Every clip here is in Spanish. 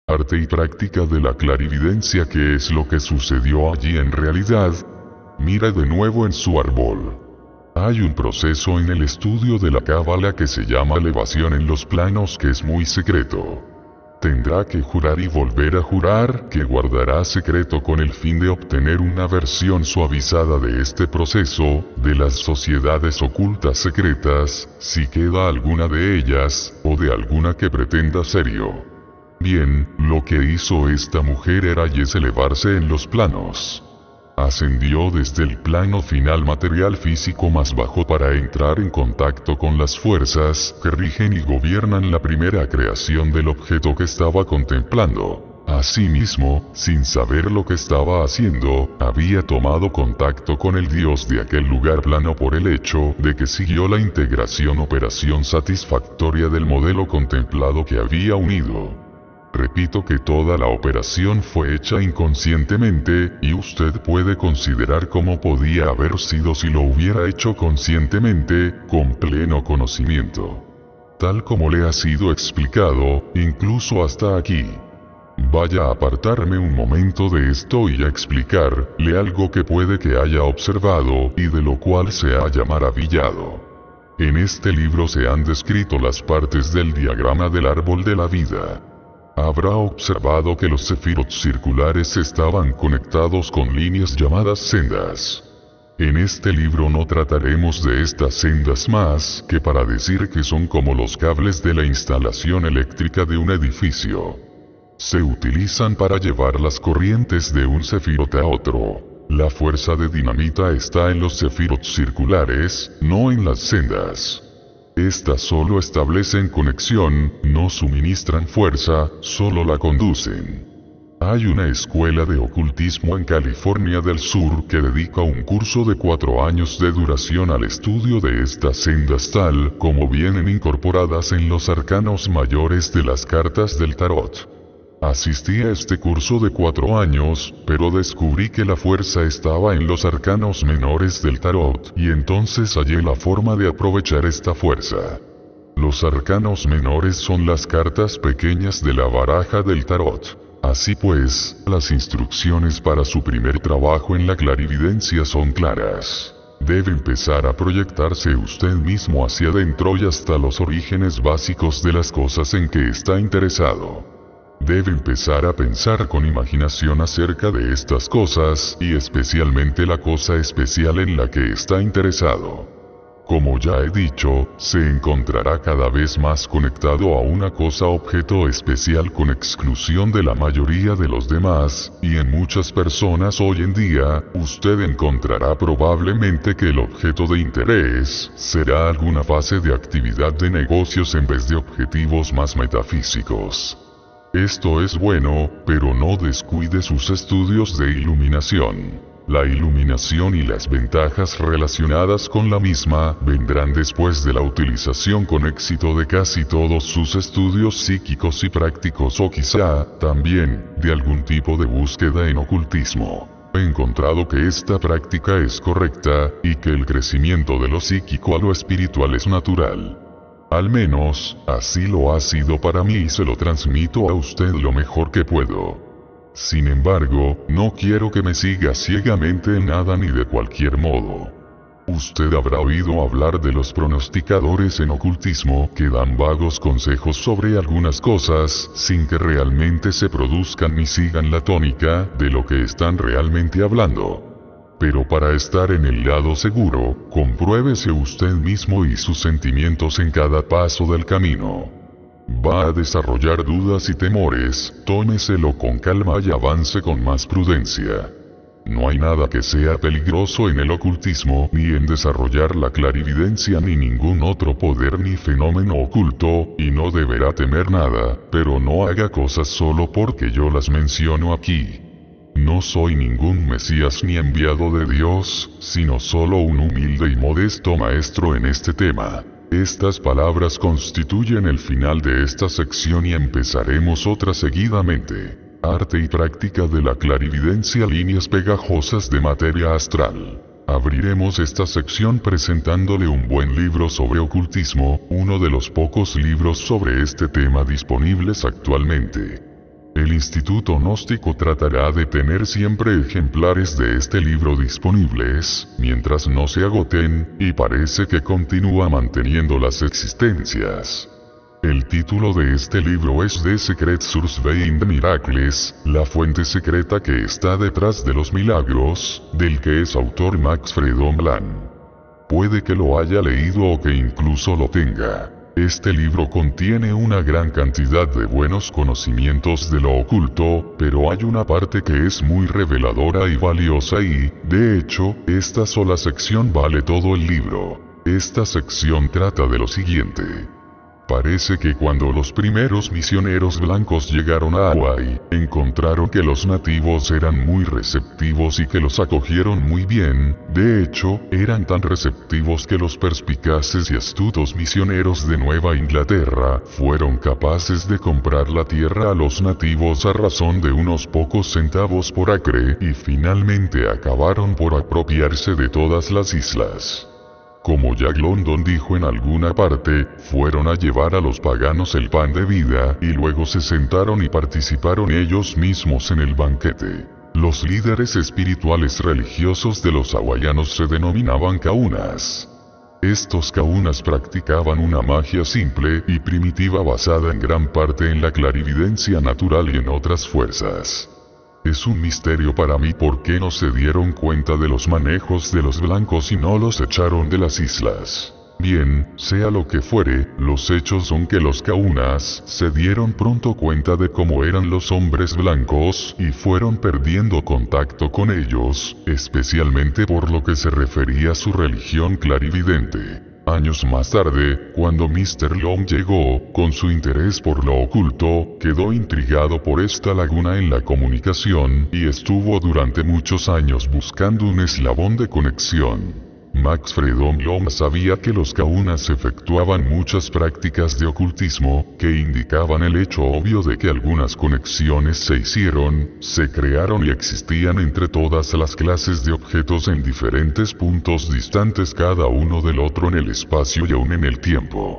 Arte y práctica de la clarividencia. ¿Qué es lo que sucedió allí en realidad? Mira de nuevo en su árbol. Hay un proceso en el estudio de la cábala que se llama elevación en los planos, que es muy secreto. Tendrá que jurar y volver a jurar que guardará secreto con el fin de obtener una versión suavizada de este proceso, de las sociedades ocultas secretas, si queda alguna de ellas, o de alguna que pretenda serio. Bien, lo que hizo esta mujer era y es elevarse en los planos. Ascendió desde el plano final material físico más bajo para entrar en contacto con las fuerzas que rigen y gobiernan la primera creación del objeto que estaba contemplando. Asimismo, sin saber lo que estaba haciendo, había tomado contacto con el Dios de aquel lugar plano por el hecho de que siguió la operación satisfactoria del modelo contemplado que había unido. Repito que toda la operación fue hecha inconscientemente, y usted puede considerar cómo podía haber sido si lo hubiera hecho conscientemente, con pleno conocimiento. Tal como le ha sido explicado, incluso hasta aquí. Vaya a apartarme un momento de esto y a explicarle algo que puede que haya observado y de lo cual se haya maravillado. En este libro se han descrito las partes del diagrama del árbol de la vida. Habrá observado que los sefirot circulares estaban conectados con líneas llamadas sendas. En este libro no trataremos de estas sendas más que para decir que son como los cables de la instalación eléctrica de un edificio. Se utilizan para llevar las corrientes de un sefirot a otro. La fuerza de dinamita está en los sefirot circulares, no en las sendas. Estas solo establecen conexión, no suministran fuerza, solo la conducen. Hay una escuela de ocultismo en California del Sur que dedica un curso de 4 años de duración al estudio de estas sendas tal como vienen incorporadas en los arcanos mayores de las cartas del tarot. Asistí a este curso de 4 años, pero descubrí que la fuerza estaba en los arcanos menores del tarot, y entonces hallé la forma de aprovechar esta fuerza. Los arcanos menores son las cartas pequeñas de la baraja del tarot. Así pues, las instrucciones para su primer trabajo en la clarividencia son claras. Debe empezar a proyectarse usted mismo hacia adentro y hasta los orígenes básicos de las cosas en que está interesado. Debe empezar a pensar con imaginación acerca de estas cosas, y especialmente la cosa especial en la que está interesado. Como ya he dicho, se encontrará cada vez más conectado a una cosa objeto especial con exclusión de la mayoría de los demás, y en muchas personas hoy en día, usted encontrará probablemente que el objeto de interés será alguna fase de actividad de negocios en vez de objetivos más metafísicos. Esto es bueno, pero no descuide sus estudios de iluminación. La iluminación y las ventajas relacionadas con la misma vendrán después de la utilización con éxito de casi todos sus estudios psíquicos y prácticos, o quizá, también, de algún tipo de búsqueda en ocultismo. He encontrado que esta práctica es correcta, y que el crecimiento de lo psíquico a lo espiritual es natural. Al menos, así lo ha sido para mí y se lo transmito a usted lo mejor que puedo. Sin embargo, no quiero que me siga ciegamente en nada ni de cualquier modo. Usted habrá oído hablar de los pronosticadores en ocultismo que dan vagos consejos sobre algunas cosas, sin que realmente se produzcan ni sigan la tónica de lo que están realmente hablando. Pero para estar en el lado seguro, compruébese usted mismo y sus sentimientos en cada paso del camino. Va a desarrollar dudas y temores, tómeselo con calma y avance con más prudencia. No hay nada que sea peligroso en el ocultismo, ni en desarrollar la clarividencia, ni ningún otro poder ni fenómeno oculto, y no deberá temer nada, pero no haga cosas solo porque yo las menciono aquí. No soy ningún Mesías ni enviado de Dios, sino solo un humilde y modesto maestro en este tema. Estas palabras constituyen el final de esta sección y empezaremos otra seguidamente. Arte y práctica de la clarividencia, líneas pegajosas de materia astral. Abriremos esta sección presentándole un buen libro sobre ocultismo, uno de los pocos libros sobre este tema disponibles actualmente. El Instituto Gnóstico tratará de tener siempre ejemplares de este libro disponibles, mientras no se agoten, y parece que continúa manteniendo las existencias. El título de este libro es The Secret Source Behind the Miracles, la fuente secreta que está detrás de los milagros, del que es autor Max Fredon. Puede que lo haya leído o que incluso lo tenga. Este libro contiene una gran cantidad de buenos conocimientos de lo oculto, pero hay una parte que es muy reveladora y valiosa y, de hecho, esta sola sección vale todo el libro. Esta sección trata de lo siguiente. Parece que cuando los primeros misioneros blancos llegaron a Hawái, encontraron que los nativos eran muy receptivos y que los acogieron muy bien. De hecho, eran tan receptivos que los perspicaces y astutos misioneros de Nueva Inglaterra fueron capaces de comprar la tierra a los nativos a razón de unos pocos centavos por acre y finalmente acabaron por apropiarse de todas las islas. Como Jack London dijo en alguna parte, fueron a llevar a los paganos el pan de vida y luego se sentaron y participaron ellos mismos en el banquete. Los líderes espirituales religiosos de los hawaianos se denominaban kaunas. Estos kaunas practicaban una magia simple y primitiva basada en gran parte en la clarividencia natural y en otras fuerzas. Es un misterio para mí por qué no se dieron cuenta de los manejos de los blancos y no los echaron de las islas. Bien, sea lo que fuere, los hechos son que los kaunas se dieron pronto cuenta de cómo eran los hombres blancos y fueron perdiendo contacto con ellos, especialmente por lo que se refería a su religión clarividente. Años más tarde, cuando Mr. Long llegó, con su interés por lo oculto, quedó intrigado por esta laguna en la comunicación, y estuvo durante muchos años buscando un eslabón de conexión. Max Fredon Long sabía que los kaunas efectuaban muchas prácticas de ocultismo, que indicaban el hecho obvio de que algunas conexiones se hicieron, se crearon y existían entre todas las clases de objetos en diferentes puntos distantes cada uno del otro en el espacio y aún en el tiempo.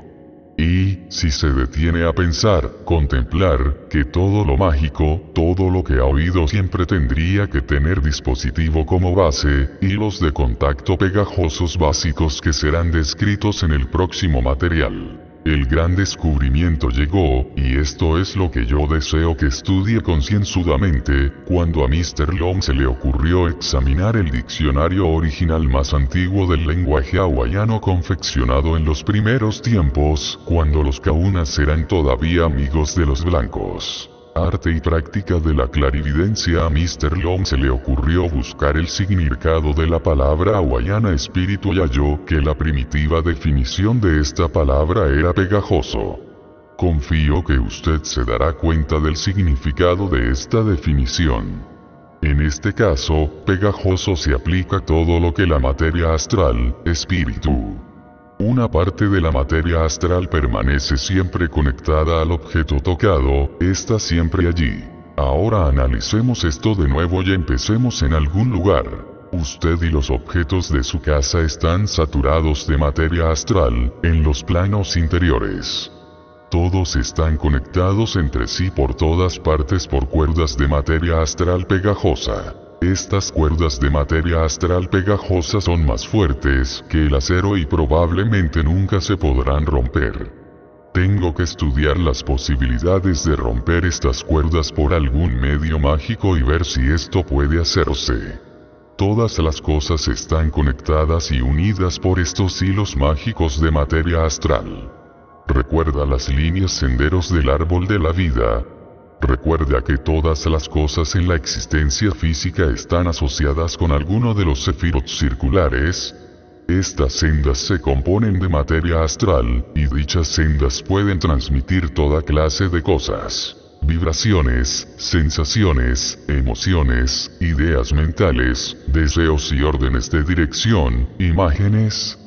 Y, si se detiene a pensar, contemplar, que todo lo mágico, todo lo que ha oído siempre tendría que tener dispositivo como base, hilos de contacto pegajosos básicos que serán descritos en el próximo material. El gran descubrimiento llegó, y esto es lo que yo deseo que estudie concienzudamente, cuando a Mr. Long se le ocurrió examinar el diccionario original más antiguo del lenguaje hawaiano confeccionado en los primeros tiempos, cuando los kaunas eran todavía amigos de los blancos. Arte y práctica de la clarividencia. A Mr. Long se le ocurrió buscar el significado de la palabra hawaiana espíritu y halló que la primitiva definición de esta palabra era pegajoso. Confío que usted se dará cuenta del significado de esta definición. En este caso, pegajoso se aplica a todo lo que la materia astral, espíritu. Una parte de la materia astral permanece siempre conectada al objeto tocado, está siempre allí. Ahora analicemos esto de nuevo y empecemos en algún lugar. Usted y los objetos de su casa están saturados de materia astral, en los planos interiores. Todos están conectados entre sí por todas partes por cuerdas de materia astral pegajosa. Estas cuerdas de materia astral pegajosa son más fuertes que el acero y probablemente nunca se podrán romper. Tengo que estudiar las posibilidades de romper estas cuerdas por algún medio mágico y ver si esto puede hacerse. Todas las cosas están conectadas y unidas por estos hilos mágicos de materia astral. Recuerda las líneas senderos del árbol de la vida. Recuerda que todas las cosas en la existencia física están asociadas con alguno de los sefirot circulares. Estas sendas se componen de materia astral, y dichas sendas pueden transmitir toda clase de cosas. Vibraciones, sensaciones, emociones, ideas mentales, deseos y órdenes de dirección, imágenes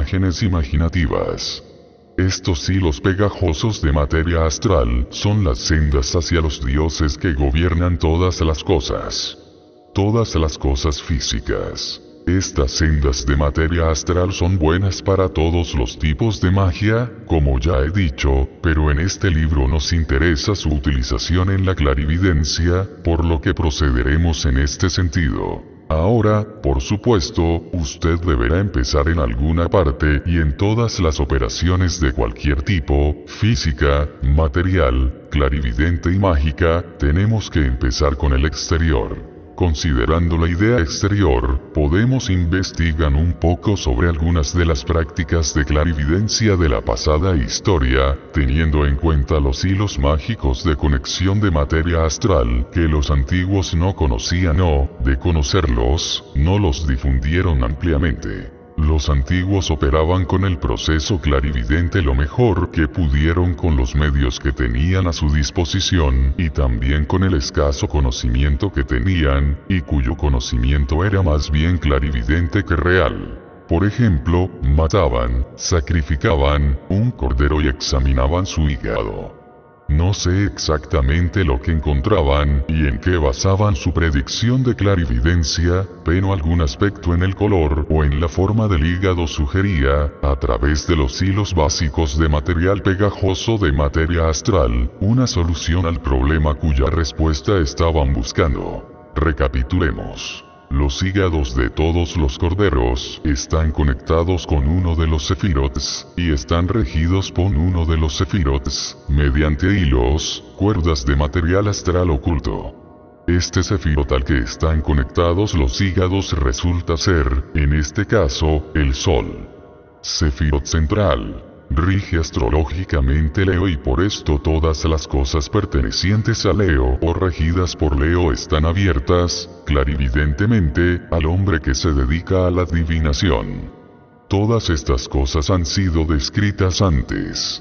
imaginativas. Estos hilos pegajosos de materia astral son las sendas hacia los dioses que gobiernan todas las cosas. Todas las cosas físicas. Estas sendas de materia astral son buenas para todos los tipos de magia, como ya he dicho, pero en este libro nos interesa su utilización en la clarividencia, por lo que procederemos en este sentido. Ahora, por supuesto, usted deberá empezar en alguna parte y en todas las operaciones de cualquier tipo, física, material, clarividente y mágica, tenemos que empezar con el exterior. Considerando la idea exterior, podemos investigar un poco sobre algunas de las prácticas de clarividencia de la pasada historia, teniendo en cuenta los hilos mágicos de conexión de materia astral que los antiguos no conocían o, de conocerlos, no los difundieron ampliamente. Los antiguos operaban con el proceso clarividente lo mejor que pudieron con los medios que tenían a su disposición y también con el escaso conocimiento que tenían, y cuyo conocimiento era más bien clarividente que real. Por ejemplo, mataban, sacrificaban un cordero y examinaban su hígado. No sé exactamente lo que encontraban y en qué basaban su predicción de clarividencia, pero algún aspecto en el color o en la forma del hígado sugería, a través de los hilos básicos de material pegajoso de materia astral, una solución al problema cuya respuesta estaban buscando. Recapitulemos. Los hígados de todos los corderos están conectados con uno de los sefirots, y están regidos por uno de los sefirots, mediante hilos, cuerdas de material astral oculto. Este sefirot al que están conectados los hígados resulta ser, en este caso, el Sol. Sefirot central. Rige astrológicamente Leo y por esto todas las cosas pertenecientes a Leo o regidas por Leo están abiertas, clarividentemente, al hombre que se dedica a la adivinación. Todas estas cosas han sido descritas antes.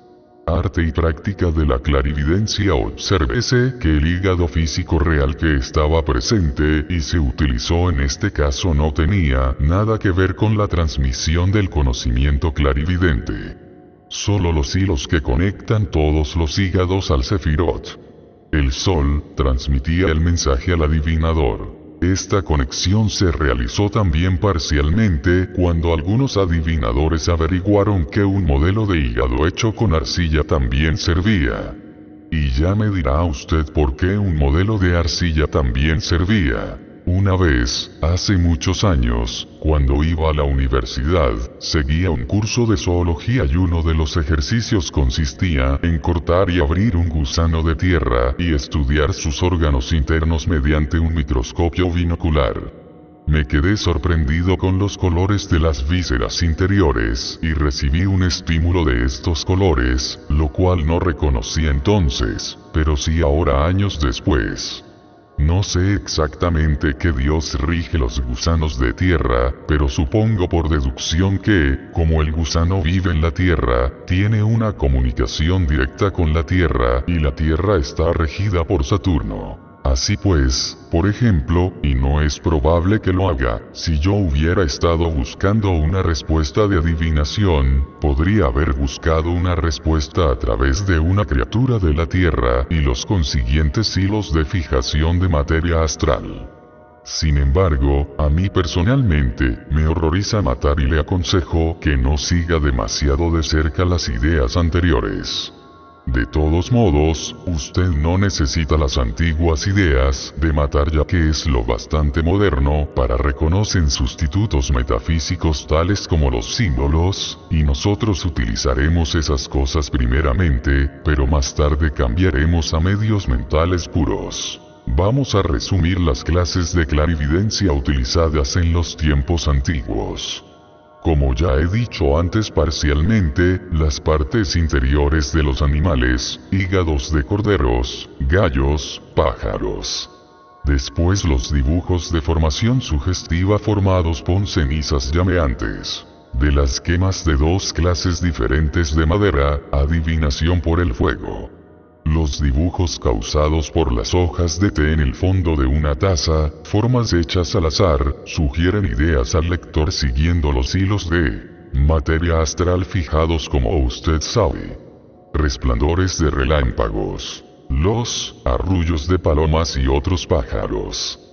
Arte y práctica de la clarividencia. Obsérvese que el hígado físico real que estaba presente y se utilizó en este caso no tenía nada que ver con la transmisión del conocimiento clarividente. Solo los hilos que conectan todos los hígados al sefirot. El Sol transmitía el mensaje al adivinador. Esta conexión se realizó también parcialmente cuando algunos adivinadores averiguaron que un modelo de hígado hecho con arcilla también servía. Y ya me dirá usted por qué un modelo de arcilla también servía. Una vez, hace muchos años, cuando iba a la universidad, seguía un curso de zoología y uno de los ejercicios consistía en cortar y abrir un gusano de tierra y estudiar sus órganos internos mediante un microscopio binocular. Me quedé sorprendido con los colores de las vísceras interiores y recibí un estímulo de estos colores, lo cual no reconocí entonces, pero sí ahora años después. No sé exactamente qué dios rige los gusanos de tierra, pero supongo por deducción que, como el gusano vive en la tierra, tiene una comunicación directa con la tierra y la tierra está regida por Saturno. Así pues, por ejemplo, y no es probable que lo haga, si yo hubiera estado buscando una respuesta de adivinación, podría haber buscado una respuesta a través de una criatura de la Tierra y los consiguientes hilos de fijación de materia astral. Sin embargo, a mí personalmente, me horroriza matar y le aconsejo que no siga demasiado de cerca las ideas anteriores. De todos modos, usted no necesita las antiguas ideas de matar ya que es lo bastante moderno para reconocer sustitutos metafísicos tales como los símbolos, y nosotros utilizaremos esas cosas primeramente, pero más tarde cambiaremos a medios mentales puros. Vamos a resumir las clases de clarividencia utilizadas en los tiempos antiguos. Como ya he dicho antes parcialmente, las partes interiores de los animales, hígados de corderos, gallos, pájaros. Después los dibujos de formación sugestiva formados por cenizas llameantes. De las quemas de dos clases diferentes de madera, adivinación por el fuego. Los dibujos causados por las hojas de té en el fondo de una taza, formas hechas al azar, sugieren ideas al lector siguiendo los hilos de materia astral fijados como usted sabe. Resplandores de relámpagos. Los arrullos de palomas y otros pájaros.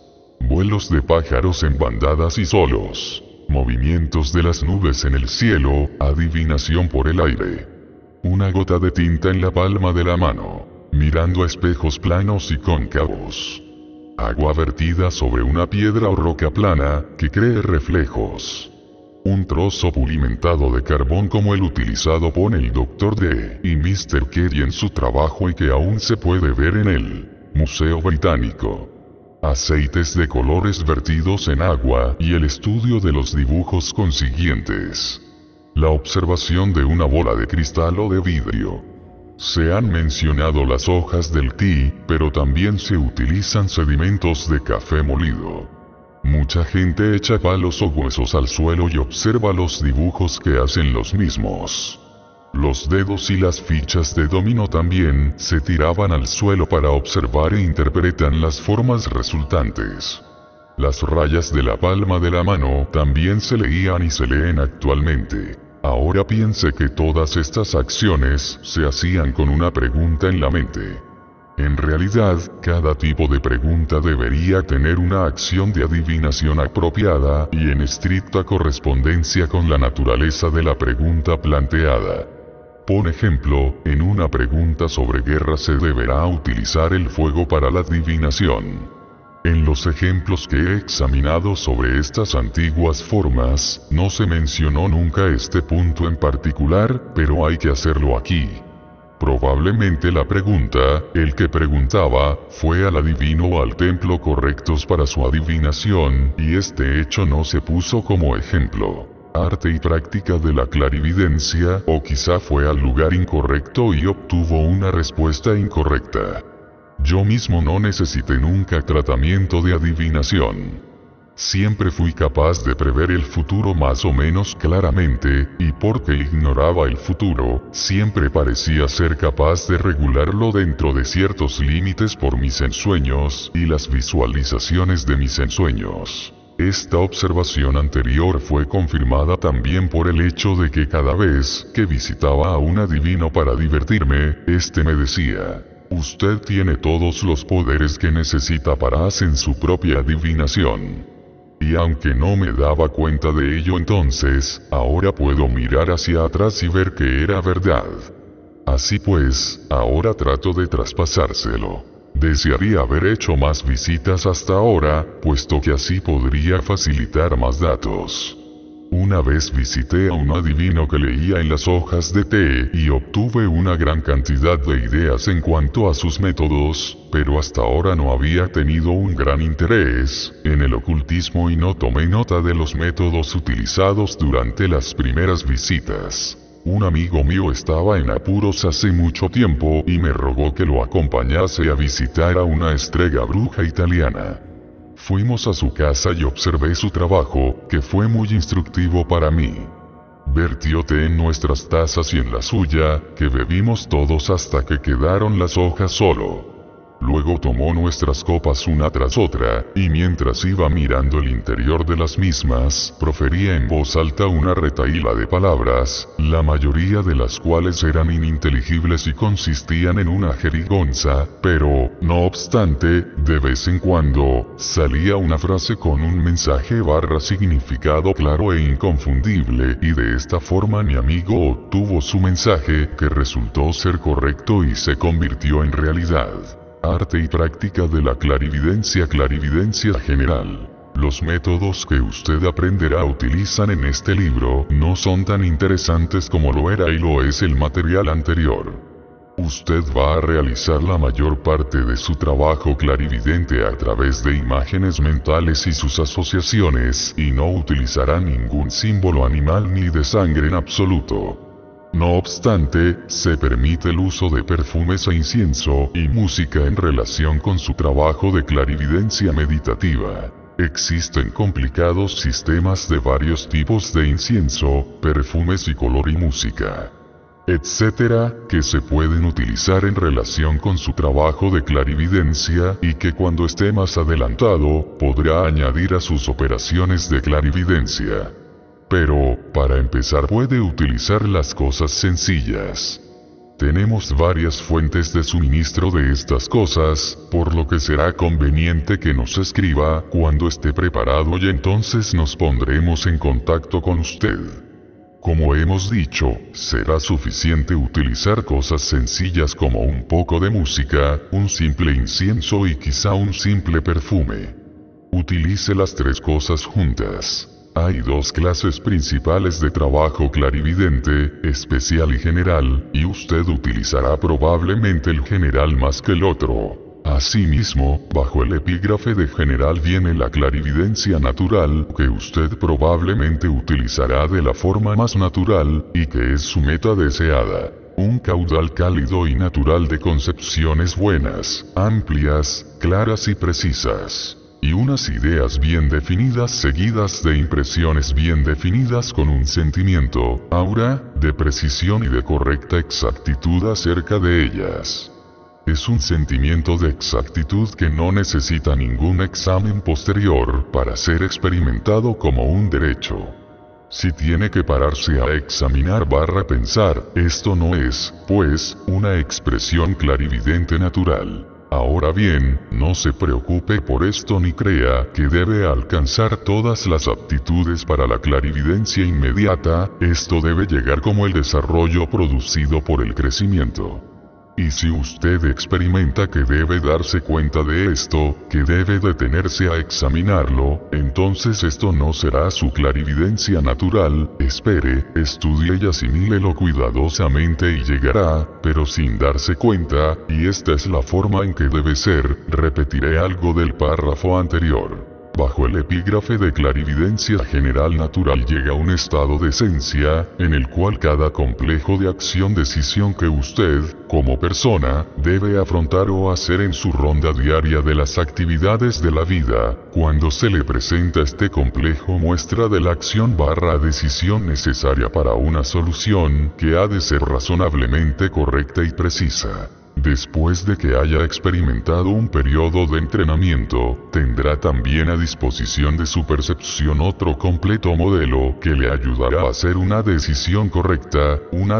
vuelos de pájaros en bandadas y solos, movimientos de las nubes en el cielo, adivinación por el aire. Una gota de tinta en la palma de la mano, mirando espejos planos y cóncavos. Agua vertida sobre una piedra o roca plana, que cree reflejos. Un trozo pulimentado de carbón como el utilizado por el Dr. D. y Mr. Kelly en su trabajo y que aún se puede ver en el Museo Británico. Aceites de colores vertidos en agua y el estudio de los dibujos consiguientes. La observación de una bola de cristal o de vidrio. Se han mencionado las hojas del té, pero también se utilizan sedimentos de café molido. Mucha gente echa palos o huesos al suelo y observa los dibujos que hacen los mismos. Los dedos y las fichas de dominó también se tiraban al suelo para observar e interpretan las formas resultantes. Las rayas de la palma de la mano también se leían y se leen actualmente. Ahora piense que todas estas acciones se hacían con una pregunta en la mente. En realidad, cada tipo de pregunta debería tener una acción de adivinación apropiada y en estricta correspondencia con la naturaleza de la pregunta planteada. Por ejemplo, en una pregunta sobre guerra se deberá utilizar el fuego para la adivinación. En los ejemplos que he examinado sobre estas antiguas formas, no se mencionó nunca este punto en particular, pero hay que hacerlo aquí. Probablemente la pregunta, el que preguntaba, fue al adivino o al templo correctos para su adivinación, y este hecho no se puso como ejemplo. Arte y práctica de la clarividencia, o quizá fue al lugar incorrecto y obtuvo una respuesta incorrecta. Yo mismo no necesité nunca tratamiento de adivinación. Siempre fui capaz de prever el futuro más o menos claramente, y porque ignoraba el futuro, siempre parecía ser capaz de regularlo dentro de ciertos límites por mis ensueños y las visualizaciones de mis ensueños. Esta observación anterior fue confirmada también por el hecho de que cada vez que visitaba a un adivino para divertirme, este me decía: "Usted tiene todos los poderes que necesita para hacer su propia adivinación". Y aunque no me daba cuenta de ello entonces, ahora puedo mirar hacia atrás y ver que era verdad. Así pues, ahora trato de traspasárselo. Desearía haber hecho más visitas hasta ahora, puesto que así podría facilitar más datos. Una vez visité a un adivino que leía en las hojas de té y obtuve una gran cantidad de ideas en cuanto a sus métodos, pero hasta ahora no había tenido un gran interés en el ocultismo y no tomé nota de los métodos utilizados durante las primeras visitas. Un amigo mío estaba en apuros hace mucho tiempo y me rogó que lo acompañase a visitar a una estrella bruja italiana. Fuimos a su casa y observé su trabajo, que fue muy instructivo para mí. Vertió té en nuestras tazas y en la suya, que bebimos todos hasta que quedaron las hojas solo. Luego tomó nuestras copas una tras otra, y mientras iba mirando el interior de las mismas, profería en voz alta una retahíla de palabras, la mayoría de las cuales eran ininteligibles y consistían en una jerigonza, pero, no obstante, de vez en cuando, salía una frase con un mensaje / significado claro e inconfundible, y de esta forma mi amigo obtuvo su mensaje, que resultó ser correcto y se convirtió en realidad. Arte y práctica de la clarividencia. Clarividencia general. Los métodos que usted aprenderá utilizan en este libro no son tan interesantes como lo era y lo es el material anterior. Usted va a realizar la mayor parte de su trabajo clarividente a través de imágenes mentales y sus asociaciones, y no utilizará ningún símbolo animal ni de sangre en absoluto. No obstante, se permite el uso de perfumes e incienso y música en relación con su trabajo de clarividencia meditativa. Existen complicados sistemas de varios tipos de incienso, perfumes y color y música, etcétera, que se pueden utilizar en relación con su trabajo de clarividencia y que cuando esté más adelantado, podrá añadir a sus operaciones de clarividencia. Pero, para empezar puede utilizar las cosas sencillas. Tenemos varias fuentes de suministro de estas cosas, por lo que será conveniente que nos escriba cuando esté preparado y entonces nos pondremos en contacto con usted. Como hemos dicho, será suficiente utilizar cosas sencillas como un poco de música, un simple incienso y quizá un simple perfume. Utilice las tres cosas juntas. Hay dos clases principales de trabajo clarividente, especial y general, y usted utilizará probablemente el general más que el otro. Asimismo, bajo el epígrafe de general viene la clarividencia natural, que usted probablemente utilizará de la forma más natural, y que es su meta deseada. Un caudal cálido y natural de concepciones buenas, amplias, claras y precisas. Y unas ideas bien definidas seguidas de impresiones bien definidas con un sentimiento, aura, de precisión y de correcta exactitud acerca de ellas. Es un sentimiento de exactitud que no necesita ningún examen posterior para ser experimentado como un derecho. Si tiene que pararse a examinar / pensar, esto no es, pues, una expresión clarividente natural. Ahora bien, no se preocupe por esto ni crea que debe alcanzar todas las aptitudes para la clarividencia inmediata, esto debe llegar como el desarrollo producido por el crecimiento. Y si usted experimenta que debe darse cuenta de esto, que debe detenerse a examinarlo, entonces esto no será su clarividencia natural, espere, estudie y asimílelo cuidadosamente y llegará, pero sin darse cuenta, y esta es la forma en que debe ser, repetiré algo del párrafo anterior. Bajo el epígrafe de clarividencia general natural llega un estado de esencia, en el cual cada complejo de acción-decisión que usted, como persona, debe afrontar o hacer en su ronda diaria de las actividades de la vida, cuando se le presenta este complejo muestra de la acción / decisión necesaria para una solución, que ha de ser razonablemente correcta y precisa. Después de que haya experimentado un periodo de entrenamiento, tendrá también a disposición de su percepción otro completo modelo que le ayudará a hacer una decisión correcta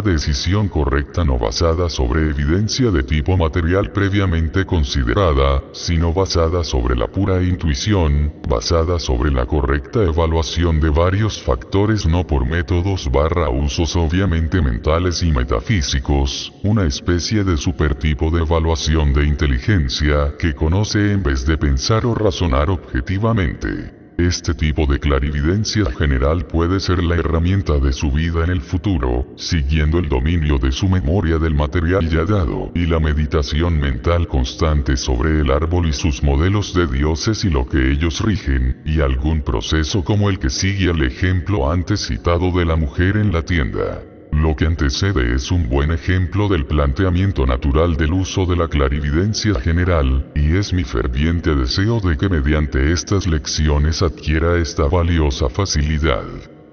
no basada sobre evidencia de tipo material previamente considerada, sino basada sobre la pura intuición, basada sobre la correcta evaluación de varios factores no por métodos / usos obviamente mentales y metafísicos, una especie de tipo de evaluación de inteligencia que conoce en vez de pensar o razonar objetivamente. Este tipo de clarividencia general puede ser la herramienta de su vida en el futuro, siguiendo el dominio de su memoria del material ya dado, y la meditación mental constante sobre el árbol y sus modelos de dioses y lo que ellos rigen, y algún proceso como el que sigue el ejemplo antes citado de la mujer en la tienda. Lo que antecede es un buen ejemplo del planteamiento natural del uso de la clarividencia general, y es mi ferviente deseo de que mediante estas lecciones adquiera esta valiosa facilidad.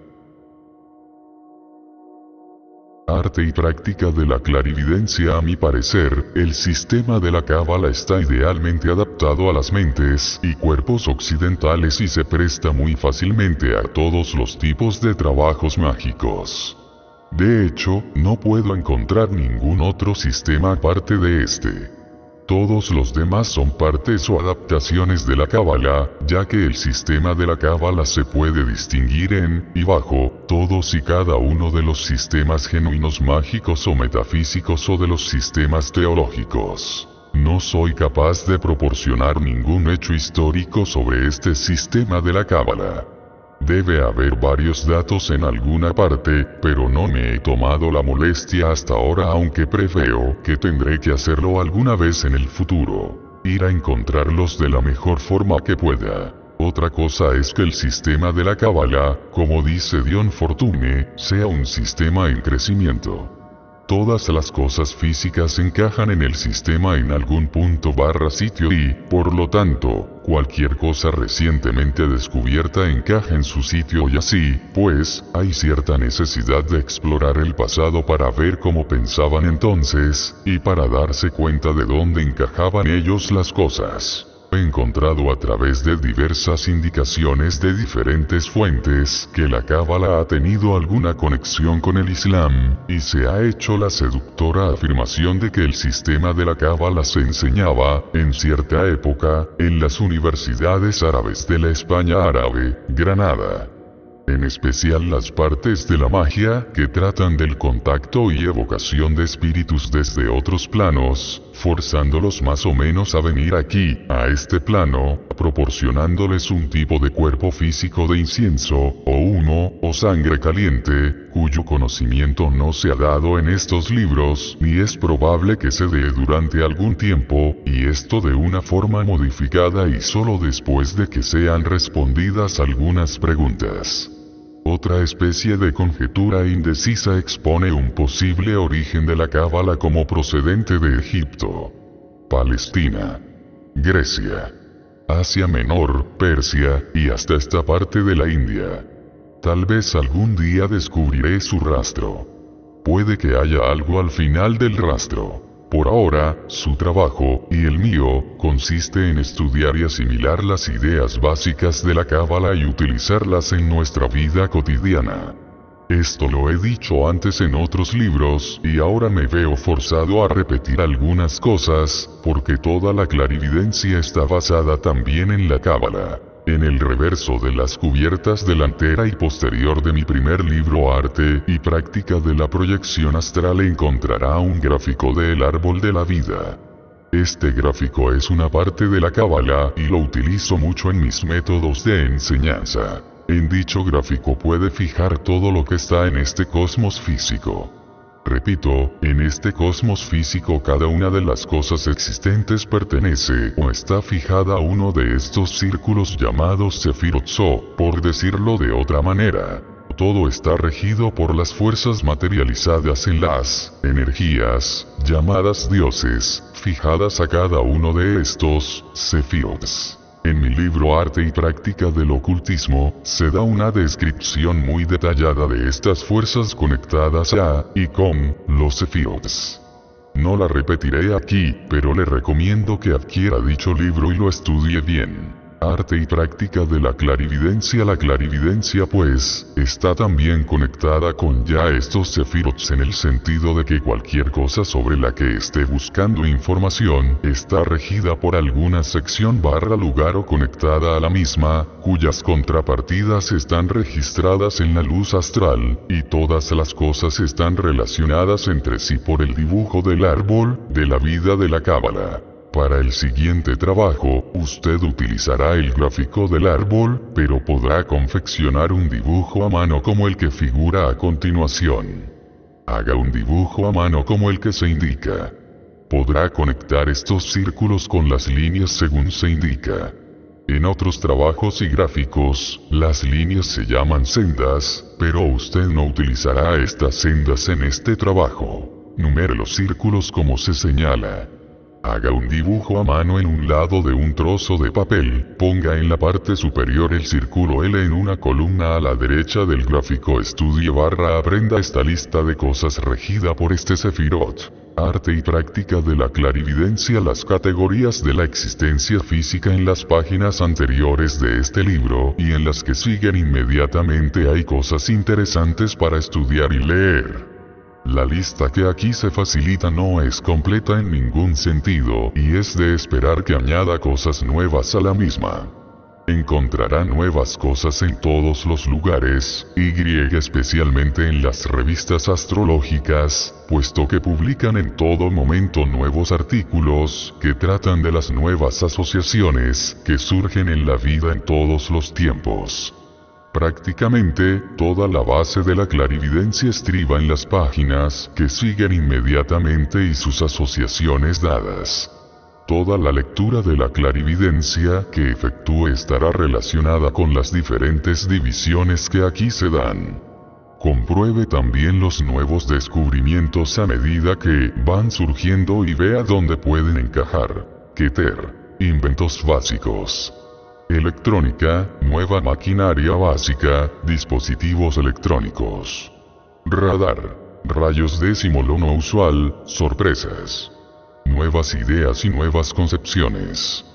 Arte y práctica de la clarividencia. A mi parecer, el sistema de la cábala está idealmente adaptado a las mentes y cuerpos occidentales y se presta muy fácilmente a todos los tipos de trabajos mágicos. De hecho, no puedo encontrar ningún otro sistema aparte de este. Todos los demás son partes o adaptaciones de la cábala, ya que el sistema de la cábala se puede distinguir en, y bajo, todos y cada uno de los sistemas genuinos mágicos o metafísicos o de los sistemas teológicos. No soy capaz de proporcionar ningún hecho histórico sobre este sistema de la cábala. Debe haber varios datos en alguna parte, pero no me he tomado la molestia hasta ahora, aunque preveo que tendré que hacerlo alguna vez en el futuro. Ir a encontrarlos de la mejor forma que pueda. Otra cosa es que el sistema de la cábala, como dice Dion Fortune, sea un sistema en crecimiento. Todas las cosas físicas encajan en el sistema en algún punto / sitio y, por lo tanto, cualquier cosa recientemente descubierta encaja en su sitio y así, pues, hay cierta necesidad de explorar el pasado para ver cómo pensaban entonces, y para darse cuenta de dónde encajaban ellos las cosas. He encontrado a través de diversas indicaciones de diferentes fuentes que la Cábala ha tenido alguna conexión con el Islam, y se ha hecho la seductora afirmación de que el sistema de la Cábala se enseñaba, en cierta época, en las universidades árabes de la España árabe, Granada. En especial las partes de la magia que tratan del contacto y evocación de espíritus desde otros planos, forzándolos más o menos a venir aquí, a este plano, proporcionándoles un tipo de cuerpo físico de incienso, o humo, o sangre caliente, cuyo conocimiento no se ha dado en estos libros, ni es probable que se dé durante algún tiempo, y esto de una forma modificada y solo después de que sean respondidas algunas preguntas. Otra especie de conjetura indecisa expone un posible origen de la Cábala como procedente de Egipto, Palestina, Grecia, Asia Menor, Persia, y hasta esta parte de la India. Tal vez algún día descubriré su rastro. Puede que haya algo al final del rastro. Por ahora, su trabajo, y el mío, consiste en estudiar y asimilar las ideas básicas de la Cábala y utilizarlas en nuestra vida cotidiana. Esto lo he dicho antes en otros libros, y ahora me veo forzado a repetir algunas cosas, porque toda la clarividencia está basada también en la Cábala. En el reverso de las cubiertas delantera y posterior de mi primer libro Arte y Práctica de la Proyección Astral encontrará un gráfico del árbol de la vida. Este gráfico es una parte de la Cábala y lo utilizo mucho en mis métodos de enseñanza. En dicho gráfico puede fijar todo lo que está en este cosmos físico. Repito, en este cosmos físico cada una de las cosas existentes pertenece o está fijada a uno de estos círculos llamados Sefirot, por decirlo de otra manera. Todo está regido por las fuerzas materializadas en las energías, llamadas dioses, fijadas a cada uno de estos Sefirots. En mi libro Arte y Práctica del Ocultismo, se da una descripción muy detallada de estas fuerzas conectadas a, y con, los Sefirots. No la repetiré aquí, pero le recomiendo que adquiera dicho libro y lo estudie bien. Arte y Práctica de la Clarividencia. La clarividencia pues, está también conectada con ya estos Sefirots en el sentido de que cualquier cosa sobre la que esté buscando información, está regida por alguna sección lugar o conectada a la misma, cuyas contrapartidas están registradas en la luz astral, y todas las cosas están relacionadas entre sí por el dibujo del árbol, de la vida de la Cábala. Para el siguiente trabajo, usted utilizará el gráfico del árbol, pero podrá confeccionar un dibujo a mano como el que figura a continuación. Haga un dibujo a mano como el que se indica. Podrá conectar estos círculos con las líneas según se indica. En otros trabajos y gráficos, las líneas se llaman sendas, pero usted no utilizará estas sendas en este trabajo. Numere los círculos como se señala. Haga un dibujo a mano en un lado de un trozo de papel, ponga en la parte superior el círculo L en una columna a la derecha del gráfico. Estudie aprenda esta lista de cosas regida por este Sefirot. Arte y Práctica de la Clarividencia. Las categorías de la existencia física en las páginas anteriores de este libro y en las que siguen inmediatamente hay cosas interesantes para estudiar y leer. La lista que aquí se facilita no es completa en ningún sentido, y es de esperar que añada cosas nuevas a la misma. Encontrará nuevas cosas en todos los lugares, y especialmente en las revistas astrológicas, puesto que publican en todo momento nuevos artículos, que tratan de las nuevas asociaciones, que surgen en la vida en todos los tiempos. Prácticamente, toda la base de la clarividencia estriba en las páginas que siguen inmediatamente y sus asociaciones dadas. Toda la lectura de la clarividencia que efectúe estará relacionada con las diferentes divisiones que aquí se dan. Compruebe también los nuevos descubrimientos a medida que van surgiendo y vea dónde pueden encajar. Keter. Inventos básicos. Electrónica, nueva maquinaria básica, dispositivos electrónicos. Radar. Rayos décimo lo no usual, sorpresas. Nuevas ideas y nuevas concepciones.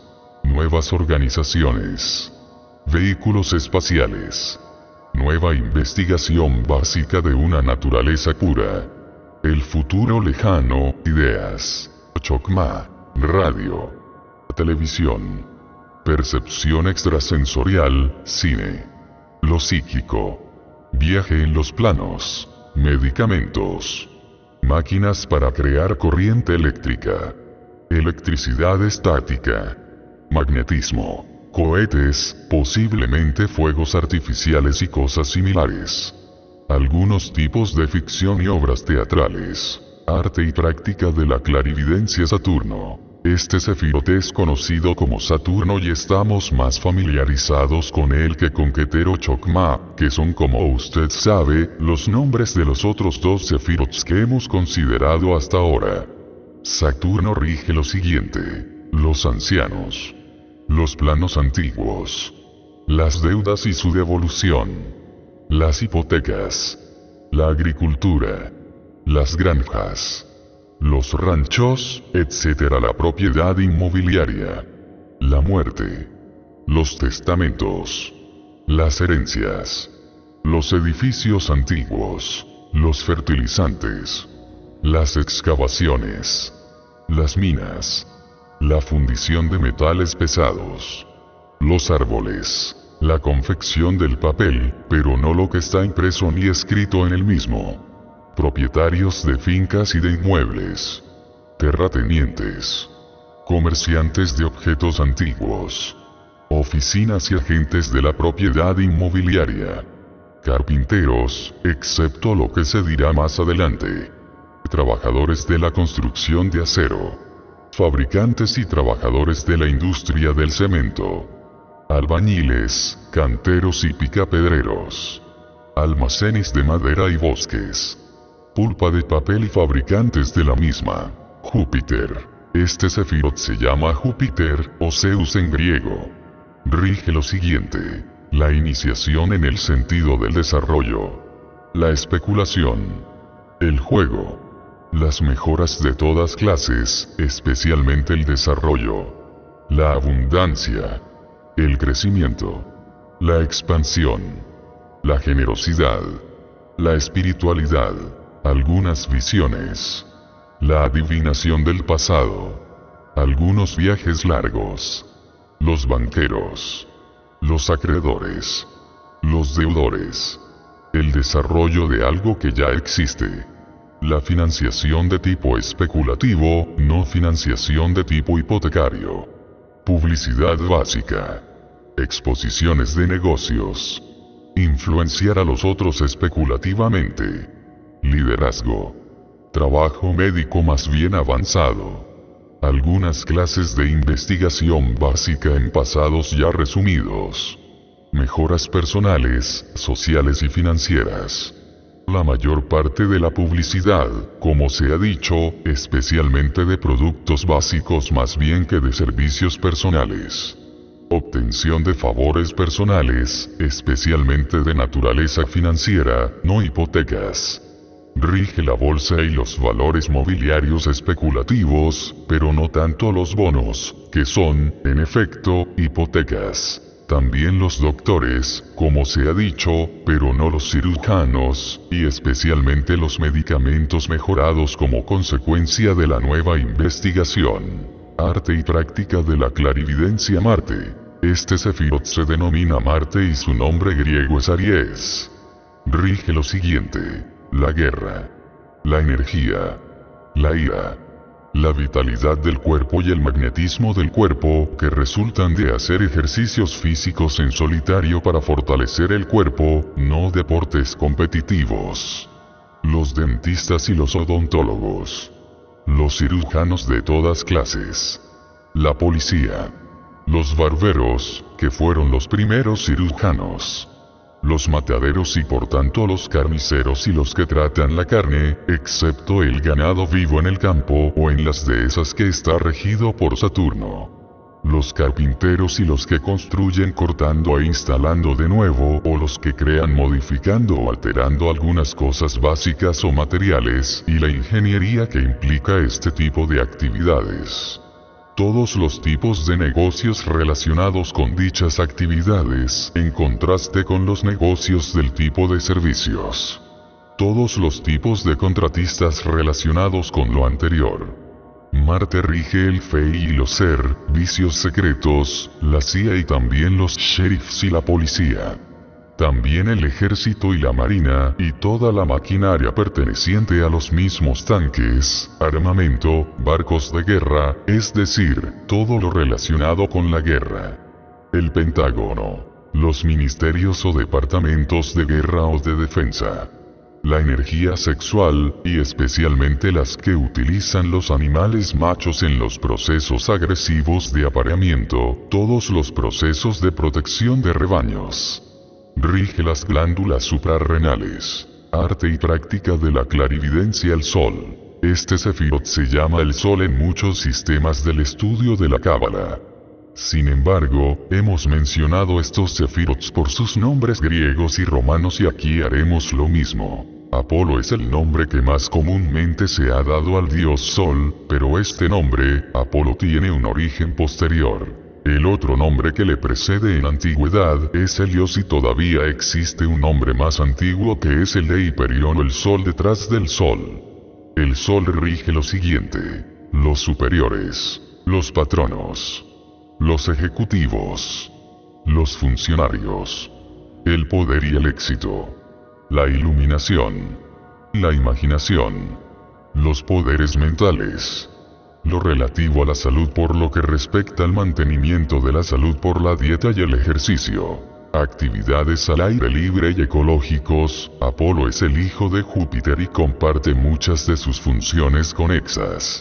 nuevas organizaciones, vehículos espaciales, nueva investigación básica de una naturaleza pura, el futuro lejano, ideas, Chokmah, radio, televisión, percepción extrasensorial, cine, lo psíquico, viaje en los planos, medicamentos, máquinas para crear corriente eléctrica, electricidad estática, magnetismo, cohetes, posiblemente fuegos artificiales y cosas similares. Algunos tipos de ficción y obras teatrales, arte y práctica de la clarividencia Saturno. Este Sefirot es conocido como Saturno y estamos más familiarizados con él que con Keter Chokmah, que son, como usted sabe, los nombres de los otros dos Sefirots que hemos considerado hasta ahora. Saturno rige lo siguiente: los ancianos, los planos antiguos, las deudas y su devolución, las hipotecas, la agricultura, las granjas, los ranchos, etc. La propiedad inmobiliaria, la muerte, los testamentos, las herencias, los edificios antiguos, los fertilizantes, las excavaciones, las minas, la fundición de metales pesados, los árboles, la confección del papel, pero no lo que está impreso ni escrito en el mismo, propietarios de fincas y de inmuebles, terratenientes, comerciantes de objetos antiguos, oficinas y agentes de la propiedad inmobiliaria, carpinteros, excepto lo que se dirá más adelante, trabajadores de la construcción de acero, fabricantes y trabajadores de la industria del cemento, albañiles, canteros y picapedreros, almacenes de madera y bosques, pulpa de papel y fabricantes de la misma. Júpiter. Este Sefirot se llama Júpiter, o Zeus en griego. Rige lo siguiente: la iniciación en el sentido del desarrollo, la especulación, el juego, las mejoras de todas clases, especialmente el desarrollo, la abundancia, el crecimiento, la expansión, la generosidad, la espiritualidad, algunas visiones, la adivinación del pasado, algunos viajes largos, los banqueros, los acreedores, los deudores, el desarrollo de algo que ya existe, la financiación de tipo especulativo, no financiación de tipo hipotecario, publicidad básica, exposiciones de negocios, influenciar a los otros especulativamente, liderazgo, trabajo médico más bien avanzado, algunas clases de investigación básica en pasados ya resumidos, mejoras personales, sociales y financieras. La mayor parte de la publicidad, como se ha dicho, especialmente de productos básicos más bien que de servicios personales. Obtención de favores personales, especialmente de naturaleza financiera, no hipotecas. Rige la bolsa y los valores mobiliarios especulativos, pero no tanto los bonos, que son, en efecto, hipotecas. También los doctores, como se ha dicho, pero no los cirujanos, y especialmente los medicamentos mejorados como consecuencia de la nueva investigación. Arte y práctica de la clarividencia. Marte. Este Sefirot se denomina Marte y su nombre griego es Aries. Rige lo siguiente: la guerra, la energía, la ira, la vitalidad del cuerpo y el magnetismo del cuerpo, que resultan de hacer ejercicios físicos en solitario para fortalecer el cuerpo, no deportes competitivos. Los dentistas y los odontólogos. Los cirujanos de todas clases. La policía. Los barberos, que fueron los primeros cirujanos. Los mataderos y por tanto los carniceros y los que tratan la carne, excepto el ganado vivo en el campo o en las dehesas que está regido por Saturno. Los carpinteros y los que construyen cortando e instalando de nuevo o los que crean modificando o alterando algunas cosas básicas o materiales y la ingeniería que implica este tipo de actividades. todos los tipos de negocios relacionados con dichas actividades, en contraste con los negocios del tipo de servicios. Todos los tipos de contratistas relacionados con lo anterior. Marte rige el FEI y los servicios secretos, la CIA y también los sheriffs y la policía. También el ejército y la marina, y toda la maquinaria perteneciente a los mismos tanques, armamento, barcos de guerra, es decir, todo lo relacionado con la guerra. El Pentágono. Los ministerios o departamentos de guerra o de defensa. La energía sexual, y especialmente las que utilizan los animales machos en los procesos agresivos de apareamiento, todos los procesos de protección de rebaños. Rige las glándulas suprarrenales. Arte y práctica de la clarividencia al sol. Este Sefirot se llama el sol en muchos sistemas del estudio de la Cábala. Sin embargo, hemos mencionado estos Sefirots por sus nombres griegos y romanos y aquí haremos lo mismo. Apolo es el nombre que más comúnmente se ha dado al dios Sol, pero este nombre, Apolo, tiene un origen posterior. El otro nombre que le precede en antigüedad es Helios y todavía existe un nombre más antiguo que es el de Hiperión o el sol detrás del sol. El sol rige lo siguiente: los superiores, los patronos, los ejecutivos, los funcionarios, el poder y el éxito, la iluminación, la imaginación, los poderes mentales, lo relativo a la salud por lo que respecta al mantenimiento de la salud por la dieta y el ejercicio, actividades al aire libre y ecológicos. Apolo es el hijo de Júpiter y comparte muchas de sus funciones conexas.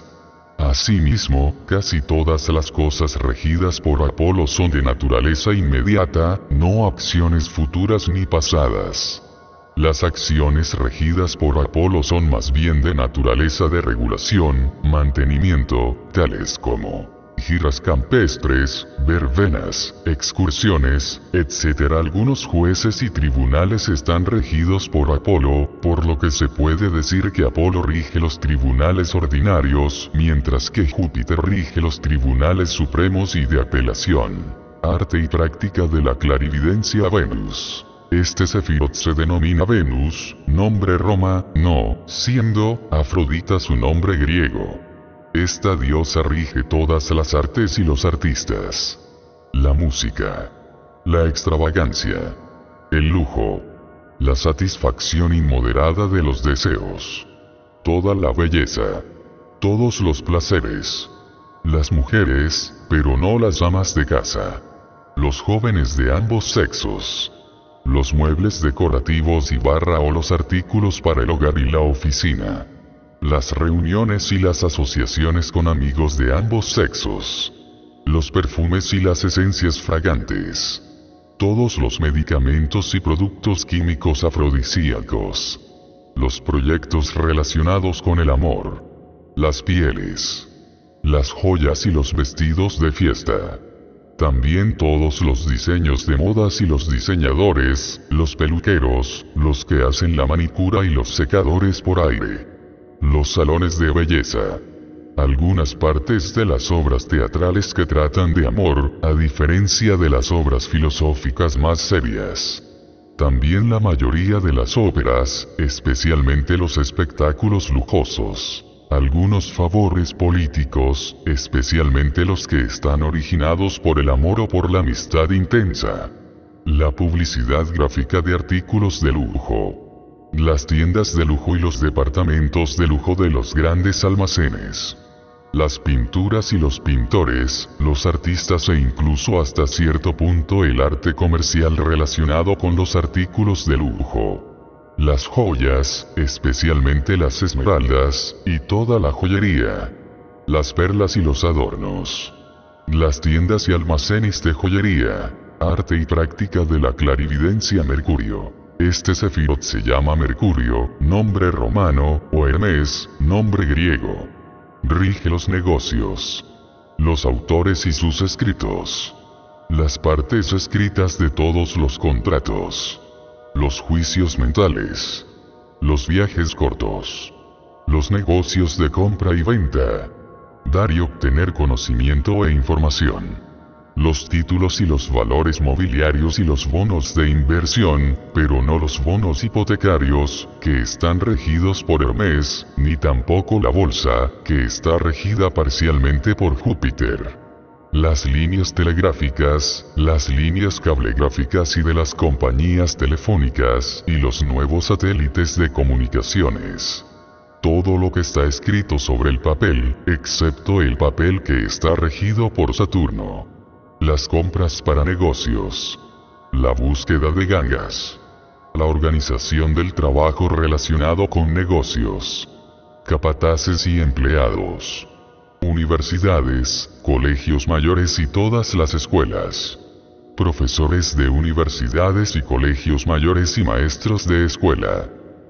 Asimismo, casi todas las cosas regidas por Apolo son de naturaleza inmediata, no acciones futuras ni pasadas. Las acciones regidas por Apolo son más bien de naturaleza de regulación, mantenimiento, tales como giras campestres, verbenas, excursiones, etc. Algunos jueces y tribunales están regidos por Apolo, por lo que se puede decir que Apolo rige los tribunales ordinarios, mientras que Júpiter rige los tribunales supremos y de apelación. Arte y práctica de la clarividencia. Venus. Este Sefirot se denomina Venus, nombre Roma, no siendo Afrodita su nombre griego. Esta diosa rige todas las artes y los artistas. La música, la extravagancia, el lujo, la satisfacción inmoderada de los deseos, toda la belleza, todos los placeres, las mujeres, pero no las amas de casa, los jóvenes de ambos sexos, los muebles decorativos y o los artículos para el hogar y la oficina, las reuniones y las asociaciones con amigos de ambos sexos, los perfumes y las esencias fragantes, todos los medicamentos y productos químicos afrodisíacos, los proyectos relacionados con el amor, las pieles, las joyas y los vestidos de fiesta. También todos los diseños de modas y los diseñadores, los peluqueros, los que hacen la manicura y los secadores por aire. Los salones de belleza. Algunas partes de las obras teatrales que tratan de amor, a diferencia de las obras filosóficas más serias. También la mayoría de las óperas, especialmente los espectáculos lujosos. Algunos favores políticos, especialmente los que están originados por el amor o por la amistad intensa. La publicidad gráfica de artículos de lujo. Las tiendas de lujo y los departamentos de lujo de los grandes almacenes. Las pinturas y los pintores, los artistas e incluso hasta cierto punto el arte comercial relacionado con los artículos de lujo. Las joyas, especialmente las esmeraldas, y toda la joyería. Las perlas y los adornos. Las tiendas y almacenes de joyería. Arte y práctica de la clarividencia. Mercurio. Este Sefirot se llama Mercurio, nombre romano, o Hermes, nombre griego. Rige los negocios, los autores y sus escritos, las partes escritas de todos los contratos, los juicios mentales, los viajes cortos, los negocios de compra y venta, dar y obtener conocimiento e información. Los títulos y los valores mobiliarios y los bonos de inversión, pero no los bonos hipotecarios, que están regidos por Hermes, ni tampoco la bolsa, que está regida parcialmente por Júpiter. Las líneas telegráficas, las líneas cablegráficas y de las compañías telefónicas, y los nuevos satélites de comunicaciones. Todo lo que está escrito sobre el papel, excepto el papel que está regido por Saturno. Las compras para negocios. La búsqueda de gangas. La organización del trabajo relacionado con negocios. Capataces y empleados. Universidades, colegios mayores y todas las escuelas. Profesores de universidades y colegios mayores y maestros de escuela.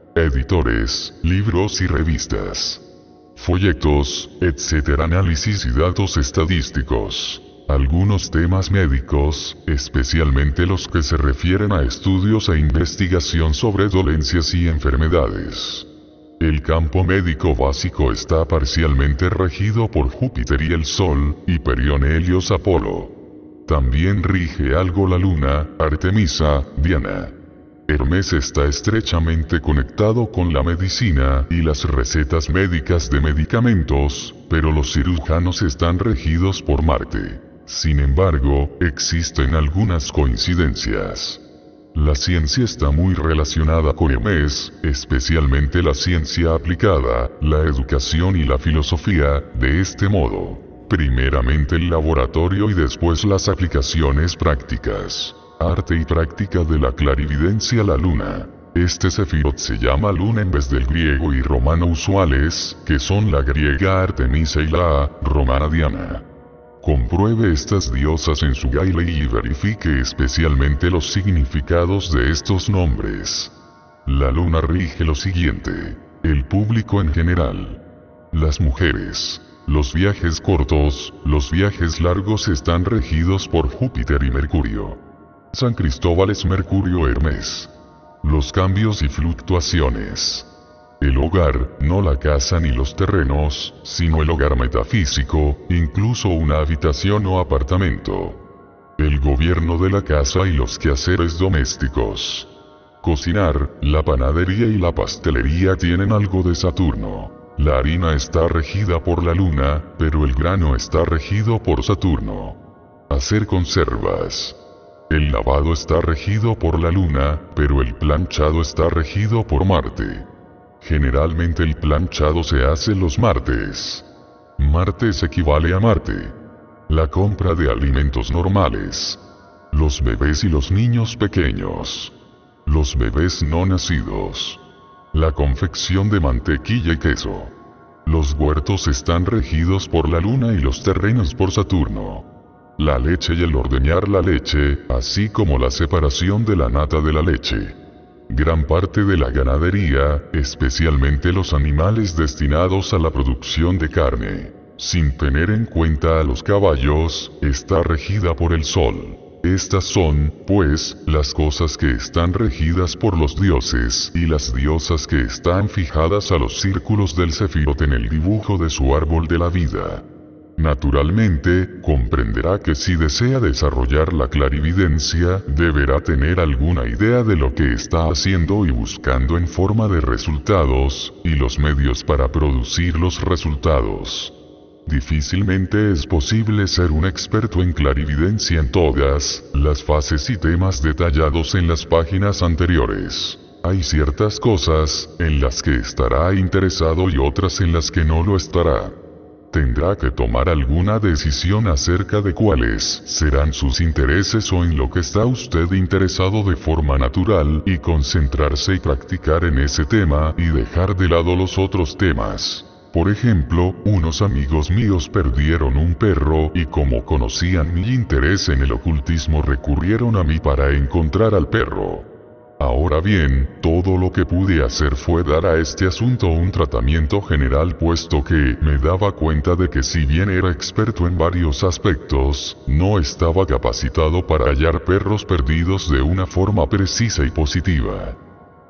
Editores, libros y revistas. Folletos, etc. Análisis y datos estadísticos. Algunos temas médicos, especialmente los que se refieren a estudios e investigación sobre dolencias y enfermedades. El campo médico básico está parcialmente regido por Júpiter y el Sol, y Perión, Helios, Apolo. También rige algo la Luna, Artemisa, Diana. Hermes está estrechamente conectado con la medicina y las recetas médicas de medicamentos, pero los cirujanos están regidos por Marte. Sin embargo, existen algunas coincidencias. La ciencia está muy relacionada con Hermes, especialmente la ciencia aplicada, la educación y la filosofía, de este modo. Primeramente el laboratorio y después las aplicaciones prácticas. Arte y práctica de la clarividencia. La luna. Este sefirot se llama luna en vez del griego y romano usuales, que son la griega Artemisa y la romana Diana. Compruebe estas diosas en su Gaile y verifique especialmente los significados de estos nombres. La luna rige lo siguiente: el público en general, las mujeres, los viajes cortos, los viajes largos están regidos por Júpiter y Mercurio. San Cristóbal es Mercurio Hermes. Los cambios y fluctuaciones. El hogar, no la casa ni los terrenos, sino el hogar metafísico, incluso una habitación o apartamento. El gobierno de la casa y los quehaceres domésticos. Cocinar, la panadería y la pastelería tienen algo de Saturno. La harina está regida por la luna, pero el grano está regido por Saturno. Hacer conservas. El lavado está regido por la luna, pero el planchado está regido por Marte. Generalmente el planchado se hace los martes. Martes equivale a Marte. La compra de alimentos normales. Los bebés y los niños pequeños. Los bebés no nacidos. La confección de mantequilla y queso. Los huertos están regidos por la luna y los terrenos por Saturno. La leche y el ordeñar la leche, así como la separación de la nata de la leche. Gran parte de la ganadería, especialmente los animales destinados a la producción de carne, sin tener en cuenta a los caballos, está regida por el Sol. Estas son, pues, las cosas que están regidas por los dioses y las diosas que están fijadas a los círculos del sefirot en el dibujo de su árbol de la vida. Naturalmente, comprenderá que si desea desarrollar la clarividencia, deberá tener alguna idea de lo que está haciendo y buscando en forma de resultados, y los medios para producir los resultados. Difícilmente es posible ser un experto en clarividencia en todas las fases y temas detallados en las páginas anteriores. Hay ciertas cosas en las que estará interesado y otras en las que no lo estará. Tendrá que tomar alguna decisión acerca de cuáles serán sus intereses o en lo que está usted interesado de forma natural y concentrarse y practicar en ese tema y dejar de lado los otros temas. Por ejemplo, unos amigos míos perdieron un perro y como conocían mi interés en el ocultismo recurrieron a mí para encontrar al perro. Ahora bien, todo lo que pude hacer fue dar a este asunto un tratamiento general puesto que me daba cuenta de que si bien era experto en varios aspectos, no estaba capacitado para hallar perros perdidos de una forma precisa y positiva.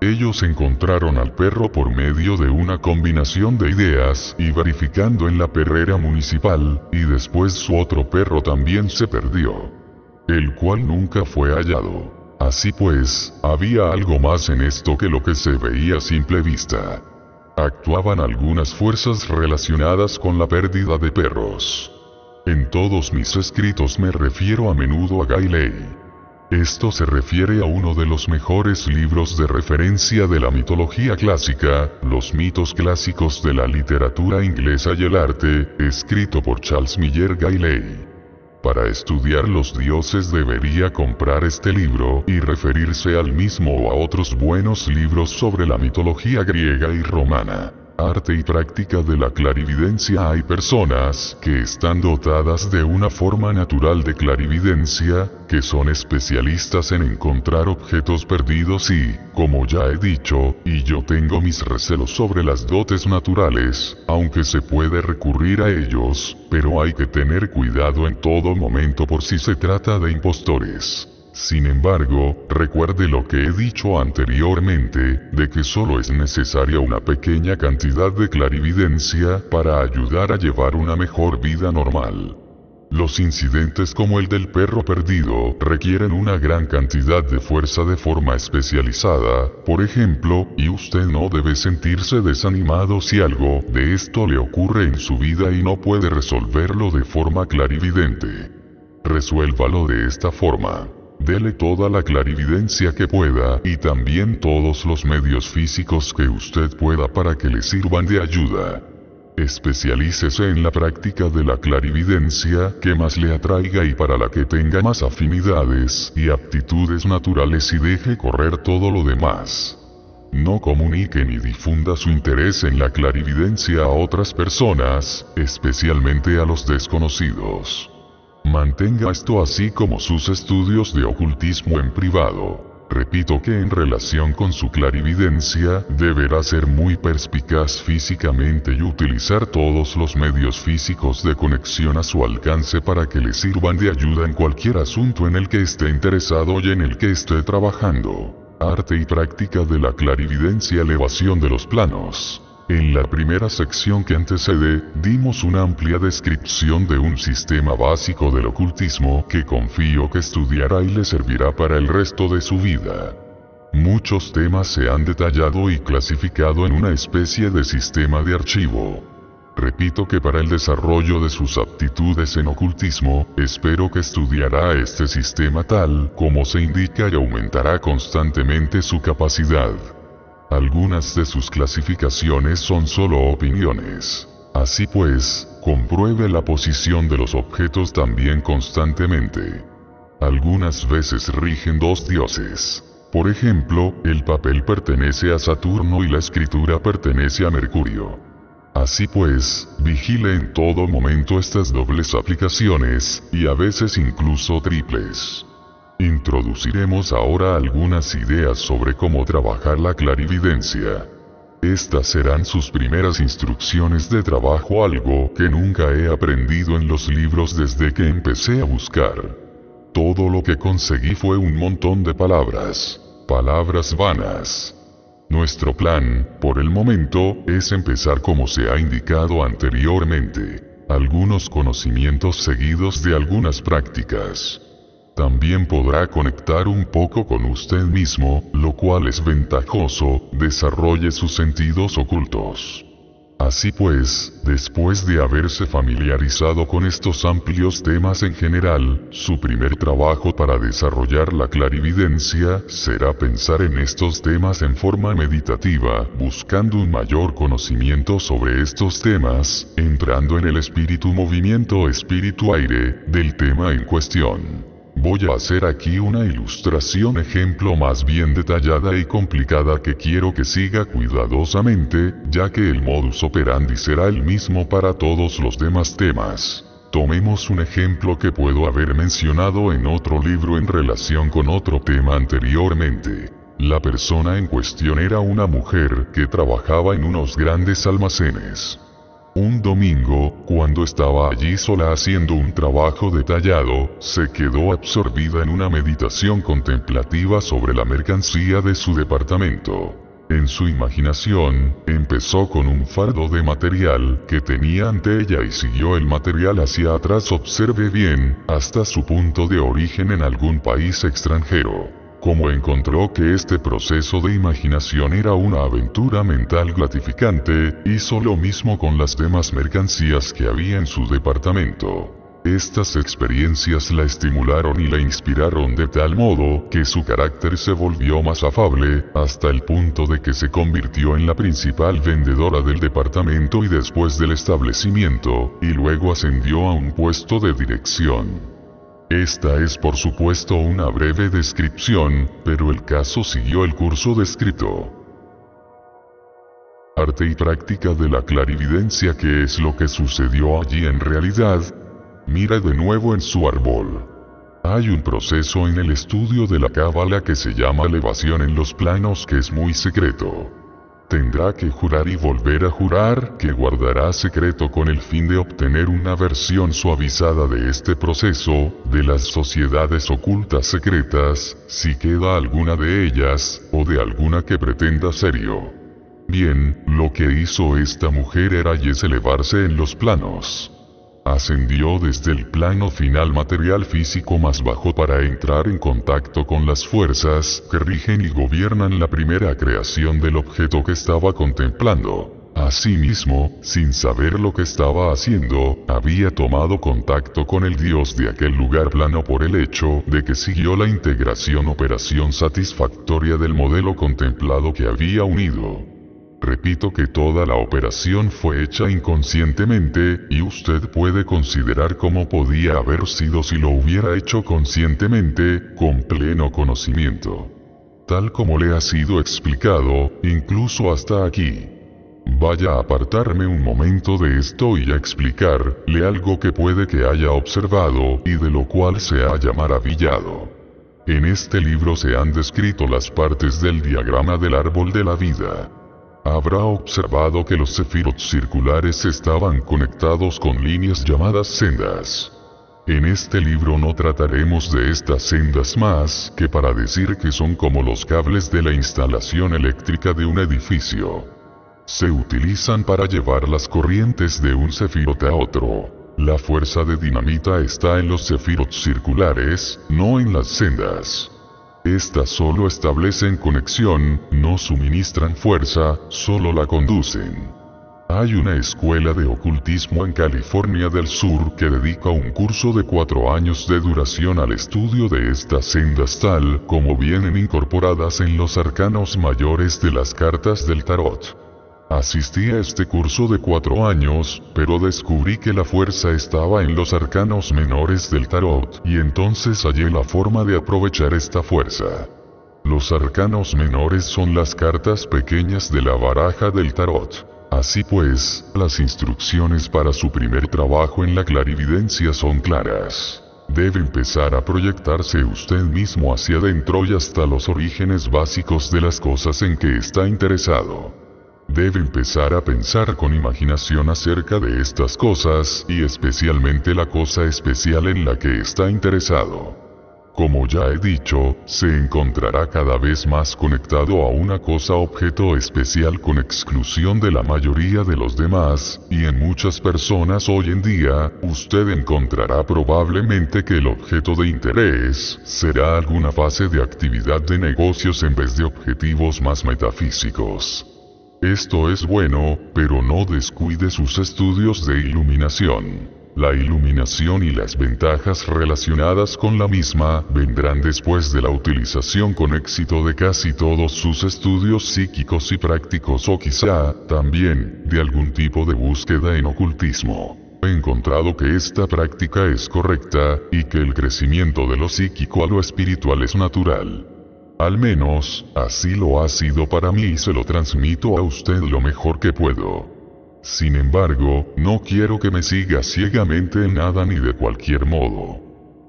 Ellos encontraron al perro por medio de una combinación de ideas y verificando en la perrera municipal, y después su otro perro también se perdió, el cual nunca fue hallado. Así pues, había algo más en esto que lo que se veía a simple vista. Actuaban algunas fuerzas relacionadas con la pérdida de perros. En todos mis escritos me refiero a menudo a Gailey. Esto se refiere a uno de los mejores libros de referencia de la mitología clásica, Los mitos clásicos de la literatura inglesa y el arte, escrito por Charles Miller Gailey. Para estudiar los dioses debería comprar este libro y referirse al mismo o a otros buenos libros sobre la mitología griega y romana. Arte y práctica de la clarividencia. Hay personas que están dotadas de una forma natural de clarividencia, que son especialistas en encontrar objetos perdidos y, como ya he dicho, y yo tengo mis recelos sobre las dotes naturales, aunque se puede recurrir a ellos, pero hay que tener cuidado en todo momento por si se trata de impostores. Sin embargo, recuerde lo que he dicho anteriormente, de que solo es necesaria una pequeña cantidad de clarividencia para ayudar a llevar una mejor vida normal. Los incidentes como el del perro perdido requieren una gran cantidad de fuerza de forma especializada, por ejemplo, y usted no debe sentirse desanimado si algo de esto le ocurre en su vida y no puede resolverlo de forma clarividente. Resuélvalo de esta forma. Dele toda la clarividencia que pueda y también todos los medios físicos que usted pueda para que le sirvan de ayuda. Especialícese en la práctica de la clarividencia que más le atraiga y para la que tenga más afinidades y aptitudes naturales y deje correr todo lo demás. No comunique ni difunda su interés en la clarividencia a otras personas, especialmente a los desconocidos. Mantenga esto así como sus estudios de ocultismo en privado. Repito que en relación con su clarividencia, deberá ser muy perspicaz físicamente y utilizar todos los medios físicos de conexión a su alcance para que le sirvan de ayuda en cualquier asunto en el que esté interesado y en el que esté trabajando. Arte y práctica de la clarividencia. Elevación de los planos. En la primera sección que antecede, dimos una amplia descripción de un sistema básico del ocultismo que confío que estudiará y le servirá para el resto de su vida. Muchos temas se han detallado y clasificado en una especie de sistema de archivo. Repito que para el desarrollo de sus aptitudes en ocultismo, espero que estudiará este sistema tal como se indica y aumentará constantemente su capacidad. Algunas de sus clasificaciones son solo opiniones. Así pues, compruebe la posición de los objetos también constantemente. Algunas veces rigen dos dioses. Por ejemplo, el papel pertenece a Saturno y la escritura pertenece a Mercurio. Así pues, vigile en todo momento estas dobles aplicaciones, y a veces incluso triples. Introduciremos ahora algunas ideas sobre cómo trabajar la clarividencia. Estas serán sus primeras instrucciones de trabajo, algo que nunca he aprendido en los libros desde que empecé a buscar. Todo lo que conseguí fue un montón de palabras vanas. Nuestro plan, por el momento, es empezar como se ha indicado anteriormente, algunos conocimientos seguidos de algunas prácticas. También podrá conectar un poco con usted mismo, lo cual es ventajoso, desarrolle sus sentidos ocultos. Así pues, después de haberse familiarizado con estos amplios temas en general, su primer trabajo para desarrollar la clarividencia será pensar en estos temas en forma meditativa, buscando un mayor conocimiento sobre estos temas, entrando en el espíritu movimiento espíritu aire del tema en cuestión. Voy a hacer aquí una ilustración ejemplo más bien detallada y complicada que quiero que siga cuidadosamente, ya que el modus operandi será el mismo para todos los demás temas. Tomemos un ejemplo que puedo haber mencionado en otro libro en relación con otro tema anteriormente. La persona en cuestión era una mujer que trabajaba en unos grandes almacenes. Un domingo, cuando estaba allí sola haciendo un trabajo detallado, se quedó absorbida en una meditación contemplativa sobre la mercancía de su departamento. En su imaginación, empezó con un fardo de material que tenía ante ella y siguió el material hacia atrás, observe bien, hasta su punto de origen en algún país extranjero. Como encontró que este proceso de imaginación era una aventura mental gratificante, hizo lo mismo con las demás mercancías que había en su departamento. Estas experiencias la estimularon y la inspiraron de tal modo que su carácter se volvió más afable, hasta el punto de que se convirtió en la principal vendedora del departamento y después del establecimiento, y luego ascendió a un puesto de dirección. Esta es por supuesto una breve descripción, pero el caso siguió el curso descrito. Arte y práctica de la clarividencia. ¿Qué es lo que sucedió allí en realidad? Mira de nuevo en su árbol. Hay un proceso en el estudio de la cábala que se llama elevación en los planos, que es muy secreto. Tendrá que jurar y volver a jurar que guardará secreto con el fin de obtener una versión suavizada de este proceso, de las sociedades ocultas secretas, si queda alguna de ellas, o de alguna que pretenda serio. Bien, lo que hizo esta mujer era y es elevarse en los planos. Ascendió desde el plano final material físico más bajo para entrar en contacto con las fuerzas que rigen y gobiernan la primera creación del objeto que estaba contemplando. Asimismo, sin saber lo que estaba haciendo, había tomado contacto con el Dios de aquel lugar plano por el hecho de que siguió la operación satisfactoria del modelo contemplado que había unido. Repito que toda la operación fue hecha inconscientemente, y usted puede considerar cómo podía haber sido si lo hubiera hecho conscientemente, con pleno conocimiento. Tal como le ha sido explicado, incluso hasta aquí. Vaya a apartarme un momento de esto y a explicarle algo que puede que haya observado y de lo cual se haya maravillado. En este libro se han descrito las partes del diagrama del árbol de la vida. Habrá observado que los sefirot circulares estaban conectados con líneas llamadas sendas. En este libro no trataremos de estas sendas más que para decir que son como los cables de la instalación eléctrica de un edificio. Se utilizan para llevar las corrientes de un sefirot a otro. La fuerza de dinamita está en los sefirot circulares, no en las sendas. Estas solo establecen conexión, no suministran fuerza, solo la conducen. Hay una escuela de ocultismo en California del Sur que dedica un curso de 4 años de duración al estudio de estas sendas tal como vienen incorporadas en los arcanos mayores de las cartas del tarot. Asistí a este curso de 4 años, pero descubrí que la fuerza estaba en los arcanos menores del tarot, y entonces hallé la forma de aprovechar esta fuerza. Los arcanos menores son las cartas pequeñas de la baraja del tarot. Así pues, las instrucciones para su primer trabajo en la clarividencia son claras. Debe empezar a proyectarse usted mismo hacia adentro y hasta los orígenes básicos de las cosas en que está interesado. Debe empezar a pensar con imaginación acerca de estas cosas, y especialmente la cosa especial en la que está interesado. Como ya he dicho, se encontrará cada vez más conectado a una cosa objeto especial con exclusión de la mayoría de los demás, y en muchas personas hoy en día, usted encontrará probablemente que el objeto de interés será alguna fase de actividad de negocios en vez de objetivos más metafísicos. Esto es bueno, pero no descuide sus estudios de iluminación. La iluminación y las ventajas relacionadas con la misma vendrán después de la utilización con éxito de casi todos sus estudios psíquicos y prácticos, o quizá, también, de algún tipo de búsqueda en ocultismo. He encontrado que esta práctica es correcta, y que el crecimiento de lo psíquico a lo espiritual es natural. Al menos, así lo ha sido para mí y se lo transmito a usted lo mejor que puedo. Sin embargo, no quiero que me siga ciegamente en nada ni de cualquier modo.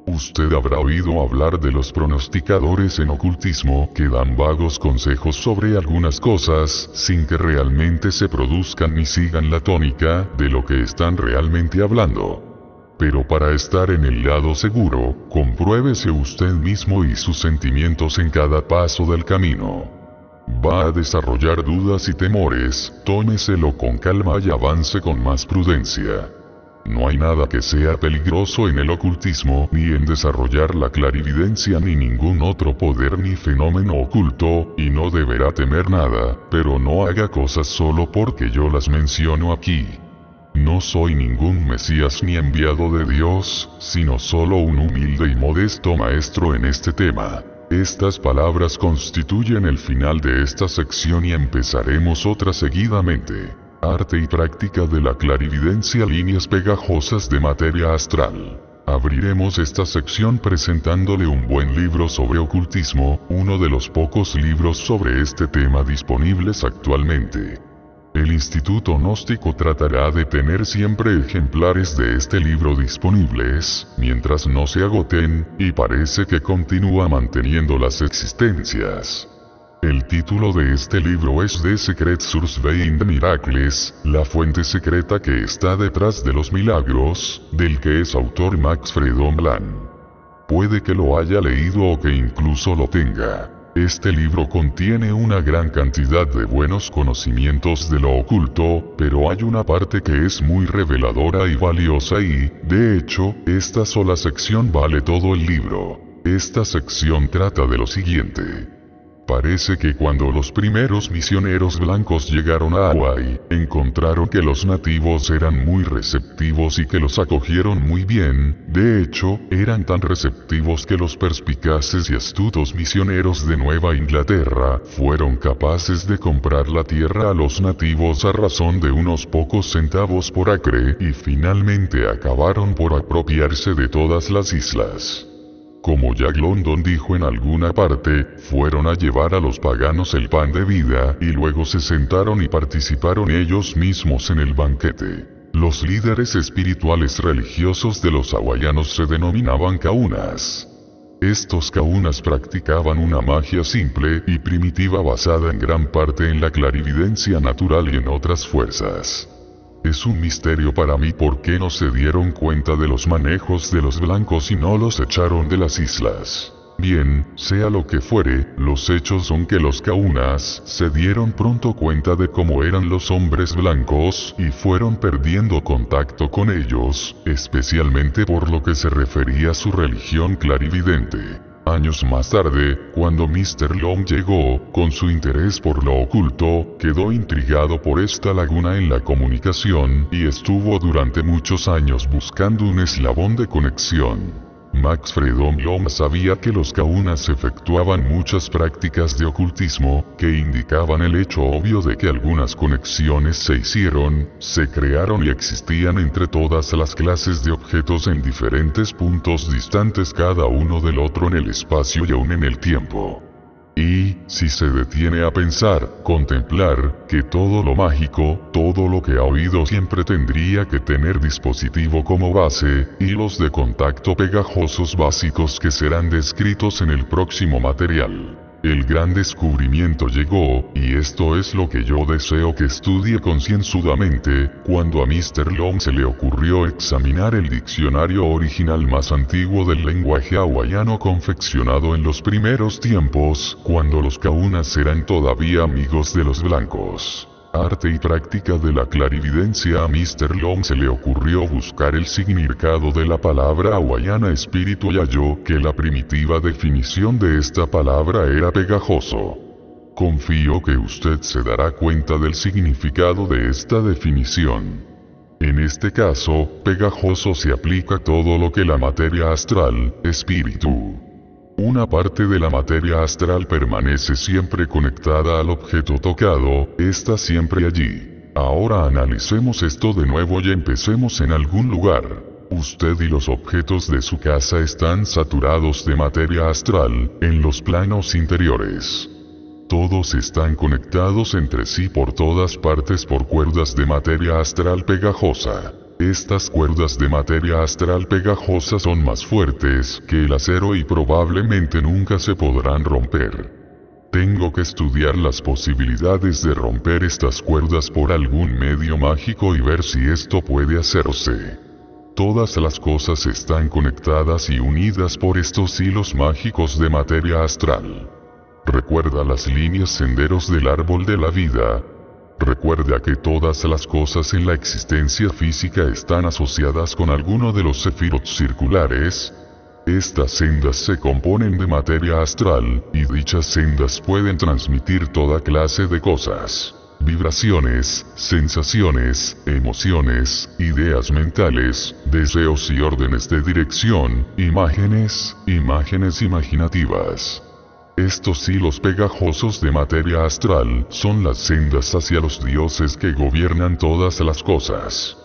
Usted habrá oído hablar de los pronosticadores en ocultismo que dan vagos consejos sobre algunas cosas, sin que realmente se produzcan ni sigan la tónica de lo que están realmente hablando. Pero para estar en el lado seguro, compruébese usted mismo y sus sentimientos en cada paso del camino. Va a desarrollar dudas y temores, tómeselo con calma y avance con más prudencia. No hay nada que sea peligroso en el ocultismo, ni en desarrollar la clarividencia, ni ningún otro poder ni fenómeno oculto, y no deberá temer nada, pero no haga cosas solo porque yo las menciono aquí. No soy ningún Mesías ni enviado de Dios, sino solo un humilde y modesto maestro en este tema. Estas palabras constituyen el final de esta sección y empezaremos otra seguidamente. Arte y práctica de la clarividencia, líneas pegajosas de materia astral. Abriremos esta sección presentándole un buen libro sobre ocultismo, uno de los pocos libros sobre este tema disponibles actualmente. El Instituto Gnóstico tratará de tener siempre ejemplares de este libro disponibles, mientras no se agoten, y parece que continúa manteniendo las existencias. El título de este libro es The Secret Source Behind the Miracles, la fuente secreta que está detrás de los milagros, del que es autor Max Fredon Blanc. Puede que lo haya leído o que incluso lo tenga. Este libro contiene una gran cantidad de buenos conocimientos de lo oculto, pero hay una parte que es muy reveladora y valiosa y, de hecho, esta sola sección vale todo el libro. Esta sección trata de lo siguiente. Parece que cuando los primeros misioneros blancos llegaron a Hawái, encontraron que los nativos eran muy receptivos y que los acogieron muy bien. De hecho, eran tan receptivos que los perspicaces y astutos misioneros de Nueva Inglaterra fueron capaces de comprar la tierra a los nativos a razón de unos pocos centavos por acre, y finalmente acabaron por apropiarse de todas las islas. Como Jack London dijo en alguna parte, fueron a llevar a los paganos el pan de vida, y luego se sentaron y participaron ellos mismos en el banquete. Los líderes espirituales religiosos de los hawaianos se denominaban kaunas. Estos kaunas practicaban una magia simple y primitiva basada en gran parte en la clarividencia natural y en otras fuerzas. Es un misterio para mí por qué no se dieron cuenta de los manejos de los blancos y no los echaron de las islas. Bien, sea lo que fuere, los hechos son que los kaunas se dieron pronto cuenta de cómo eran los hombres blancos y fueron perdiendo contacto con ellos, especialmente por lo que se refería a su religión clarividente. Años más tarde, cuando Mr. Long llegó, con su interés por lo oculto, quedó intrigado por esta laguna en la comunicación, y estuvo durante muchos años buscando un eslabón de conexión. Max Fredon Blanc sabía que los kaunas efectuaban muchas prácticas de ocultismo, que indicaban el hecho obvio de que algunas conexiones se hicieron, se crearon y existían entre todas las clases de objetos en diferentes puntos distantes cada uno del otro en el espacio y aún en el tiempo. Y, si se detiene a pensar, contemplar, que todo lo mágico, todo lo que ha oído siempre tendría que tener dispositivo como base, hilos de contacto pegajosos básicos que serán descritos en el próximo material. El gran descubrimiento llegó, y esto es lo que yo deseo que estudie concienzudamente, cuando a Mr. Long se le ocurrió examinar el diccionario original más antiguo del lenguaje hawaiano confeccionado en los primeros tiempos, cuando los kaunas eran todavía amigos de los blancos. Arte y práctica de la clarividencia. A Mr. Long se le ocurrió buscar el significado de la palabra hawaiana espíritu y halló que la primitiva definición de esta palabra era pegajoso. Confío que usted se dará cuenta del significado de esta definición. En este caso, pegajoso se aplica a todo lo que la materia astral, espíritu. Una parte de la materia astral permanece siempre conectada al objeto tocado, está siempre allí. Ahora analicemos esto de nuevo y empecemos en algún lugar. Usted y los objetos de su casa están saturados de materia astral, en los planos interiores. Todos están conectados entre sí por todas partes por cuerdas de materia astral pegajosa. Estas cuerdas de materia astral pegajosa son más fuertes que el acero y probablemente nunca se podrán romper. Tengo que estudiar las posibilidades de romper estas cuerdas por algún medio mágico y ver si esto puede hacerse. Todas las cosas están conectadas y unidas por estos hilos mágicos de materia astral. Recuerda las líneas senderos del árbol de la vida. Recuerda que todas las cosas en la existencia física están asociadas con alguno de los sefirot circulares. Estas sendas se componen de materia astral, y dichas sendas pueden transmitir toda clase de cosas. Vibraciones, sensaciones, emociones, ideas mentales, deseos y órdenes de dirección, imágenes imaginativas. Estos hilos pegajosos de materia astral son las sendas hacia los dioses que gobiernan todas las cosas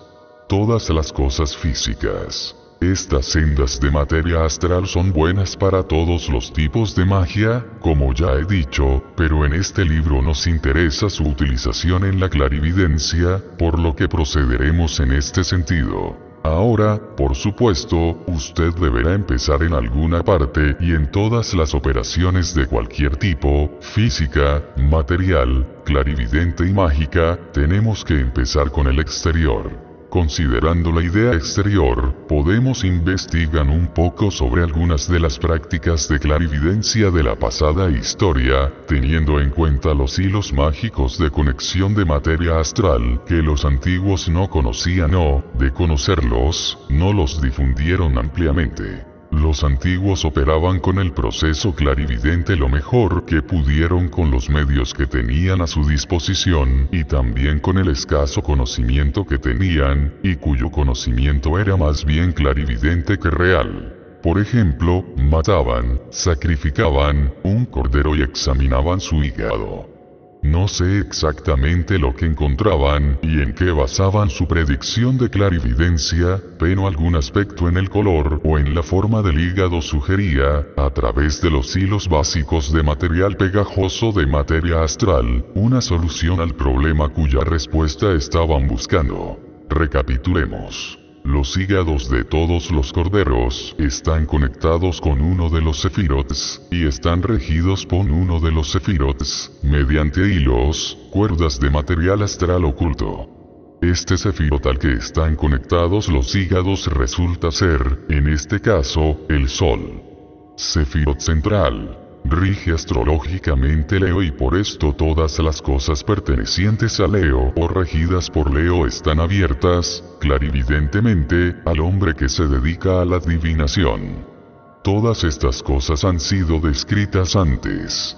físicas. Estas sendas de materia astral son buenas para todos los tipos de magia, como ya he dicho, pero en este libro nos interesa su utilización en la clarividencia, por lo que procederemos en este sentido. Ahora, por supuesto, usted deberá empezar en alguna parte y en todas las operaciones de cualquier tipo, física, material, clarividente y mágica, tenemos que empezar con el exterior. Considerando la idea exterior, podemos investigar un poco sobre algunas de las prácticas de clarividencia de la pasada historia, teniendo en cuenta los hilos mágicos de conexión de materia astral que los antiguos no conocían o, de conocerlos, no los difundieron ampliamente. Los antiguos operaban con el proceso clarividente lo mejor que pudieron con los medios que tenían a su disposición y también con el escaso conocimiento que tenían, y cuyo conocimiento era más bien clarividente que real. Por ejemplo, mataban, sacrificaban un cordero y examinaban su hígado. No sé exactamente lo que encontraban y en qué basaban su predicción de clarividencia, pero algún aspecto en el color o en la forma del hígado sugería, a través de los hilos básicos de material pegajoso de materia astral, una solución al problema cuya respuesta estaban buscando. Recapitulemos. Los hígados de todos los corderos están conectados con uno de los sefirots, y están regidos por uno de los sefirots, mediante hilos, cuerdas de material astral oculto. Este sefirot al que están conectados los hígados resulta ser, en este caso, el Sol. Sefirot central. Rige astrológicamente Leo y por esto todas las cosas pertenecientes a Leo o regidas por Leo están abiertas, clarividentemente, al hombre que se dedica a la adivinación. Todas estas cosas han sido descritas antes.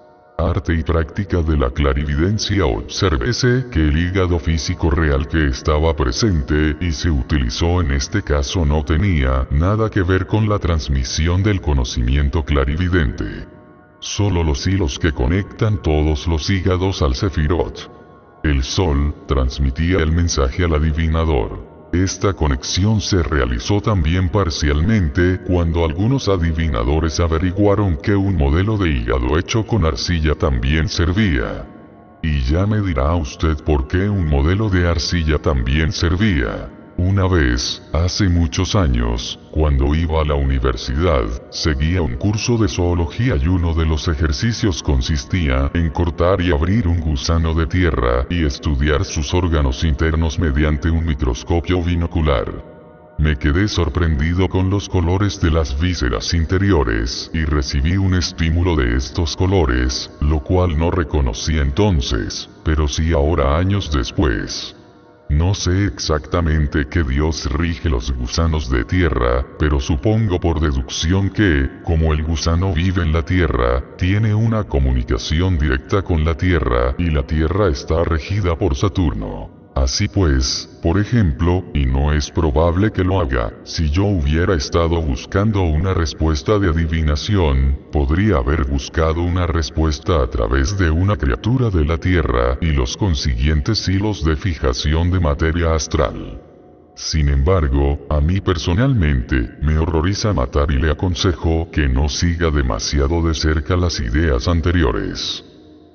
Arte y práctica de la clarividencia. Obsérvese que el hígado físico real que estaba presente y se utilizó en este caso no tenía nada que ver con la transmisión del conocimiento clarividente. Solo los hilos que conectan todos los hígados al sefirot. El Sol transmitía el mensaje al adivinador. Esta conexión se realizó también parcialmente cuando algunos adivinadores averiguaron que un modelo de hígado hecho con arcilla también servía. Y ya me dirá usted por qué un modelo de arcilla también servía. Una vez, hace muchos años, cuando iba a la universidad, seguía un curso de zoología y uno de los ejercicios consistía en cortar y abrir un gusano de tierra y estudiar sus órganos internos mediante un microscopio binocular. Me quedé sorprendido con los colores de las vísceras interiores y recibí un estímulo de estos colores, lo cual no reconocí entonces, pero sí ahora años después. No sé exactamente qué dios rige los gusanos de tierra, pero supongo por deducción que, como el gusano vive en la tierra, tiene una comunicación directa con la tierra y la tierra está regida por Saturno. Así pues, por ejemplo, y no es probable que lo haga, si yo hubiera estado buscando una respuesta de adivinación, podría haber buscado una respuesta a través de una criatura de la Tierra y los consiguientes hilos de fijación de materia astral. Sin embargo, a mí personalmente, me horroriza matar y le aconsejo que no siga demasiado de cerca las ideas anteriores.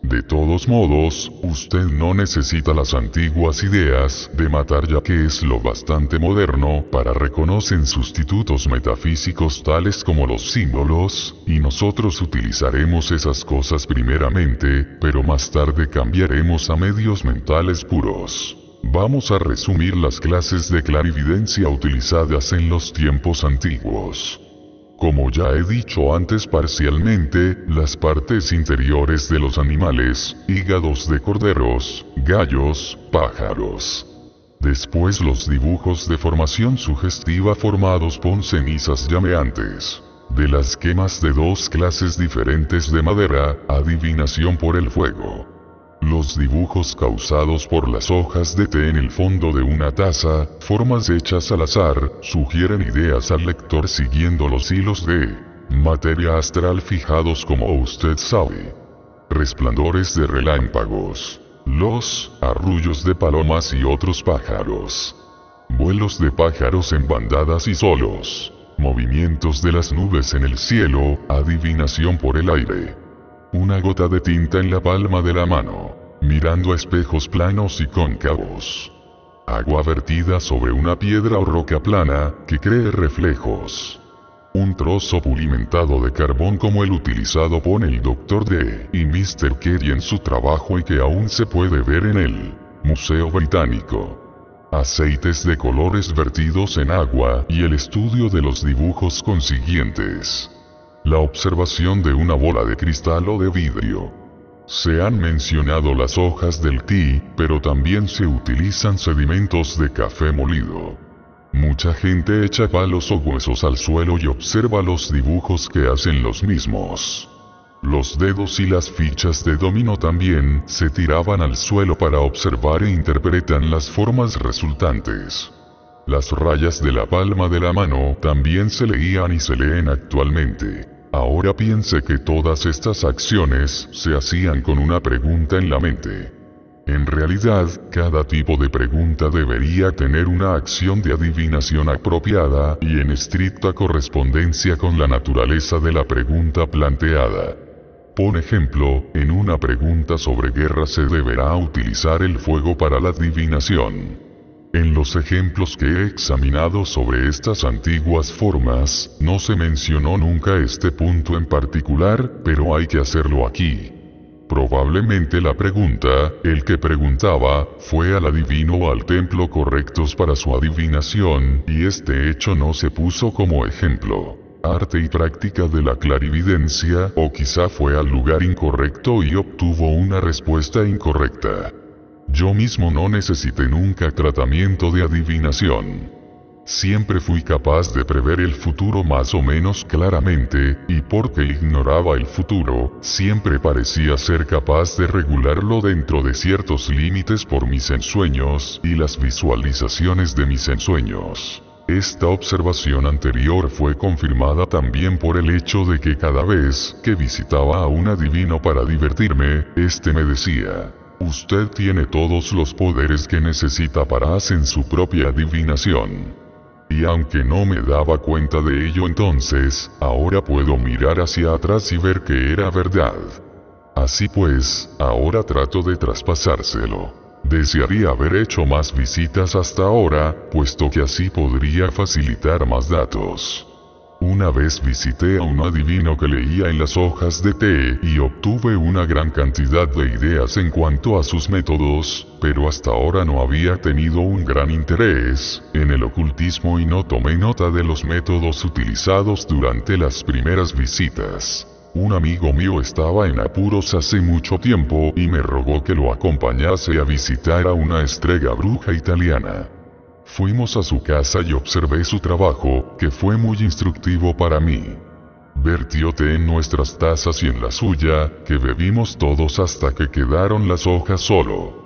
De todos modos, usted no necesita las antiguas ideas de matar, ya que es lo bastante moderno para reconocen sustitutos metafísicos tales como los símbolos, y nosotros utilizaremos esas cosas primeramente, pero más tarde cambiaremos a medios mentales puros. Vamos a resumir las clases de clarividencia utilizadas en los tiempos antiguos. Como ya he dicho antes parcialmente, las partes interiores de los animales, hígados de corderos, gallos, pájaros. Después los dibujos de formación sugestiva formados por cenizas llameantes. De las quemas de dos clases diferentes de madera, adivinación por el fuego. Los dibujos causados por las hojas de té en el fondo de una taza, formas hechas al azar, sugieren ideas al lector siguiendo los hilos de materia astral fijados como usted sabe. Resplandores de relámpagos. Los arrullos de palomas y otros pájaros. Vuelos de pájaros en bandadas y solos. Movimientos de las nubes en el cielo, adivinación por el aire. Una gota de tinta en la palma de la mano, mirando a espejos planos y cóncavos. Agua vertida sobre una piedra o roca plana, que cree reflejos. Un trozo pulimentado de carbón como el utilizado por el Dr. D. y Mr. Kerry en su trabajo y que aún se puede ver en el Museo Británico. Aceites de colores vertidos en agua y el estudio de los dibujos consiguientes. La observación de una bola de cristal o de vidrio. Se han mencionado las hojas del té, pero también se utilizan sedimentos de café molido. Mucha gente echa palos o huesos al suelo y observa los dibujos que hacen los mismos. Los dedos y las fichas de dominó también se tiraban al suelo para observar e interpretan las formas resultantes. Las rayas de la palma de la mano también se leían y se leen actualmente. Ahora piense que todas estas acciones se hacían con una pregunta en la mente. En realidad, cada tipo de pregunta debería tener una acción de adivinación apropiada y en estricta correspondencia con la naturaleza de la pregunta planteada. Por ejemplo, en una pregunta sobre guerra se deberá utilizar el fuego para la adivinación. En los ejemplos que he examinado sobre estas antiguas formas, no se mencionó nunca este punto en particular, pero hay que hacerlo aquí. Probablemente la pregunta, el que preguntaba, fue al adivino o al templo correctos para su adivinación, y este hecho no se puso como ejemplo. Arte y práctica de la clarividencia, o quizá fue al lugar incorrecto y obtuvo una respuesta incorrecta. Yo mismo no necesité nunca tratamiento de adivinación. Siempre fui capaz de prever el futuro más o menos claramente, y porque ignoraba el futuro, siempre parecía ser capaz de regularlo dentro de ciertos límites por mis ensueños y las visualizaciones de mis ensueños. Esta observación anterior fue confirmada también por el hecho de que cada vez que visitaba a un adivino para divertirme, este me decía: usted tiene todos los poderes que necesita para hacer su propia adivinación. Y aunque no me daba cuenta de ello entonces, ahora puedo mirar hacia atrás y ver que era verdad. Así pues, ahora trato de traspasárselo. Desearía haber hecho más visitas hasta ahora, puesto que así podría facilitar más datos. Una vez visité a un adivino que leía en las hojas de té y obtuve una gran cantidad de ideas en cuanto a sus métodos, pero hasta ahora no había tenido un gran interés en el ocultismo y no tomé nota de los métodos utilizados durante las primeras visitas. Un amigo mío estaba en apuros hace mucho tiempo y me rogó que lo acompañase a visitar a una estrella bruja italiana. Fuimos a su casa y observé su trabajo, que fue muy instructivo para mí. Vertió té en nuestras tazas y en la suya, que bebimos todos hasta que quedaron las hojas solo.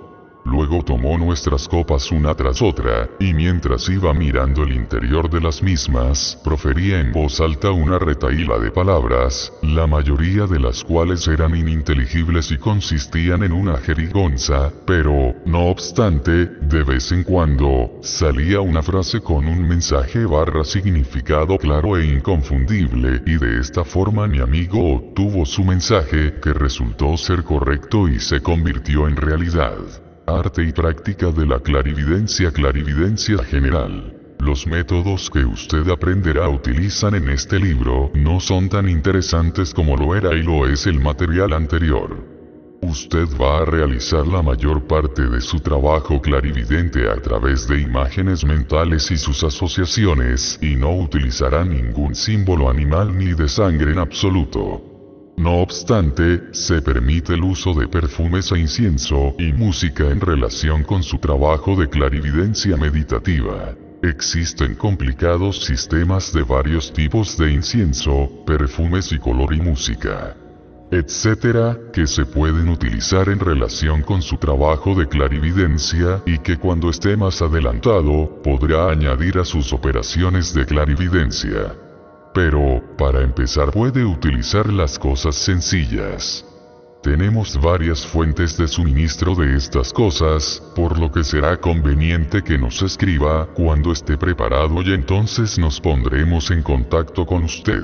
Luego tomó nuestras copas una tras otra, y mientras iba mirando el interior de las mismas, profería en voz alta una retahíla de palabras, la mayoría de las cuales eran ininteligibles y consistían en una jerigonza, pero, no obstante, de vez en cuando, salía una frase con un mensaje / significado claro e inconfundible, y de esta forma mi amigo obtuvo su mensaje, que resultó ser correcto y se convirtió en realidad. Arte y práctica de la clarividencia. Clarividencia general. Los métodos que usted aprenderá utilizan en este libro no son tan interesantes como lo era y lo es el material anterior. Usted va a realizar la mayor parte de su trabajo clarividente a través de imágenes mentales y sus asociaciones, y no utilizará ningún símbolo animal ni de sangre en absoluto. No obstante, se permite el uso de perfumes e incienso y música en relación con su trabajo de clarividencia meditativa. Existen complicados sistemas de varios tipos de incienso, perfumes y color y música, etcétera, que se pueden utilizar en relación con su trabajo de clarividencia y que cuando esté más adelantado, podrá añadir a sus operaciones de clarividencia. Pero, para empezar puede utilizar las cosas sencillas. Tenemos varias fuentes de suministro de estas cosas, por lo que será conveniente que nos escriba cuando esté preparado y entonces nos pondremos en contacto con usted.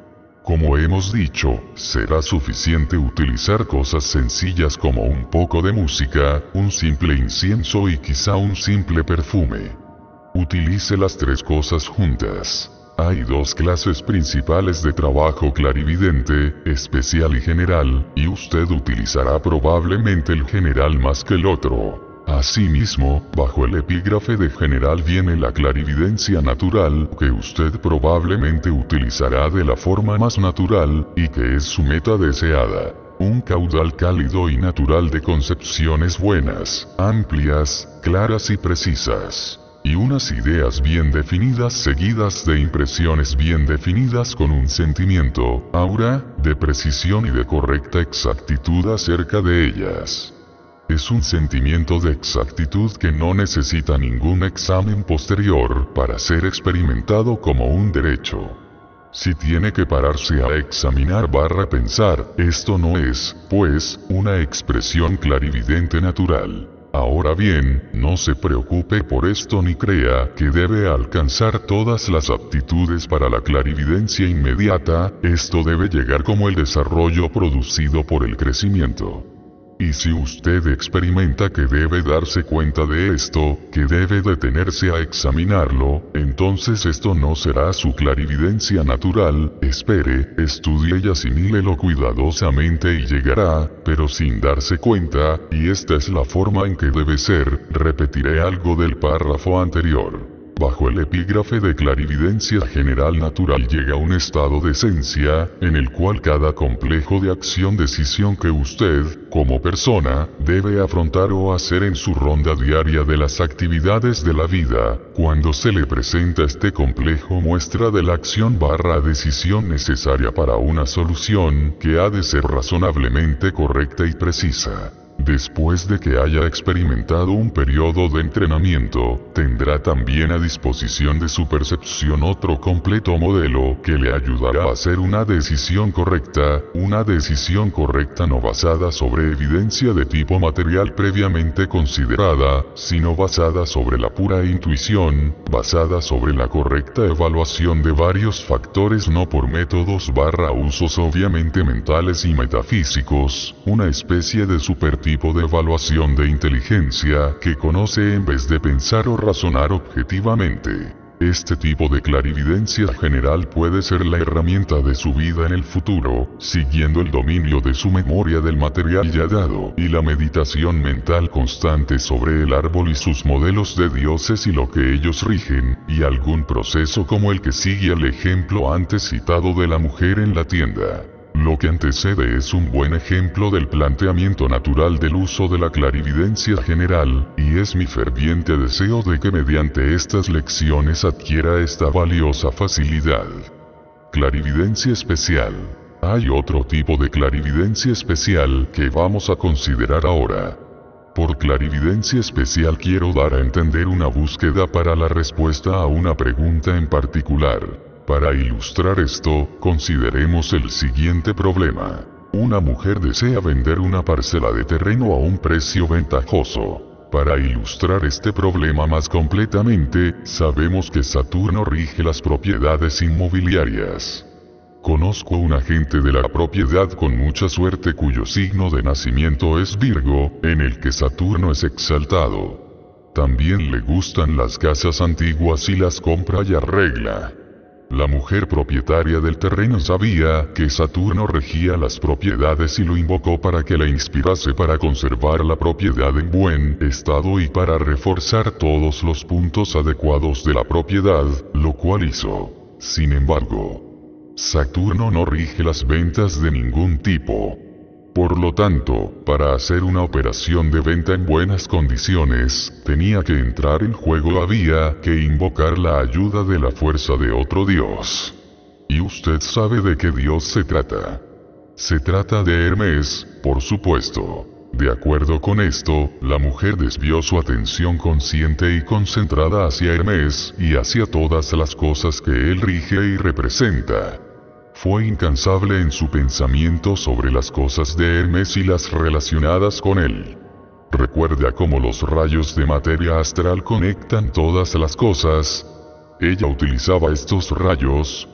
Como hemos dicho, será suficiente utilizar cosas sencillas como un poco de música, un simple incienso y quizá un simple perfume. Utilice las tres cosas juntas. Hay dos clases principales de trabajo clarividente, especial y general, y usted utilizará probablemente el general más que el otro. Asimismo, bajo el epígrafe de general viene la clarividencia natural, que usted probablemente utilizará de la forma más natural, y que es su meta deseada. Un caudal cálido y natural de concepciones buenas, amplias, claras y precisas. Y unas ideas bien definidas seguidas de impresiones bien definidas con un sentimiento, aura, de precisión y de correcta exactitud acerca de ellas. Es un sentimiento de exactitud que no necesita ningún examen posterior para ser experimentado como un derecho. Si tiene que pararse a examinar / pensar, esto no es, pues, una expresión clarividente natural. Ahora bien, no se preocupe por esto ni crea que debe alcanzar todas las aptitudes para la clarividencia inmediata, esto debe llegar como el desarrollo producido por el crecimiento. Y si usted experimenta que debe darse cuenta de esto, que debe detenerse a examinarlo, entonces esto no será su clarividencia natural, espere, estudie y asimílelo cuidadosamente y llegará, pero sin darse cuenta, y esta es la forma en que debe ser, repetiré algo del párrafo anterior. Bajo el epígrafe de clarividencia general natural llega un estado de esencia, en el cual cada complejo de acción-decisión que usted, como persona, debe afrontar o hacer en su ronda diaria de las actividades de la vida, cuando se le presenta este complejo muestra de la acción / decisión necesaria para una solución, que ha de ser razonablemente correcta y precisa. Después de que haya experimentado un periodo de entrenamiento, tendrá también a disposición de su percepción otro completo modelo que le ayudará a hacer una decisión correcta no basada sobre evidencia de tipo material previamente considerada, sino basada sobre la pura intuición, basada sobre la correcta evaluación de varios factores no por métodos / usos obviamente mentales y metafísicos, una especie de supertipo de evaluación de inteligencia que conoce en vez de pensar o razonar objetivamente. Este tipo de clarividencia general puede ser la herramienta de su vida en el futuro, siguiendo el dominio de su memoria del material ya dado, y la meditación mental constante sobre el árbol y sus modelos de dioses y lo que ellos rigen, y algún proceso como el que sigue al ejemplo antes citado de la mujer en la tienda. Lo que antecede es un buen ejemplo del planteamiento natural del uso de la clarividencia general, y es mi ferviente deseo de que mediante estas lecciones adquiera esta valiosa facilidad. Clarividencia especial. Hay otro tipo de clarividencia especial que vamos a considerar ahora. Por clarividencia especial quiero dar a entender una búsqueda para la respuesta a una pregunta en particular. Para ilustrar esto, consideremos el siguiente problema. Una mujer desea vender una parcela de terreno a un precio ventajoso. Para ilustrar este problema más completamente, sabemos que Saturno rige las propiedades inmobiliarias. Conozco un agente de la propiedad con mucha suerte cuyo signo de nacimiento es Virgo, en el que Saturno es exaltado. También le gustan las casas antiguas y las compra y arregla. La mujer propietaria del terreno sabía que Saturno regía las propiedades y lo invocó para que la inspirase para conservar la propiedad en buen estado y para reforzar todos los puntos adecuados de la propiedad, lo cual hizo. Sin embargo, Saturno no rige las ventas de ningún tipo. Por lo tanto, para hacer una operación de venta en buenas condiciones, tenía que entrar en juego, había que invocar la ayuda de la fuerza de otro dios. ¿Y usted sabe de qué dios se trata? Se trata de Hermes, por supuesto. De acuerdo con esto, la mujer desvió su atención consciente y concentrada hacia Hermes y hacia todas las cosas que él rige y representa. Fue incansable en su pensamiento sobre las cosas de Hermes y las relacionadas con él. Recuerda cómo los rayos de materia astral conectan todas las cosas. Ella utilizaba estos rayos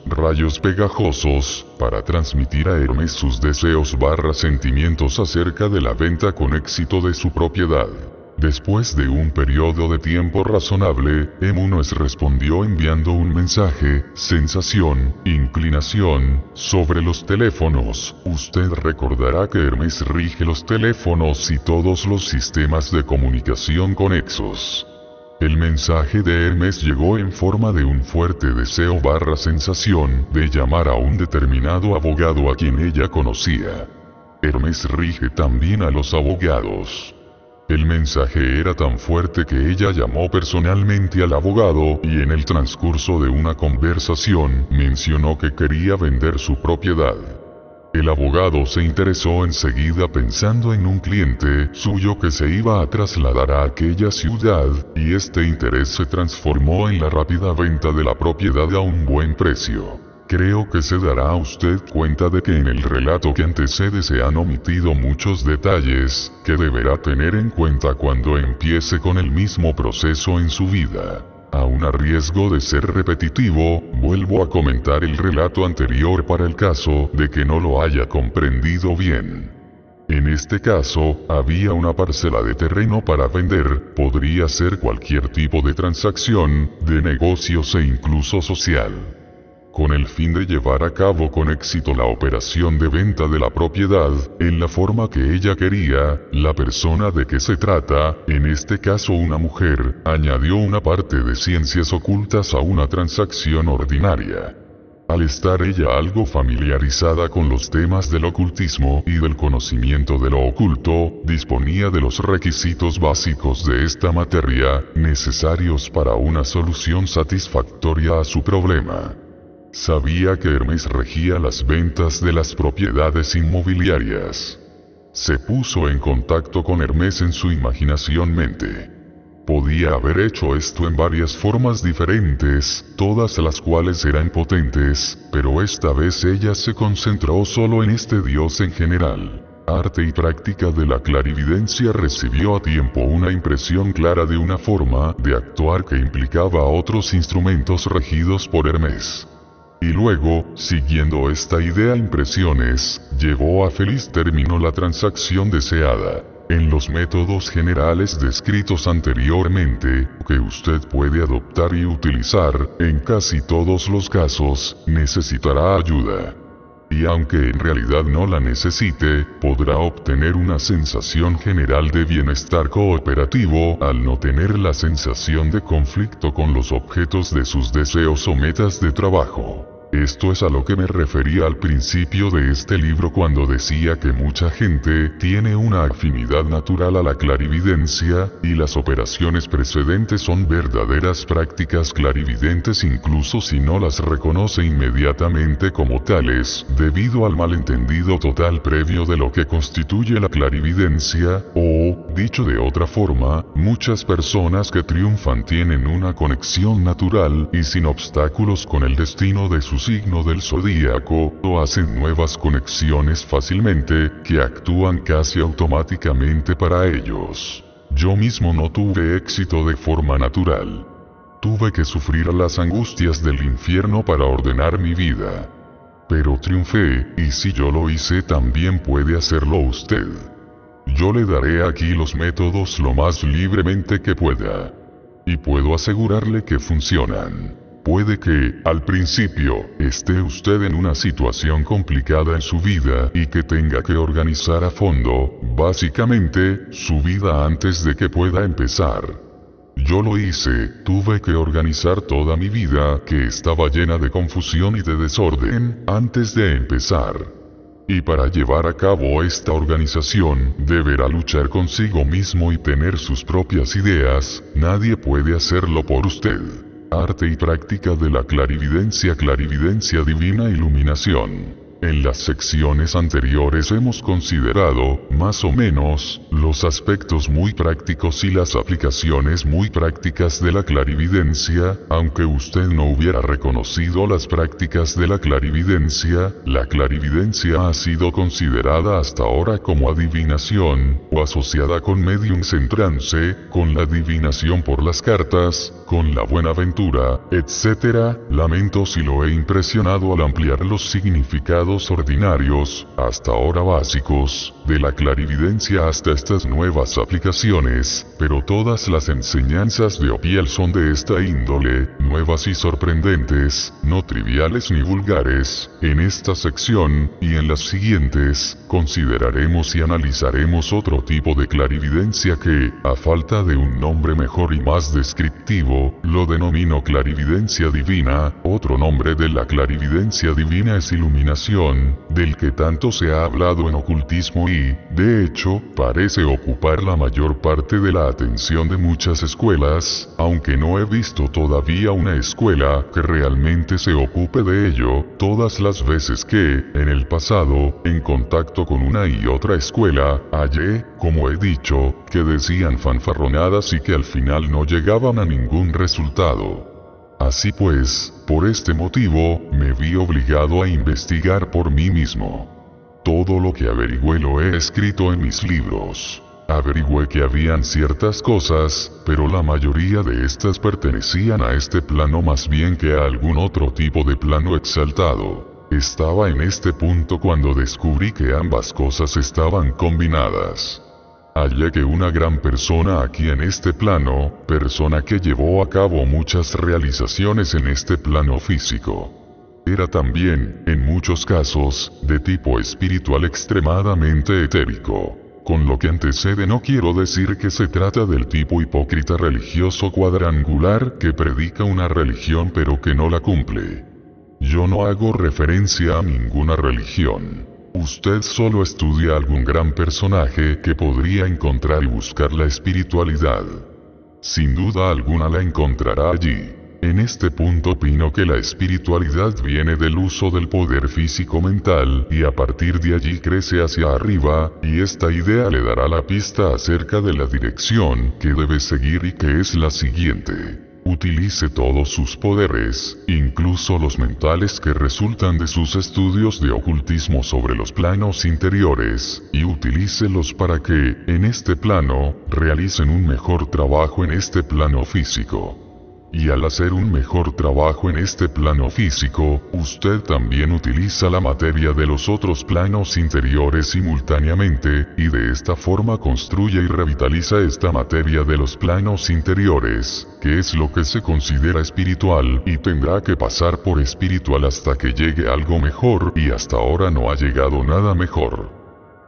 pegajosos, para transmitir a Hermes sus deseos / sentimientos acerca de la venta con éxito de su propiedad. Después de un periodo de tiempo razonable, Emunos respondió enviando un mensaje, sensación, inclinación, sobre los teléfonos. Usted recordará que Hermes rige los teléfonos y todos los sistemas de comunicación conexos. El mensaje de Hermes llegó en forma de un fuerte deseo / sensación de llamar a un determinado abogado a quien ella conocía. Hermes rige también a los abogados. El mensaje era tan fuerte que ella llamó personalmente al abogado y en el transcurso de una conversación mencionó que quería vender su propiedad. El abogado se interesó enseguida pensando en un cliente suyo que se iba a trasladar a aquella ciudad, y este interés se transformó en la rápida venta de la propiedad a un buen precio. Creo que se dará usted cuenta de que en el relato que antecede se han omitido muchos detalles, que deberá tener en cuenta cuando empiece con el mismo proceso en su vida. Aun a riesgo de ser repetitivo, vuelvo a comentar el relato anterior para el caso de que no lo haya comprendido bien. En este caso, había una parcela de terreno para vender, podría ser cualquier tipo de transacción, de negocios e incluso social. Con el fin de llevar a cabo con éxito la operación de venta de la propiedad, en la forma que ella quería, la persona de que se trata, en este caso una mujer, añadió una parte de ciencias ocultas a una transacción ordinaria. Al estar ella algo familiarizada con los temas del ocultismo y del conocimiento de lo oculto, disponía de los requisitos básicos de esta materia, necesarios para una solución satisfactoria a su problema. Sabía que Hermes regía las ventas de las propiedades inmobiliarias. Se puso en contacto con Hermes en su imaginación mente. Podía haber hecho esto en varias formas diferentes, todas las cuales eran potentes, pero esta vez ella se concentró solo en este dios en general. Arte y práctica de la clarividencia recibió a tiempo una impresión clara de una forma de actuar que implicaba a otros instrumentos regidos por Hermes. Y luego, siguiendo esta idea impresiones, llevó a feliz término la transacción deseada. En los métodos generales descritos anteriormente, que usted puede adoptar y utilizar, en casi todos los casos, necesitará ayuda. Y aunque en realidad no la necesite, podrá obtener una sensación general de bienestar cooperativo al no tener la sensación de conflicto con los objetos de sus deseos o metas de trabajo. Esto es a lo que me refería al principio de este libro cuando decía que mucha gente tiene una afinidad natural a la clarividencia, y las operaciones precedentes son verdaderas prácticas clarividentes incluso si no las reconoce inmediatamente como tales, debido al malentendido total previo de lo que constituye la clarividencia, o, dicho de otra forma, muchas personas que triunfan tienen una conexión natural y sin obstáculos con el destino de su signo del zodíaco, o hacen nuevas conexiones fácilmente, que actúan casi automáticamente para ellos. Yo mismo no tuve éxito de forma natural. Tuve que sufrir las angustias del infierno para ordenar mi vida. Pero triunfé, y si yo lo hice también puede hacerlo usted. Yo le daré aquí los métodos lo más libremente que pueda. Y puedo asegurarle que funcionan. Puede que, al principio, esté usted en una situación complicada en su vida y que tenga que organizar a fondo, básicamente, su vida antes de que pueda empezar. Yo lo hice, tuve que organizar toda mi vida, que estaba llena de confusión y de desorden, antes de empezar. Y para llevar a cabo esta organización, deberá luchar consigo mismo y tener sus propias ideas, nadie puede hacerlo por usted. Arte y práctica de la clarividencia divina iluminación. En las secciones anteriores hemos considerado, más o menos, los aspectos muy prácticos y las aplicaciones muy prácticas de la clarividencia, aunque usted no hubiera reconocido las prácticas de la clarividencia ha sido considerada hasta ahora como adivinación, o asociada con médiums en trance, con la adivinación por las cartas, con la buenaventura, etc. Lamento si lo he impresionado al ampliar los significados ordinarios, hasta ahora básicos, de la clarividencia hasta estas nuevas aplicaciones, pero todas las enseñanzas de Opiel son de esta índole, nuevas y sorprendentes, no triviales ni vulgares. En esta sección, y en las siguientes, consideraremos y analizaremos otro tipo de clarividencia que, a falta de un nombre mejor y más descriptivo, lo denomino clarividencia divina. Otro nombre de la clarividencia divina es iluminación, del que tanto se ha hablado en ocultismo y, de hecho, parece ocupar la mayor parte de la atención de muchas escuelas, aunque no he visto todavía una escuela que realmente se ocupe de ello. Todas las veces que, en el pasado, en contacto con una y otra escuela, hallé, como he dicho, que decían fanfarronadas y que al final no llegaban a ningún resultado. Así pues, por este motivo, me vi obligado a investigar por mí mismo. Todo lo que averigüé lo he escrito en mis libros. Averigüé que habían ciertas cosas, pero la mayoría de estas pertenecían a este plano más bien que a algún otro tipo de plano exaltado. Estaba en este punto cuando descubrí que ambas cosas estaban combinadas. Hallé que una gran persona aquí en este plano, persona que llevó a cabo muchas realizaciones en este plano físico, era también, en muchos casos, de tipo espiritual extremadamente etérico. Con lo que antecede no quiero decir que se trata del tipo hipócrita religioso cuadrangular que predica una religión pero que no la cumple. Yo no hago referencia a ninguna religión. Usted solo estudia algún gran personaje que podría encontrar y buscar la espiritualidad. Sin duda alguna la encontrará allí. En este punto opino que la espiritualidad viene del uso del poder físico-mental, y a partir de allí crece hacia arriba, y esta idea le dará la pista acerca de la dirección que debe seguir y que es la siguiente. Utilice todos sus poderes, incluso los mentales que resultan de sus estudios de ocultismo sobre los planos interiores, y utilícelos para que, en este plano, realicen un mejor trabajo en este plano físico. Y al hacer un mejor trabajo en este plano físico, usted también utiliza la materia de los otros planos interiores simultáneamente, y de esta forma construye y revitaliza esta materia de los planos interiores, que es lo que se considera espiritual, y tendrá que pasar por espiritual hasta que llegue algo mejor, y hasta ahora no ha llegado nada mejor.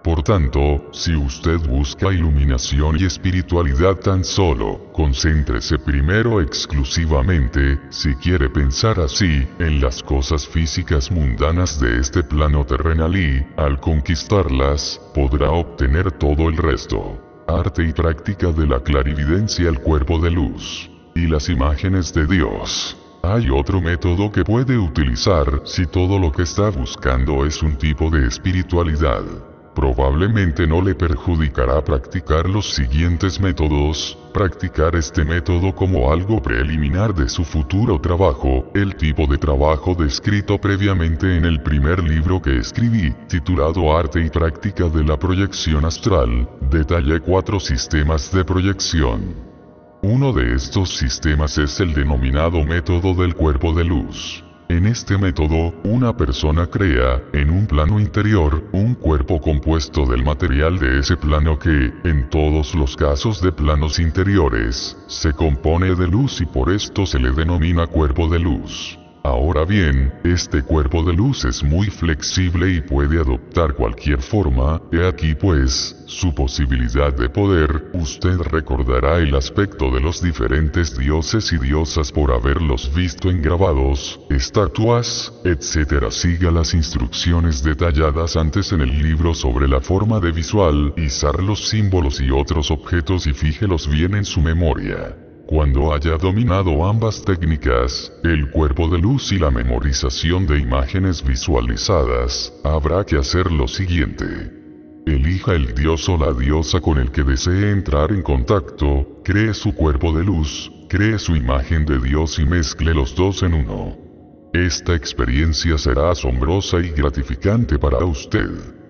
Por tanto, si usted busca iluminación y espiritualidad tan solo, concéntrese primero exclusivamente, si quiere pensar así, en las cosas físicas mundanas de este plano terrenal y, al conquistarlas, podrá obtener todo el resto. Arte y práctica de la clarividencia, el cuerpo de luz y las imágenes de Dios. Hay otro método que puede utilizar si todo lo que está buscando es un tipo de espiritualidad. Probablemente no le perjudicará practicar los siguientes métodos. Practicar este método como algo preliminar de su futuro trabajo, el tipo de trabajo descrito previamente en el primer libro que escribí, titulado Arte y práctica de la proyección astral. Detallé 4 sistemas de proyección. Uno de estos sistemas es el denominado método del cuerpo de luz. En este método, una persona crea, en un plano interior, un cuerpo compuesto del material de ese plano que, en todos los casos de planos interiores, se compone de luz y por esto se le denomina cuerpo de luz. Ahora bien, este cuerpo de luz es muy flexible y puede adoptar cualquier forma, he aquí pues, su posibilidad de poder. Usted recordará el aspecto de los diferentes dioses y diosas por haberlos visto en grabados, estatuas, etc. Siga las instrucciones detalladas antes en el libro sobre la forma de visualizar los símbolos y otros objetos y fíjelos bien en su memoria. Cuando haya dominado ambas técnicas, el cuerpo de luz y la memorización de imágenes visualizadas, habrá que hacer lo siguiente. Elija el dios o la diosa con el que desee entrar en contacto, cree su cuerpo de luz, cree su imagen de Dios y mezcle los dos en uno. Esta experiencia será asombrosa y gratificante para usted.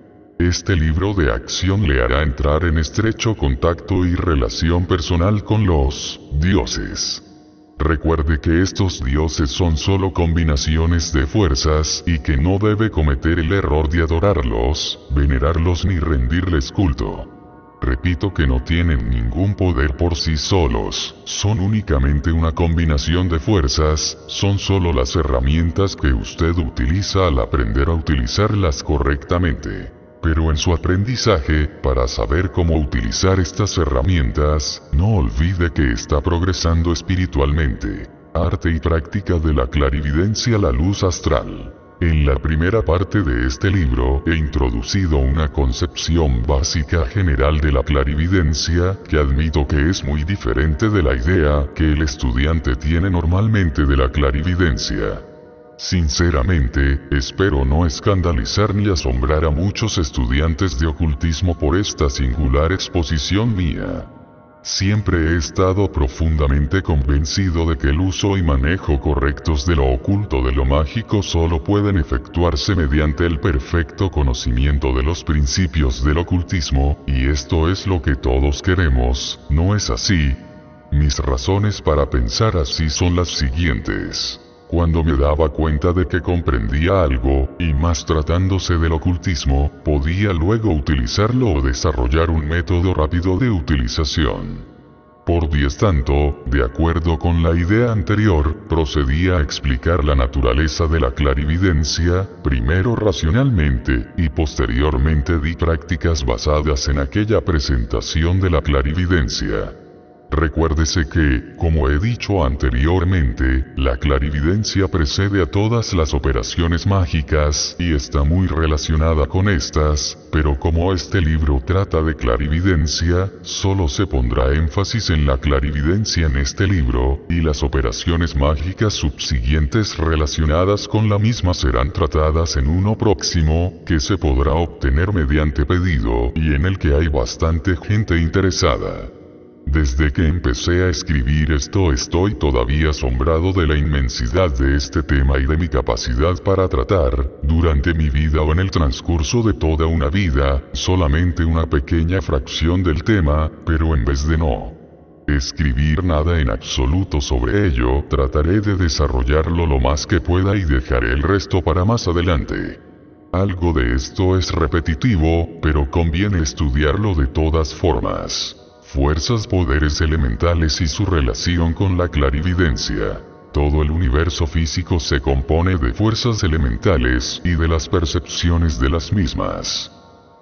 Este libro de acción le hará entrar en estrecho contacto y relación personal con los dioses. Recuerde que estos dioses son solo combinaciones de fuerzas y que no debe cometer el error de adorarlos, venerarlos ni rendirles culto. Repito que no tienen ningún poder por sí solos, son únicamente una combinación de fuerzas, son solo las herramientas que usted utiliza al aprender a utilizarlas correctamente. Pero en su aprendizaje, para saber cómo utilizar estas herramientas, no olvide que está progresando espiritualmente. Arte y práctica de la clarividencia, la luz astral. En la primera parte de este libro he introducido una concepción básica general de la clarividencia, que admito que es muy diferente de la idea que el estudiante tiene normalmente de la clarividencia. Sinceramente, espero no escandalizar ni asombrar a muchos estudiantes de ocultismo por esta singular exposición mía. Siempre he estado profundamente convencido de que el uso y manejo correctos de lo oculto, de lo mágico, solo pueden efectuarse mediante el perfecto conocimiento de los principios del ocultismo, y esto es lo que todos queremos, ¿no es así? Mis razones para pensar así son las siguientes. Cuando me daba cuenta de que comprendía algo, y más tratándose del ocultismo, podía luego utilizarlo o desarrollar un método rápido de utilización. Por tanto, de acuerdo con la idea anterior, procedía a explicar la naturaleza de la clarividencia, primero racionalmente, y posteriormente di prácticas basadas en aquella presentación de la clarividencia. Recuérdese que, como he dicho anteriormente, la clarividencia precede a todas las operaciones mágicas y está muy relacionada con estas, pero como este libro trata de clarividencia, solo se pondrá énfasis en la clarividencia en este libro, y las operaciones mágicas subsiguientes relacionadas con la misma serán tratadas en uno próximo, que se podrá obtener mediante pedido y en el que hay bastante gente interesada. Desde que empecé a escribir esto estoy todavía asombrado de la inmensidad de este tema y de mi capacidad para tratar, durante mi vida o en el transcurso de toda una vida, solamente una pequeña fracción del tema, pero en vez de no escribir nada en absoluto sobre ello, trataré de desarrollarlo lo más que pueda y dejaré el resto para más adelante. Algo de esto es repetitivo, pero conviene estudiarlo de todas formas. Fuerzas, poderes elementales y su relación con la clarividencia. Todo el universo físico se compone de fuerzas elementales y de las percepciones de las mismas.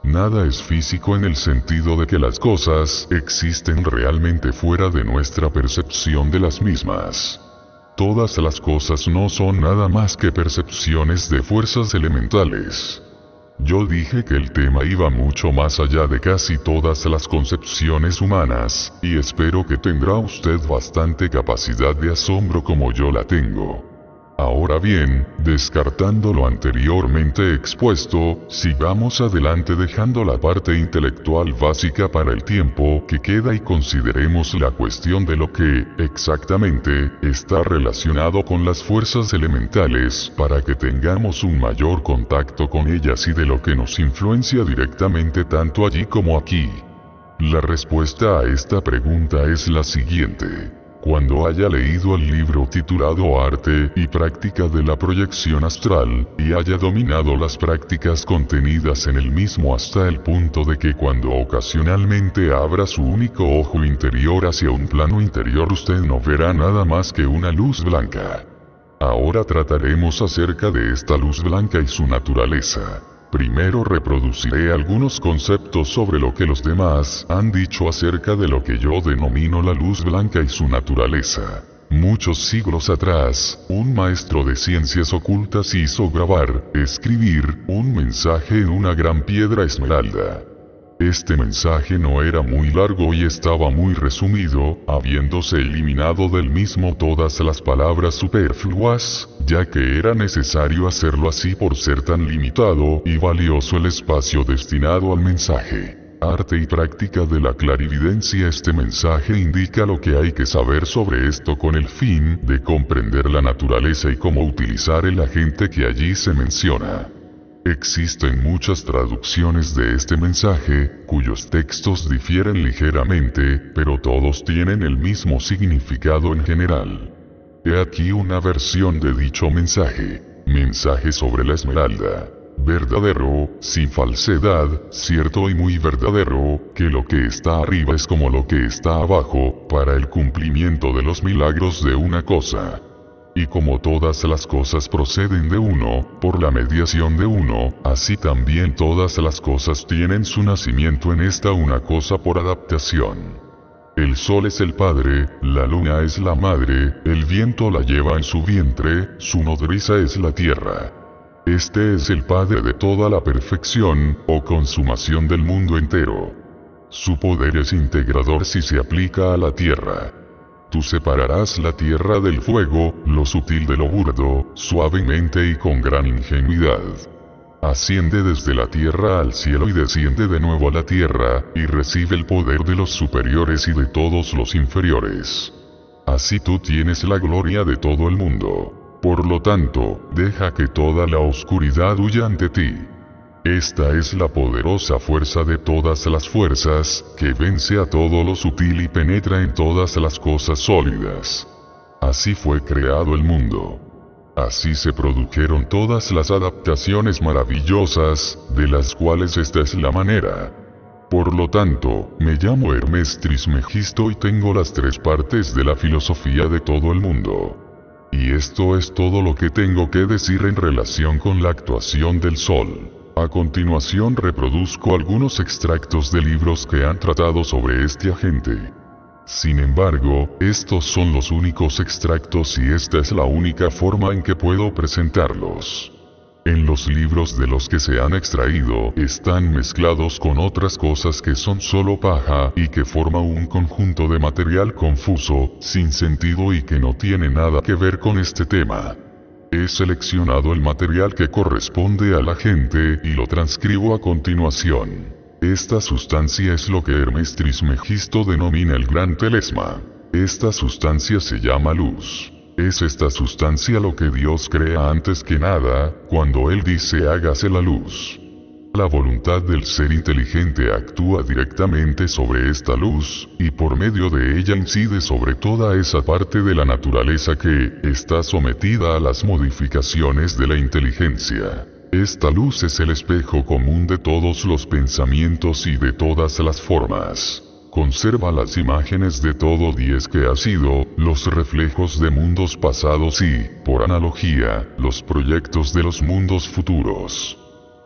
Nada es físico en el sentido de que las cosas existen realmente fuera de nuestra percepción de las mismas. Todas las cosas no son nada más que percepciones de fuerzas elementales. Yo dije que el tema iba mucho más allá de casi todas las concepciones humanas, y espero que tendrá usted bastante capacidad de asombro como yo la tengo. Ahora bien, descartando lo anteriormente expuesto, sigamos adelante dejando la parte intelectual básica para el tiempo que queda y consideremos la cuestión de lo que, exactamente, está relacionado con las fuerzas elementales para que tengamos un mayor contacto con ellas y de lo que nos influencia directamente tanto allí como aquí. La respuesta a esta pregunta es la siguiente. Cuando haya leído el libro titulado Arte y Práctica de la Proyección Astral, y haya dominado las prácticas contenidas en el mismo hasta el punto de que cuando ocasionalmente abra su único ojo interior hacia un plano interior usted no verá nada más que una luz blanca. Ahora trataremos acerca de esta luz blanca y su naturaleza. Primero reproduciré algunos conceptos sobre lo que los demás han dicho acerca de lo que yo denomino la luz blanca y su naturaleza. Muchos siglos atrás, un maestro de ciencias ocultas hizo grabar, escribir, un mensaje en una gran piedra esmeralda. Este mensaje no era muy largo y estaba muy resumido, habiéndose eliminado del mismo todas las palabras superfluas, ya que era necesario hacerlo así por ser tan limitado y valioso el espacio destinado al mensaje. Arte y práctica de la clarividencia. Este mensaje indica lo que hay que saber sobre esto con el fin de comprender la naturaleza y cómo utilizar el agente que allí se menciona. Existen muchas traducciones de este mensaje, cuyos textos difieren ligeramente, pero todos tienen el mismo significado en general. He aquí una versión de dicho mensaje. Mensaje sobre la esmeralda. Verdadero, sin falsedad, cierto y muy verdadero, que lo que está arriba es como lo que está abajo, para el cumplimiento de los milagros de una cosa. Y como todas las cosas proceden de uno, por la mediación de uno, así también todas las cosas tienen su nacimiento en esta una cosa por adaptación. El sol es el padre, la luna es la madre, el viento la lleva en su vientre, su nodriza es la tierra. Este es el padre de toda la perfección, o consumación del mundo entero. Su poder es integrador si se aplica a la tierra. Tú separarás la tierra del fuego, lo sutil de lo burdo, suavemente y con gran ingenuidad. Asciende desde la tierra al cielo y desciende de nuevo a la tierra, y recibe el poder de los superiores y de todos los inferiores. Así tú tienes la gloria de todo el mundo. Por lo tanto, deja que toda la oscuridad huya ante ti. Esta es la poderosa fuerza de todas las fuerzas, que vence a todo lo sutil y penetra en todas las cosas sólidas. Así fue creado el mundo. Así se produjeron todas las adaptaciones maravillosas, de las cuales esta es la manera. Por lo tanto, me llamo Hermes Trismegisto y tengo las tres partes de la filosofía de todo el mundo. Y esto es todo lo que tengo que decir en relación con la actuación del Sol. A continuación reproduzco algunos extractos de libros que han tratado sobre este agente. Sin embargo, estos son los únicos extractos y esta es la única forma en que puedo presentarlos. En los libros de los que se han extraído están mezclados con otras cosas que son solo paja y que forman un conjunto de material confuso, sin sentido y que no tiene nada que ver con este tema. He seleccionado el material que corresponde a la gente y lo transcribo a continuación. Esta sustancia es lo que Hermes Trismegisto denomina el gran telesma. Esta sustancia se llama luz. Es esta sustancia lo que Dios crea antes que nada, cuando Él dice hágase la luz. La voluntad del ser inteligente actúa directamente sobre esta luz, y por medio de ella incide sobre toda esa parte de la naturaleza que está sometida a las modificaciones de la inteligencia. Esta luz es el espejo común de todos los pensamientos y de todas las formas. Conserva las imágenes de todo diez que ha sido, los reflejos de mundos pasados y, por analogía, los proyectos de los mundos futuros.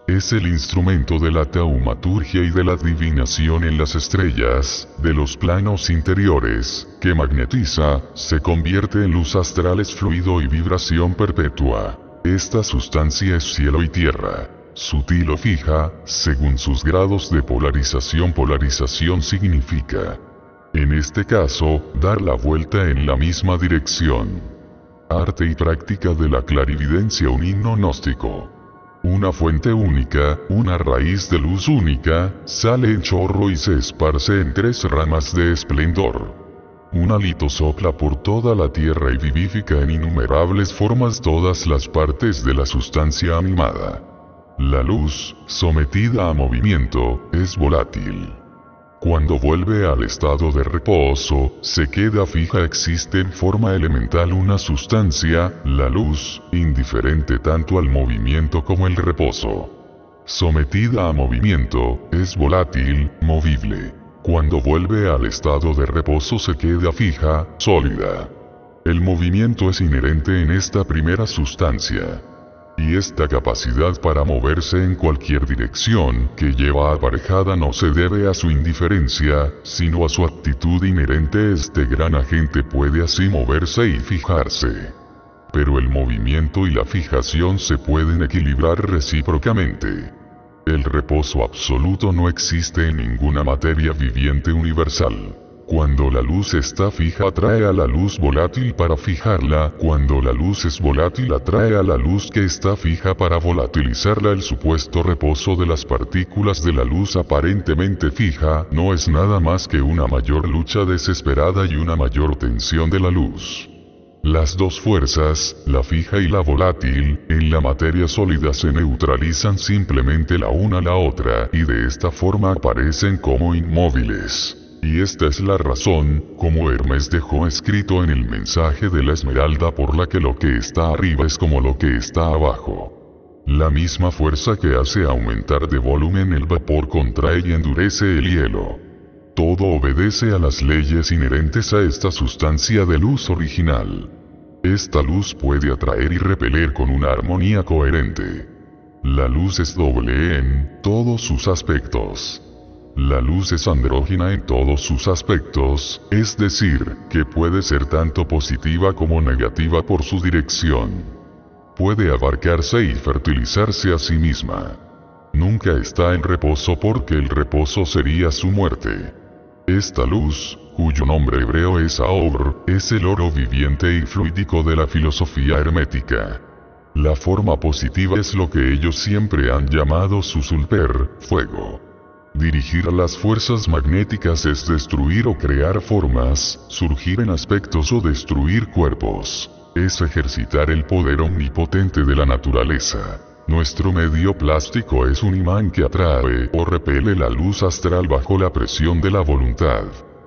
Es el instrumento de la taumaturgia y de la adivinación en las estrellas, de los planos interiores, que magnetiza, se convierte en luz astral, es fluido y vibración perpetua. Esta sustancia es cielo y tierra, sutil o fija, según sus grados de polarización. Polarización significa, en este caso, dar la vuelta en la misma dirección. Arte y práctica de la clarividencia. Un himno gnóstico. Una fuente única, una raíz de luz única, sale en chorro y se esparce en 3 ramas de esplendor. Un hálito sopla por toda la tierra y vivifica en innumerables formas todas las partes de la sustancia animada. La luz, sometida a movimiento, es volátil. Cuando vuelve al estado de reposo, se queda fija. Existe en forma elemental una sustancia, la luz, indiferente tanto al movimiento como el reposo. Sometida a movimiento, es volátil, movible. Cuando vuelve al estado de reposo se queda fija, sólida. El movimiento es inherente en esta primera sustancia. Y esta capacidad para moverse en cualquier dirección que lleva aparejada no se debe a su indiferencia, sino a su actitud inherente. Este gran agente puede así moverse y fijarse. Pero el movimiento y la fijación se pueden equilibrar recíprocamente. El reposo absoluto no existe en ninguna materia viviente universal. Cuando la luz está fija atrae a la luz volátil para fijarla, cuando la luz es volátil atrae a la luz que está fija para volatilizarla. El supuesto reposo de las partículas de la luz aparentemente fija no es nada más que una mayor lucha desesperada y una mayor tensión de la luz. Las dos fuerzas, la fija y la volátil, en la materia sólida se neutralizan simplemente la una a la otra y de esta forma aparecen como inmóviles. Y esta es la razón, como Hermes dejó escrito en el mensaje de la esmeralda, por la que lo que está arriba es como lo que está abajo. La misma fuerza que hace aumentar de volumen el vapor contrae y endurece el hielo. Todo obedece a las leyes inherentes a esta sustancia de luz original. Esta luz puede atraer y repeler con una armonía coherente. La luz es doble en todos sus aspectos. La luz es andrógina en todos sus aspectos, es decir, que puede ser tanto positiva como negativa por su dirección. Puede abarcarse y fertilizarse a sí misma. Nunca está en reposo porque el reposo sería su muerte. Esta luz, cuyo nombre hebreo es Aor, es el oro viviente y fluídico de la filosofía hermética. La forma positiva es lo que ellos siempre han llamado su sulper, fuego. Dirigir a las fuerzas magnéticas es destruir o crear formas, surgir en aspectos o destruir cuerpos. Es ejercitar el poder omnipotente de la naturaleza. Nuestro medio plástico es un imán que atrae o repele la luz astral bajo la presión de la voluntad.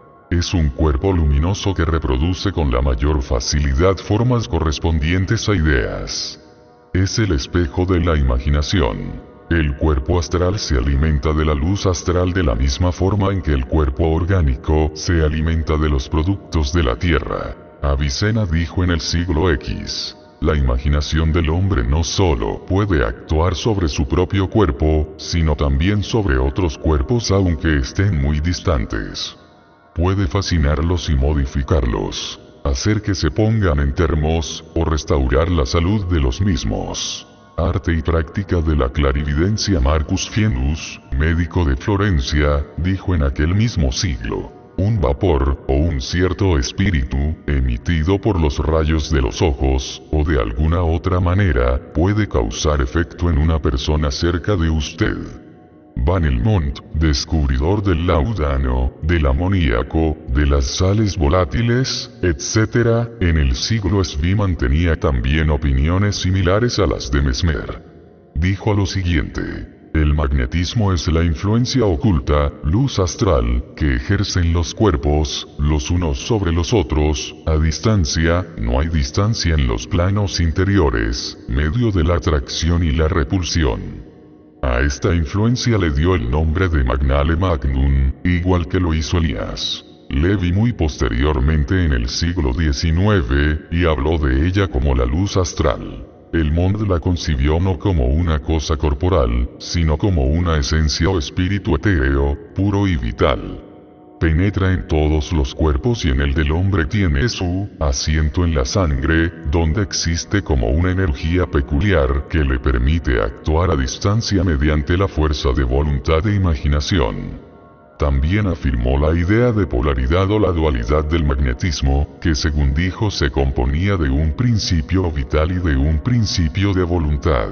Es un cuerpo luminoso que reproduce con la mayor facilidad formas correspondientes a ideas. Es el espejo de la imaginación. El cuerpo astral se alimenta de la luz astral de la misma forma en que el cuerpo orgánico se alimenta de los productos de la tierra. Avicena dijo en el siglo X. La imaginación del hombre no solo puede actuar sobre su propio cuerpo, sino también sobre otros cuerpos aunque estén muy distantes. Puede fascinarlos y modificarlos, hacer que se pongan enfermos, o restaurar la salud de los mismos. Arte y práctica de la clarividencia. Marcus Fienus, médico de Florencia, dijo en aquel mismo siglo: un vapor, o un cierto espíritu, emitido por los rayos de los ojos, o de alguna otra manera, puede causar efecto en una persona cerca de usted. Van Helmont, descubridor del laudano, del amoníaco, de las sales volátiles, etc., en el siglo SV mantenía también opiniones similares a las de Mesmer. Dijo lo siguiente: el magnetismo es la influencia oculta, luz astral, que ejercen los cuerpos, los unos sobre los otros, a distancia. No hay distancia en los planos interiores, medio de la atracción y la repulsión. A esta influencia le dio el nombre de Magnale Magnum, igual que lo hizo Elias Levi muy posteriormente en el siglo XIX, y habló de ella como la luz astral. El Mond la concibió no como una cosa corporal, sino como una esencia o espíritu etéreo, puro y vital. Penetra en todos los cuerpos y en el del hombre tiene su asiento en la sangre, donde existe como una energía peculiar que le permite actuar a distancia mediante la fuerza de voluntad e imaginación. También afirmó la idea de polaridad o la dualidad del magnetismo, que según dijo se componía de un principio vital y de un principio de voluntad.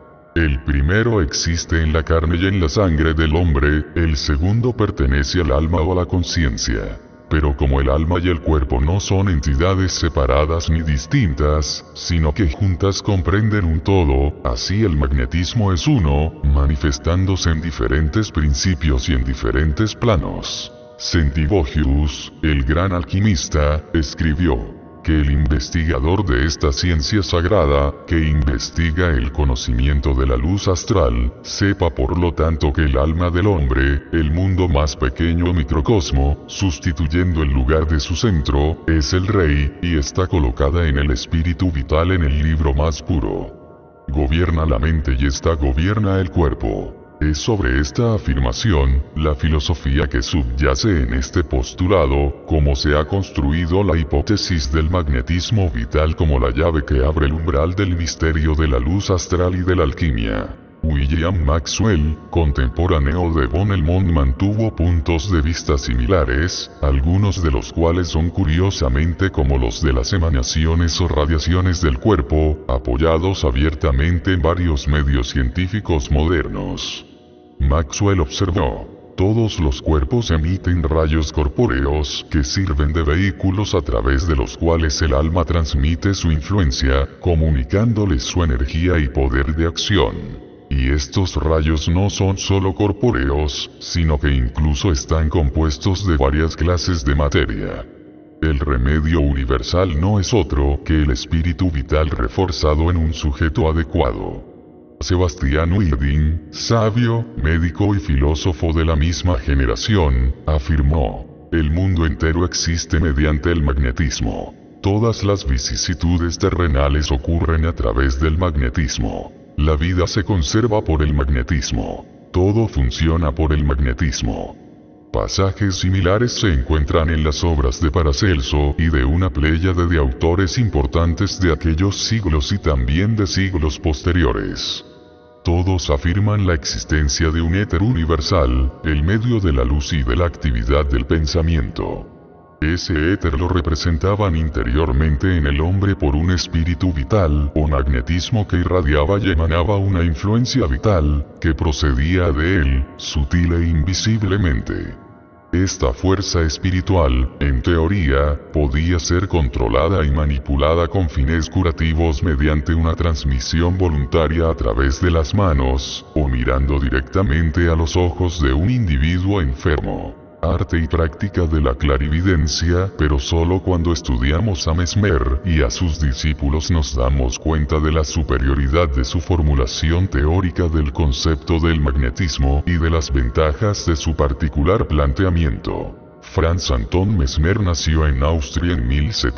El primero existe en la carne y en la sangre del hombre, el segundo pertenece al alma o a la conciencia. Pero como el alma y el cuerpo no son entidades separadas ni distintas, sino que juntas comprenden un todo, así el magnetismo es uno, manifestándose en diferentes principios y en diferentes planos. Centivogius, el gran alquimista, escribió que el investigador de esta ciencia sagrada, que investiga el conocimiento de la luz astral, sepa por lo tanto que el alma del hombre, el mundo más pequeño o microcosmo, sustituyendo el lugar de su centro, es el rey, y está colocada en el espíritu vital en el libro más puro. Gobierna la mente y ésta gobierna el cuerpo. Es sobre esta afirmación, la filosofía que subyace en este postulado, como se ha construido la hipótesis del magnetismo vital como la llave que abre el umbral del misterio de la luz astral y de la alquimia. William Maxwell, contemporáneo de von Helmont, mantuvo puntos de vista similares, algunos de los cuales son curiosamente como los de las emanaciones o radiaciones del cuerpo, apoyados abiertamente en varios medios científicos modernos. Maxwell observó: todos los cuerpos emiten rayos corpóreos que sirven de vehículos a través de los cuales el alma transmite su influencia, comunicándoles su energía y poder de acción. Y estos rayos no son solo corpóreos, sino que incluso están compuestos de varias clases de materia. El remedio universal no es otro que el espíritu vital reforzado en un sujeto adecuado. Sebastián Huygens, sabio, médico y filósofo de la misma generación, afirmó: el mundo entero existe mediante el magnetismo. Todas las vicisitudes terrenales ocurren a través del magnetismo. La vida se conserva por el magnetismo. Todo funciona por el magnetismo. Pasajes similares se encuentran en las obras de Paracelso y de una pléyade de autores importantes de aquellos siglos y también de siglos posteriores. Todos afirman la existencia de un éter universal, el medio de la luz y de la actividad del pensamiento. Ese éter lo representaban interiormente en el hombre por un espíritu vital o magnetismo que irradiaba y emanaba una influencia vital, que procedía de él, sutil e invisiblemente. Esta fuerza espiritual, en teoría, podía ser controlada y manipulada con fines curativos mediante una transmisión voluntaria a través de las manos, o mirando directamente a los ojos de un individuo enfermo. Arte y práctica de la clarividencia, pero solo cuando estudiamos a Mesmer y a sus discípulos nos damos cuenta de la superioridad de su formulación teórica del concepto del magnetismo y de las ventajas de su particular planteamiento. Franz Anton Mesmer nació en Austria en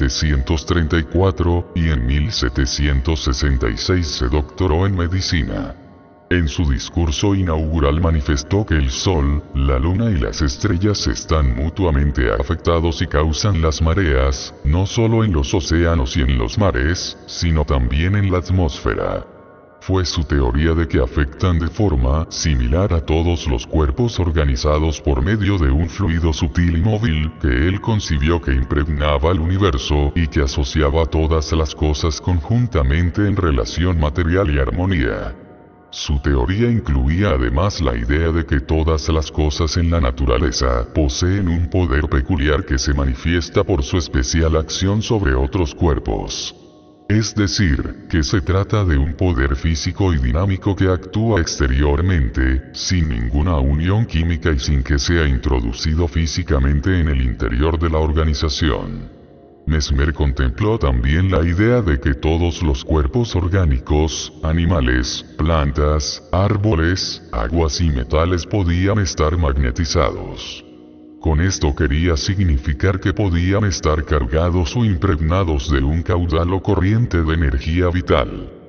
1734, y en 1766 se doctoró en medicina. En su discurso inaugural manifestó que el Sol, la Luna y las estrellas están mutuamente afectados y causan las mareas, no solo en los océanos y en los mares, sino también en la atmósfera. Fue su teoría de que afectan de forma similar a todos los cuerpos organizados por medio de un fluido sutil y móvil que él concibió que impregnaba el universo y que asociaba todas las cosas conjuntamente en relación material y armonía. Su teoría incluía además la idea de que todas las cosas en la naturaleza poseen un poder peculiar que se manifiesta por su especial acción sobre otros cuerpos. Es decir, que se trata de un poder físico y dinámico que actúa exteriormente, sin ninguna unión química y sin que sea introducido físicamente en el interior de la organización. Mesmer contempló también la idea de que todos los cuerpos orgánicos, animales, plantas, árboles, aguas y metales podían estar magnetizados. Con esto quería significar que podían estar cargados o impregnados de un caudal o corriente de energía vital.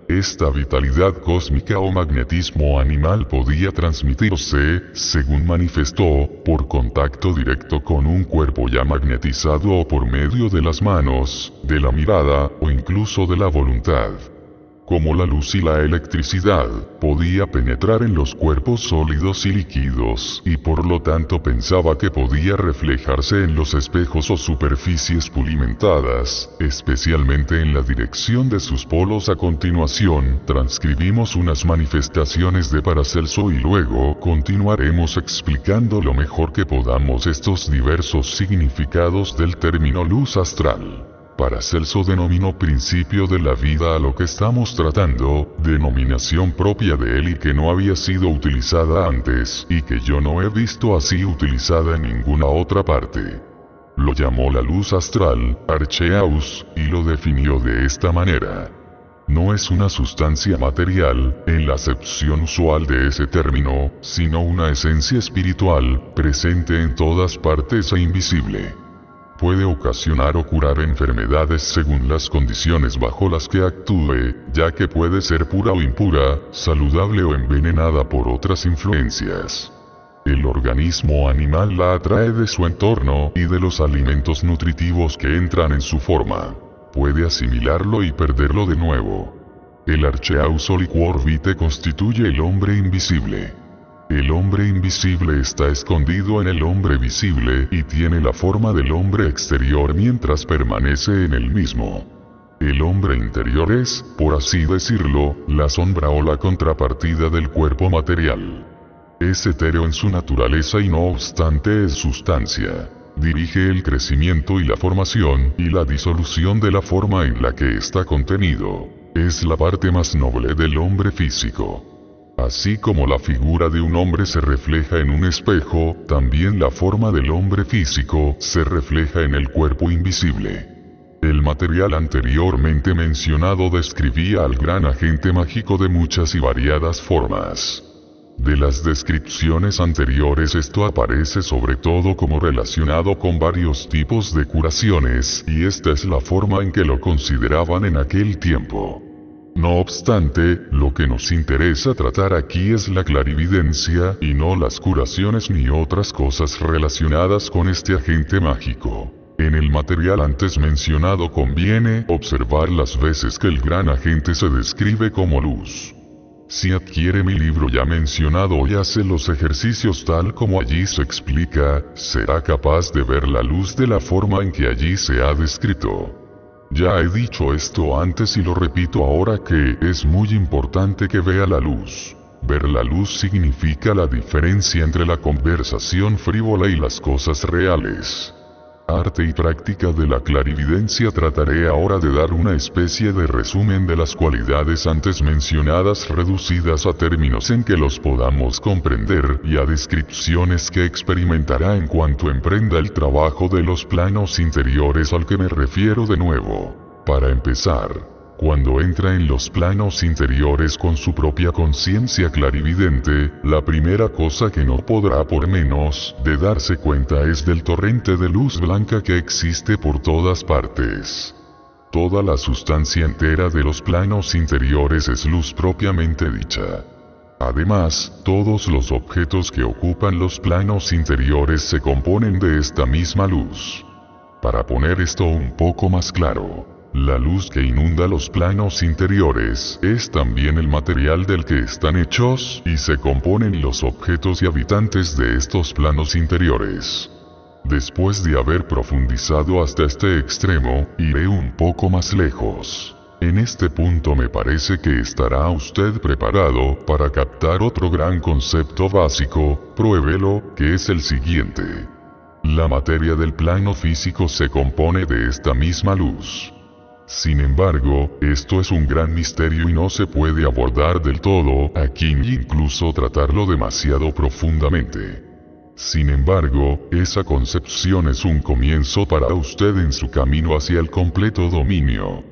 Esta vitalidad cósmica o magnetismo animal podía transmitirse, según manifestó, por contacto directo con un cuerpo ya magnetizado o por medio de las manos, de la mirada, o incluso de la voluntad. Como la luz y la electricidad, podía penetrar en los cuerpos sólidos y líquidos, y por lo tanto pensaba que podía reflejarse en los espejos o superficies pulimentadas, especialmente en la dirección de sus polos. A continuación, transcribimos unas manifestaciones de Paracelso y luego continuaremos explicando lo mejor que podamos estos diversos significados del término luz astral. Paracelso denominó principio de la vida a lo que estamos tratando, denominación propia de él y que no había sido utilizada antes, y que yo no he visto así utilizada en ninguna otra parte. Lo llamó la luz astral, Archeaus, y lo definió de esta manera. No es una sustancia material, en la acepción usual de ese término, sino una esencia espiritual, presente en todas partes e invisible. Puede ocasionar o curar enfermedades según las condiciones bajo las que actúe, ya que puede ser pura o impura, saludable o envenenada por otras influencias. El organismo animal la atrae de su entorno y de los alimentos nutritivos que entran en su forma. Puede asimilarlo y perderlo de nuevo. El Archeaus o liquor vitae constituye el hombre invisible. El hombre invisible está escondido en el hombre visible y tiene la forma del hombre exterior mientras permanece en el mismo. El hombre interior es, por así decirlo, la sombra o la contrapartida del cuerpo material. Es etéreo en su naturaleza y no obstante es sustancia. Dirige el crecimiento y la formación y la disolución de la forma en la que está contenido. Es la parte más noble del hombre físico. Así como la figura de un hombre se refleja en un espejo, también la forma del hombre físico se refleja en el cuerpo invisible. El material anteriormente mencionado describía al gran agente mágico de muchas y variadas formas. De las descripciones anteriores esto aparece sobre todo como relacionado con varios tipos de curaciones, y esta es la forma en que lo consideraban en aquel tiempo. No obstante, lo que nos interesa tratar aquí es la clarividencia y no las curaciones ni otras cosas relacionadas con este agente mágico. En el material antes mencionado conviene observar las veces que el gran agente se describe como luz. Si adquiere mi libro ya mencionado y hace los ejercicios tal como allí se explica, será capaz de ver la luz de la forma en que allí se ha descrito. Ya he dicho esto antes y lo repito ahora que es muy importante que vea la luz. Ver la luz significa la diferencia entre la conversación frívola y las cosas reales. Arte y práctica de la clarividencia. Trataré ahora de dar una especie de resumen de las cualidades antes mencionadas reducidas a términos en que los podamos comprender y a descripciones que experimentará en cuanto emprenda el trabajo de los planos interiores al que me refiero de nuevo. Para empezar, cuando entra en los planos interiores con su propia conciencia clarividente, la primera cosa que no podrá por menos de darse cuenta es del torrente de luz blanca que existe por todas partes. Toda la sustancia entera de los planos interiores es luz propiamente dicha. Además, todos los objetos que ocupan los planos interiores se componen de esta misma luz. Para poner esto un poco más claro, la luz que inunda los planos interiores es también el material del que están hechos y se componen los objetos y habitantes de estos planos interiores. Después de haber profundizado hasta este extremo, iré un poco más lejos. En este punto me parece que estará usted preparado para captar otro gran concepto básico, pruébelo, que es el siguiente. La materia del plano físico se compone de esta misma luz. Sin embargo, esto es un gran misterio y no se puede abordar del todo aquí ni incluso tratarlo demasiado profundamente. Sin embargo, esa concepción es un comienzo para usted en su camino hacia el completo dominio.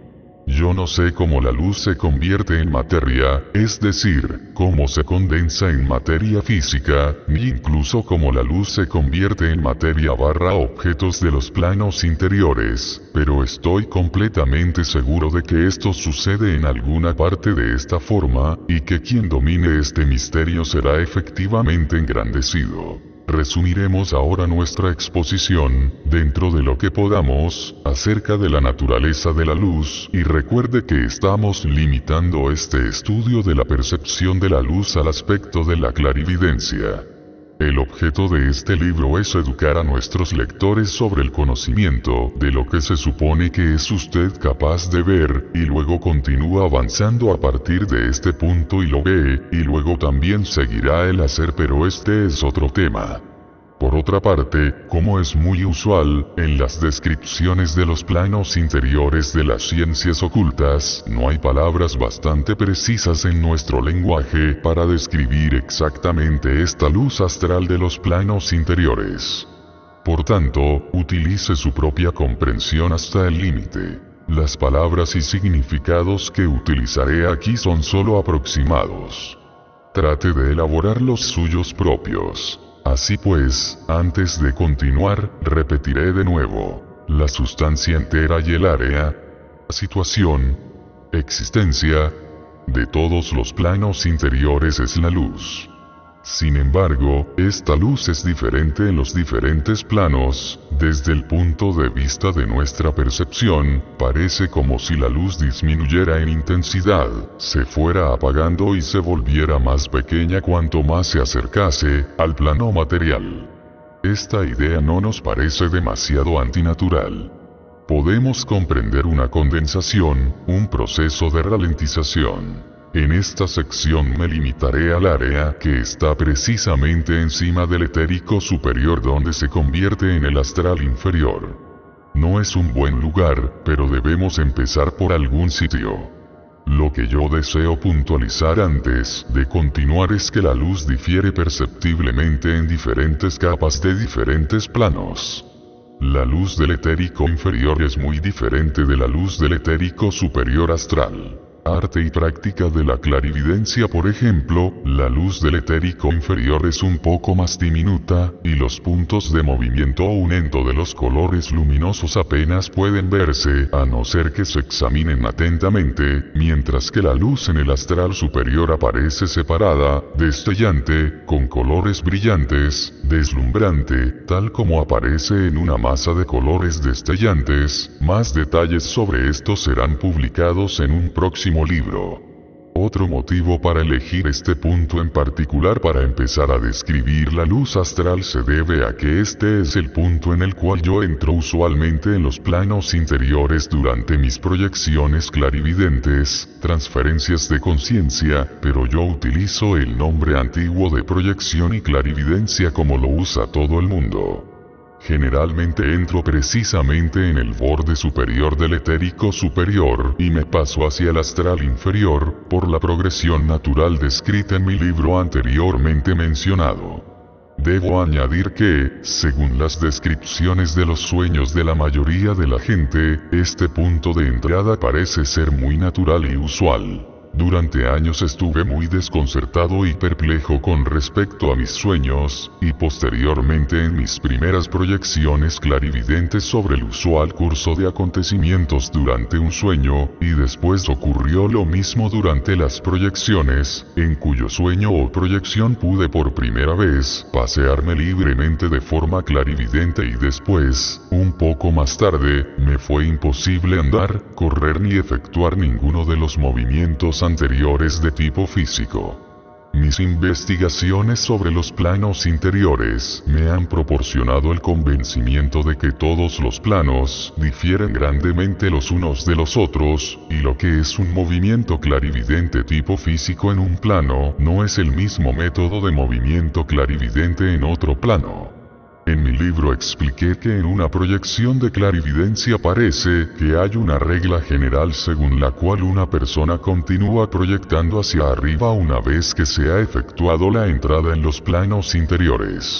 Yo no sé cómo la luz se convierte en materia, es decir, cómo se condensa en materia física, ni incluso cómo la luz se convierte en materia barra objetos de los planos interiores, pero estoy completamente seguro de que esto sucede en alguna parte de esta forma, y que quien domine este misterio será efectivamente engrandecido. Resumiremos ahora nuestra exposición, dentro de lo que podamos, acerca de la naturaleza de la luz, y recuerde que estamos limitando este estudio de la percepción de la luz al aspecto de la clarividencia. El objeto de este libro es educar a nuestros lectores sobre el conocimiento de lo que se supone que es usted capaz de ver, y luego continúa avanzando a partir de este punto y lo ve, y luego también seguirá el hacer, pero este es otro tema. Por otra parte, como es muy usual, en las descripciones de los planos interiores de las ciencias ocultas, no hay palabras bastante precisas en nuestro lenguaje para describir exactamente esta luz astral de los planos interiores. Por tanto, utilice su propia comprensión hasta el límite. Las palabras y significados que utilizaré aquí son solo aproximados. Trate de elaborar los suyos propios. Así pues, antes de continuar, repetiré de nuevo. La sustancia entera y el área, situación, existencia, de todos los planos interiores es la luz. Sin embargo, esta luz es diferente en los diferentes planos, desde el punto de vista de nuestra percepción, parece como si la luz disminuyera en intensidad, se fuera apagando y se volviera más pequeña cuanto más se acercase al plano material. Esta idea no nos parece demasiado antinatural. Podemos comprender una condensación, un proceso de ralentización. En esta sección me limitaré al área que está precisamente encima del etérico superior donde se convierte en el astral inferior. No es un buen lugar, pero debemos empezar por algún sitio. Lo que yo deseo puntualizar antes de continuar es que la luz difiere perceptiblemente en diferentes capas de diferentes planos. La luz del etérico inferior es muy diferente de la luz del etérico superior astral. Arte y práctica de la clarividencia. Por ejemplo, la luz del etérico inferior es un poco más diminuta, y los puntos de movimiento o aumento de los colores luminosos apenas pueden verse a no ser que se examinen atentamente, mientras que la luz en el astral superior aparece separada, destellante, con colores brillantes, deslumbrante, tal como aparece en una masa de colores destellantes. Más detalles sobre esto serán publicados en un próximo libro. Otro motivo para elegir este punto en particular para empezar a describir la luz astral se debe a que este es el punto en el cual yo entro usualmente en los planos interiores durante mis proyecciones clarividentes, transferencias de conciencia, pero yo utilizo el nombre antiguo de proyección y clarividencia como lo usa todo el mundo. Generalmente entro precisamente en el borde superior del etérico superior y me paso hacia el astral inferior, por la progresión natural descrita en mi libro anteriormente mencionado. Debo añadir que, según las descripciones de los sueños de la mayoría de la gente, este punto de entrada parece ser muy natural y usual. Durante años estuve muy desconcertado y perplejo con respecto a mis sueños, y posteriormente en mis primeras proyecciones clarividentes sobre el usual curso de acontecimientos durante un sueño, y después ocurrió lo mismo durante las proyecciones, en cuyo sueño o proyección pude por primera vez pasearme libremente de forma clarividente y después, un poco más tarde, me fue imposible andar, correr ni efectuar ninguno de los movimientos anteriores de tipo físico. Mis investigaciones sobre los planos interiores me han proporcionado el convencimiento de que todos los planos difieren grandemente los unos de los otros, y lo que es un movimiento clarividente tipo físico en un plano no es el mismo método de movimiento clarividente en otro plano. En mi libro expliqué que en una proyección de clarividencia parece que hay una regla general según la cual una persona continúa proyectando hacia arriba una vez que se ha efectuado la entrada en los planos interiores.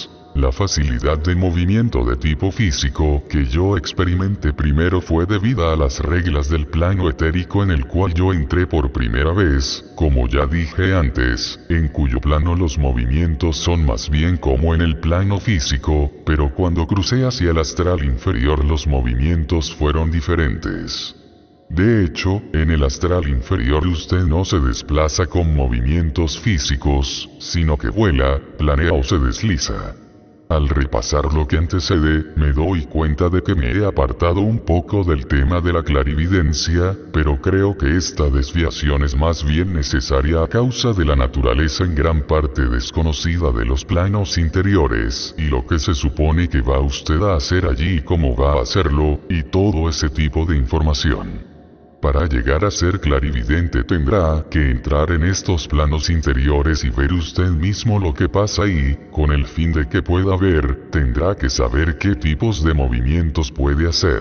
La facilidad de movimiento de tipo físico que yo experimenté primero fue debida a las reglas del plano etérico en el cual yo entré por primera vez, como ya dije antes, en cuyo plano los movimientos son más bien como en el plano físico, pero cuando crucé hacia el astral inferior los movimientos fueron diferentes. De hecho, en el astral inferior usted no se desplaza con movimientos físicos, sino que vuela, planea o se desliza. Al repasar lo que antecede, me doy cuenta de que me he apartado un poco del tema de la clarividencia, pero creo que esta desviación es más bien necesaria a causa de la naturaleza en gran parte desconocida de los planos interiores, y lo que se supone que va usted a hacer allí y cómo va a hacerlo, y todo ese tipo de información. Para llegar a ser clarividente tendrá que entrar en estos planos interiores y ver usted mismo lo que pasa ahí, con el fin de que pueda ver, tendrá que saber qué tipos de movimientos puede hacer.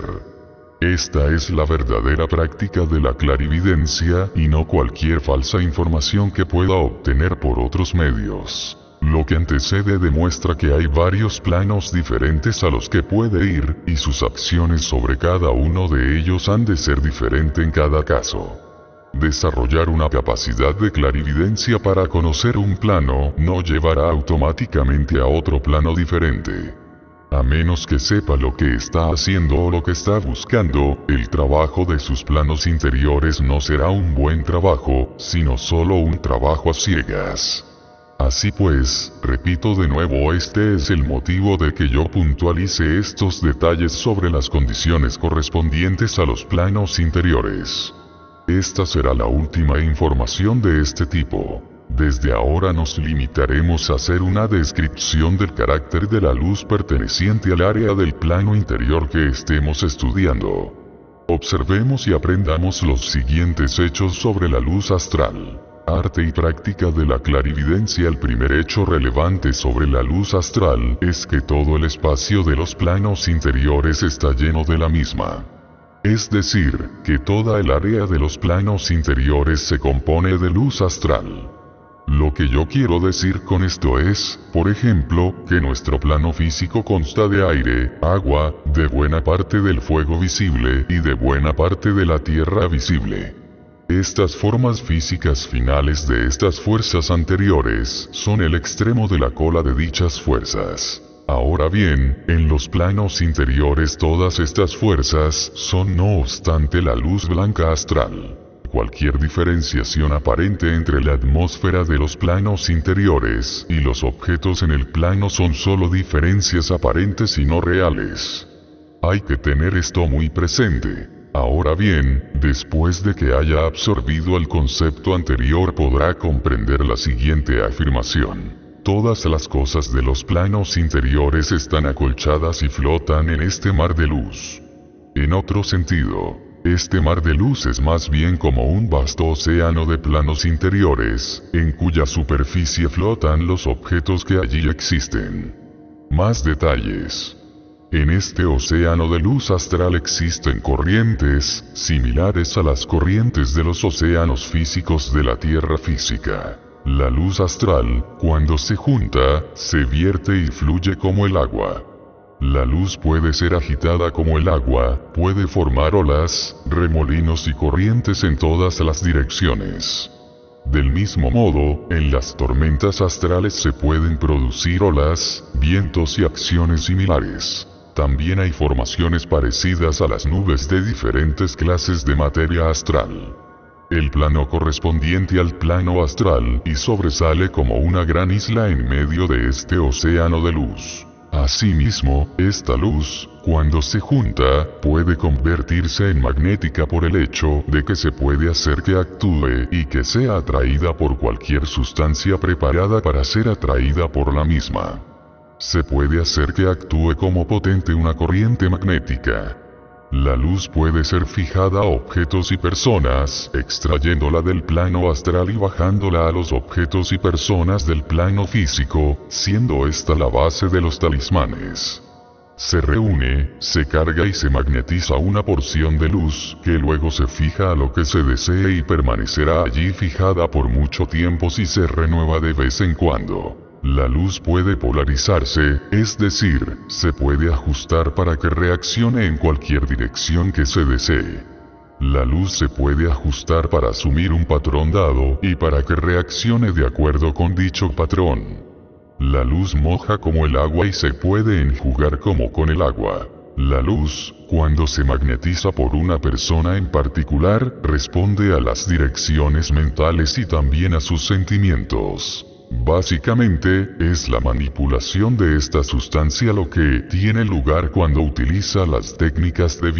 Esta es la verdadera práctica de la clarividencia y no cualquier falsa información que pueda obtener por otros medios. Lo que antecede demuestra que hay varios planos diferentes a los que puede ir, y sus acciones sobre cada uno de ellos han de ser diferente en cada caso. Desarrollar una capacidad de clarividencia para conocer un plano no llevará automáticamente a otro plano diferente. A menos que sepa lo que está haciendo o lo que está buscando, el trabajo de sus planos interiores no será un buen trabajo, sino solo un trabajo a ciegas. Así pues, repito de nuevo, este es el motivo de que yo puntualice estos detalles sobre las condiciones correspondientes a los planos interiores. Esta será la última información de este tipo. Desde ahora nos limitaremos a hacer una descripción del carácter de la luz perteneciente al área del plano interior que estemos estudiando. Observemos y aprendamos los siguientes hechos sobre la luz astral. Arte y práctica de la clarividencia. El primer hecho relevante sobre la luz astral es que todo el espacio de los planos interiores está lleno de la misma. Es decir, que toda el área de los planos interiores se compone de luz astral. Lo que yo quiero decir con esto es, por ejemplo, que nuestro plano físico consta de aire, agua, de buena parte del fuego visible y de buena parte de la tierra visible. Estas formas físicas finales de estas fuerzas anteriores son el extremo de la cola de dichas fuerzas. Ahora bien, en los planos interiores todas estas fuerzas son no obstante la luz blanca astral. Cualquier diferenciación aparente entre la atmósfera de los planos interiores y los objetos en el plano son solo diferencias aparentes y no reales. Hay que tener esto muy presente. Ahora bien, después de que haya absorbido el concepto anterior podrá comprender la siguiente afirmación. Todas las cosas de los planos interiores están acolchadas y flotan en este mar de luz. En otro sentido, este mar de luz es más bien como un vasto océano de planos interiores, en cuya superficie flotan los objetos que allí existen. Más detalles. En este océano de luz astral existen corrientes, similares a las corrientes de los océanos físicos de la Tierra física. La luz astral, cuando se junta, se vierte y fluye como el agua. La luz puede ser agitada como el agua, puede formar olas, remolinos y corrientes en todas las direcciones. Del mismo modo, en las tormentas astrales se pueden producir olas, vientos y acciones similares. También hay formaciones parecidas a las nubes de diferentes clases de materia astral. El plano correspondiente al plano astral y sobresale como una gran isla en medio de este océano de luz. Asimismo, esta luz, cuando se junta, puede convertirse en magnética por el hecho de que se puede hacer que actúe y que sea atraída por cualquier sustancia preparada para ser atraída por la misma. Se puede hacer que actúe como potente una corriente magnética. La luz puede ser fijada a objetos y personas, extrayéndola del plano astral y bajándola a los objetos y personas del plano físico, siendo esta la base de los talismanes. Se reúne, se carga y se magnetiza una porción de luz, que luego se fija a lo que se desee y permanecerá allí fijada por mucho tiempo si se renueva de vez en cuando. La luz puede polarizarse, es decir, se puede ajustar para que reaccione en cualquier dirección que se desee. La luz se puede ajustar para asumir un patrón dado y para que reaccione de acuerdo con dicho patrón. La luz moja como el agua y se puede enjugar como con el agua. La luz, cuando se magnetiza por una persona en particular, responde a las direcciones mentales y también a sus sentimientos. Básicamente, es la manipulación de esta sustancia lo que tiene lugar cuando utiliza las técnicas de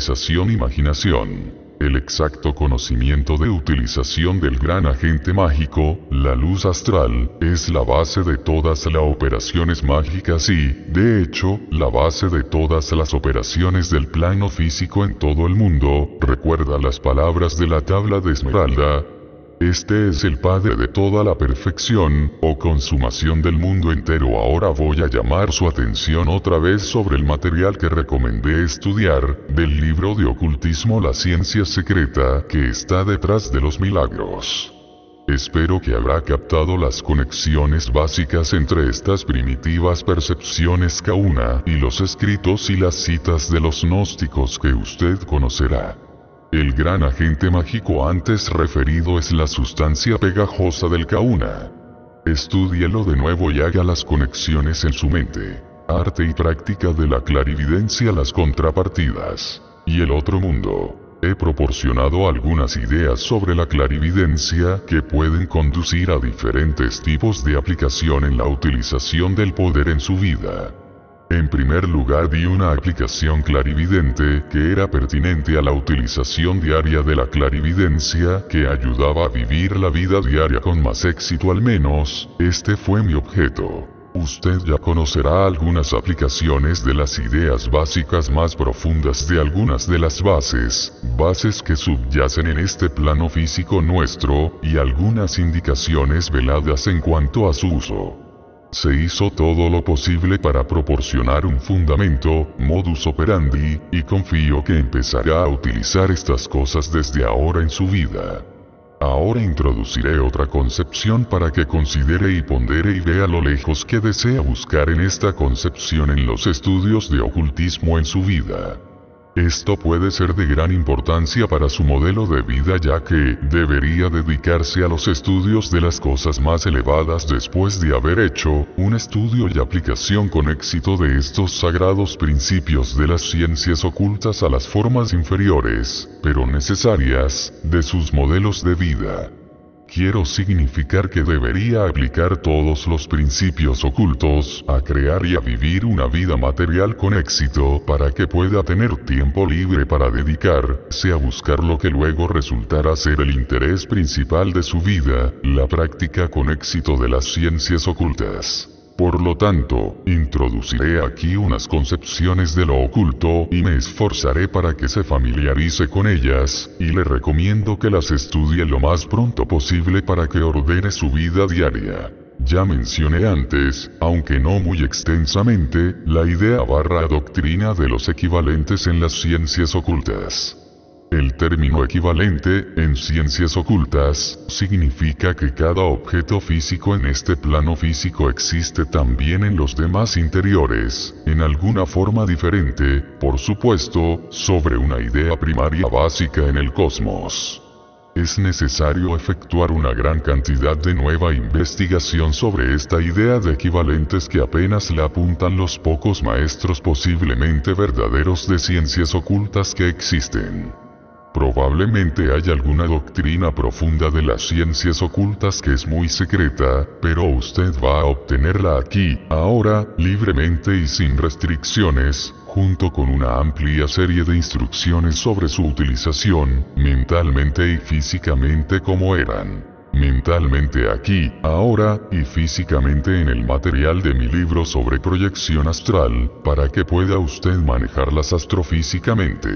visualización-imaginación. El exacto conocimiento de utilización del gran agente mágico, la luz astral, es la base de todas las operaciones mágicas y, de hecho, la base de todas las operaciones del plano físico en todo el mundo. Recuerda las palabras de la tabla de Esmeralda. Este es el padre de toda la perfección, o consumación del mundo entero. Ahora voy a llamar su atención otra vez sobre el material que recomendé estudiar, del libro de ocultismo La ciencia secreta, que está detrás de los milagros. Espero que habrá captado las conexiones básicas entre estas primitivas percepciones Kauna y los escritos y las citas de los gnósticos que usted conocerá. El gran agente mágico antes referido es la sustancia pegajosa del Kauna. Estúdielo de nuevo y haga las conexiones en su mente. Arte y práctica de la clarividencia, las contrapartidas. Y el otro mundo. He proporcionado algunas ideas sobre la clarividencia que pueden conducir a diferentes tipos de aplicación en la utilización del poder en su vida. En primer lugar, di una aplicación clarividente que era pertinente a la utilización diaria de la clarividencia, que ayudaba a vivir la vida diaria con más éxito. Al menos, este fue mi objeto. Usted ya conocerá algunas aplicaciones de las ideas básicas más profundas de algunas de las bases que subyacen en este plano físico nuestro, y algunas indicaciones veladas en cuanto a su uso. Se hizo todo lo posible para proporcionar un fundamento, modus operandi, y confío que empezará a utilizar estas cosas desde ahora en su vida. Ahora introduciré otra concepción para que considere y pondere y vea lo lejos que desea buscar en esta concepción en los estudios de ocultismo en su vida. Esto puede ser de gran importancia para su modelo de vida, ya que debería dedicarse a los estudios de las cosas más elevadas después de haber hecho un estudio y aplicación con éxito de estos sagrados principios de las ciencias ocultas a las formas inferiores, pero necesarias, de sus modelos de vida. Quiero significar que debería aplicar todos los principios ocultos a crear y a vivir una vida material con éxito para que pueda tener tiempo libre para dedicarse a buscar lo que luego resultará ser el interés principal de su vida, la práctica con éxito de las ciencias ocultas. Por lo tanto, introduciré aquí unas concepciones de lo oculto y me esforzaré para que se familiarice con ellas, y le recomiendo que las estudie lo más pronto posible para que ordene su vida diaria. Ya mencioné antes, aunque no muy extensamente, la idea / doctrina de los equivalentes en las ciencias ocultas. El término equivalente, en ciencias ocultas, significa que cada objeto físico en este plano físico existe también en los demás interiores, en alguna forma diferente, por supuesto, sobre una idea primaria básica en el cosmos. Es necesario efectuar una gran cantidad de nueva investigación sobre esta idea de equivalentes que apenas la apuntan los pocos maestros posiblemente verdaderos de ciencias ocultas que existen. Probablemente haya alguna doctrina profunda de las ciencias ocultas que es muy secreta, pero usted va a obtenerla aquí, ahora, libremente y sin restricciones, junto con una amplia serie de instrucciones sobre su utilización, mentalmente y físicamente como eran. Mentalmente aquí, ahora, y físicamente en el material de mi libro sobre proyección astral, para que pueda usted manejarlas astrofísicamente.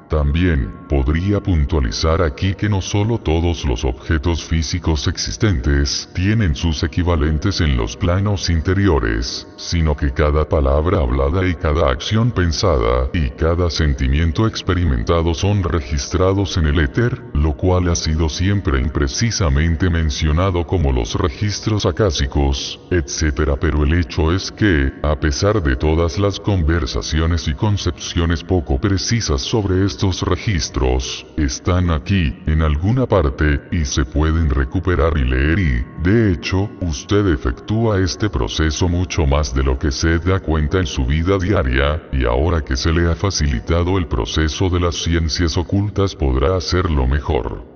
También, podría puntualizar aquí que no solo todos los objetos físicos existentes tienen sus equivalentes en los planos interiores, sino que cada palabra hablada y cada acción pensada y cada sentimiento experimentado son registrados en el éter, lo cual ha sido siempre imprecisamente mencionado como los registros acásicos, etc. Pero el hecho es que, a pesar de todas las conversaciones y concepciones poco precisas sobre estos registros, están aquí, en alguna parte, y se pueden recuperar y leer y, de hecho, usted efectúa este proceso mucho más de lo que se da cuenta en su vida diaria, y ahora que se le ha facilitado el proceso de las ciencias ocultas podrá hacerlo mejor.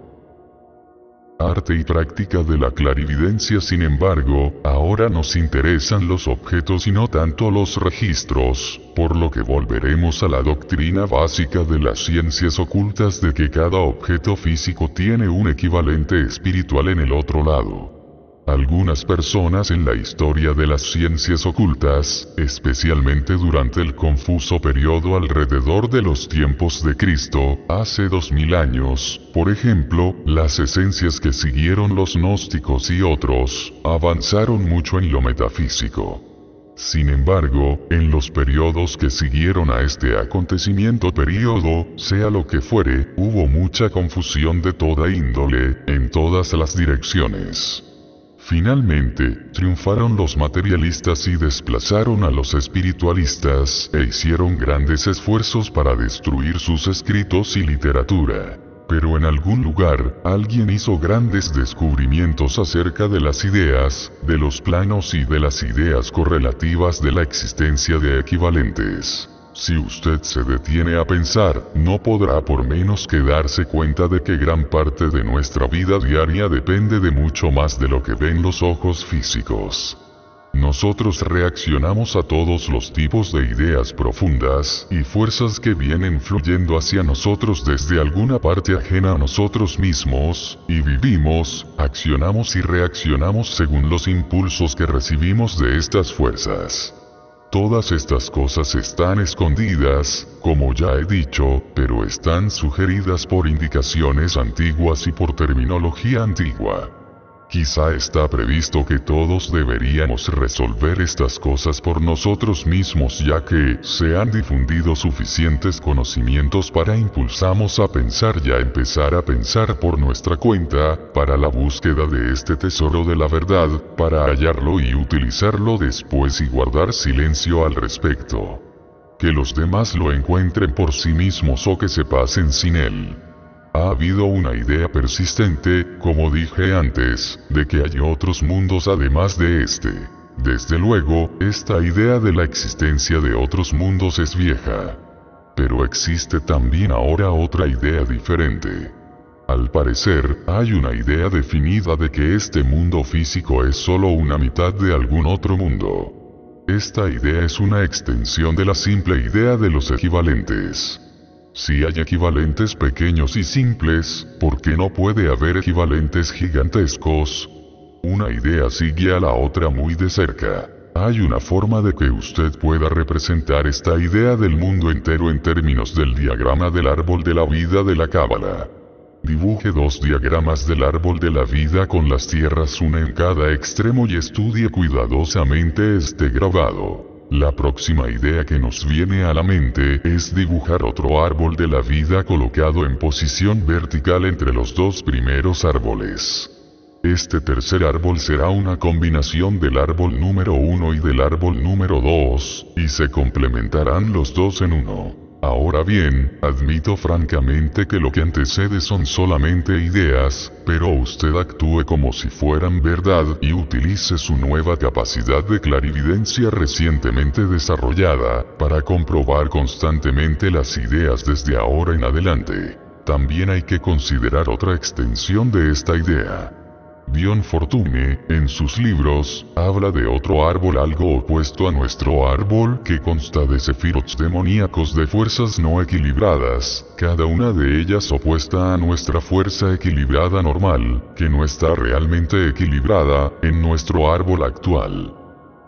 Arte y práctica de la clarividencia. Sin embargo, ahora nos interesan los objetos y no tanto los registros, por lo que volveremos a la doctrina básica de las ciencias ocultas de que cada objeto físico tiene un equivalente espiritual en el otro lado. Algunas personas en la historia de las ciencias ocultas, especialmente durante el confuso periodo alrededor de los tiempos de Cristo, hace 2000 años, por ejemplo, las esencias que siguieron los gnósticos y otros, avanzaron mucho en lo metafísico. Sin embargo, en los periodos que siguieron a este acontecimiento período, sea lo que fuere, hubo mucha confusión de toda índole, en todas las direcciones. Finalmente, triunfaron los materialistas y desplazaron a los espiritualistas, e hicieron grandes esfuerzos para destruir sus escritos y literatura. Pero en algún lugar, alguien hizo grandes descubrimientos acerca de las ideas, de los planos y de las ideas correlativas de la existencia de equivalentes. Si usted se detiene a pensar, no podrá por menos que darse cuenta de que gran parte de nuestra vida diaria depende de mucho más de lo que ven los ojos físicos. Nosotros reaccionamos a todos los tipos de ideas profundas y fuerzas que vienen fluyendo hacia nosotros desde alguna parte ajena a nosotros mismos, y vivimos, accionamos y reaccionamos según los impulsos que recibimos de estas fuerzas. Todas estas cosas están escondidas, como ya he dicho, pero están sugeridas por indicaciones antiguas y por terminología antigua. Quizá está previsto que todos deberíamos resolver estas cosas por nosotros mismos, ya que se han difundido suficientes conocimientos para impulsarnos a pensar y a empezar a pensar por nuestra cuenta, para la búsqueda de este tesoro de la verdad, para hallarlo y utilizarlo después y guardar silencio al respecto. Que los demás lo encuentren por sí mismos o que se pasen sin él. Ha habido una idea persistente, como dije antes, de que hay otros mundos además de este. Desde luego, esta idea de la existencia de otros mundos es vieja. Pero existe también ahora otra idea diferente. Al parecer, hay una idea definida de que este mundo físico es solo una mitad de algún otro mundo. Esta idea es una extensión de la simple idea de los equivalentes. Si hay equivalentes pequeños y simples, ¿por qué no puede haber equivalentes gigantescos? Una idea sigue a la otra muy de cerca. Hay una forma de que usted pueda representar esta idea del mundo entero en términos del diagrama del árbol de la vida de la Cábala. Dibuje 2 diagramas del árbol de la vida con las tierras una en cada extremo y estudie cuidadosamente este grabado. La próxima idea que nos viene a la mente es dibujar otro árbol de la vida colocado en posición vertical entre los 2 primeros árboles. Este tercer árbol será una combinación del árbol número 1 y del árbol número 2, y se complementarán los dos en uno. Ahora bien, admito francamente que lo que antecede son solamente ideas, pero usted actúe como si fueran verdad y utilice su nueva capacidad de clarividencia recientemente desarrollada, para comprobar constantemente las ideas desde ahora en adelante. También hay que considerar otra extensión de esta idea. Dion Fortune, en sus libros, habla de otro árbol algo opuesto a nuestro árbol que consta de sefirots demoníacos de fuerzas no equilibradas, cada una de ellas opuesta a nuestra fuerza equilibrada normal, que no está realmente equilibrada, en nuestro árbol actual.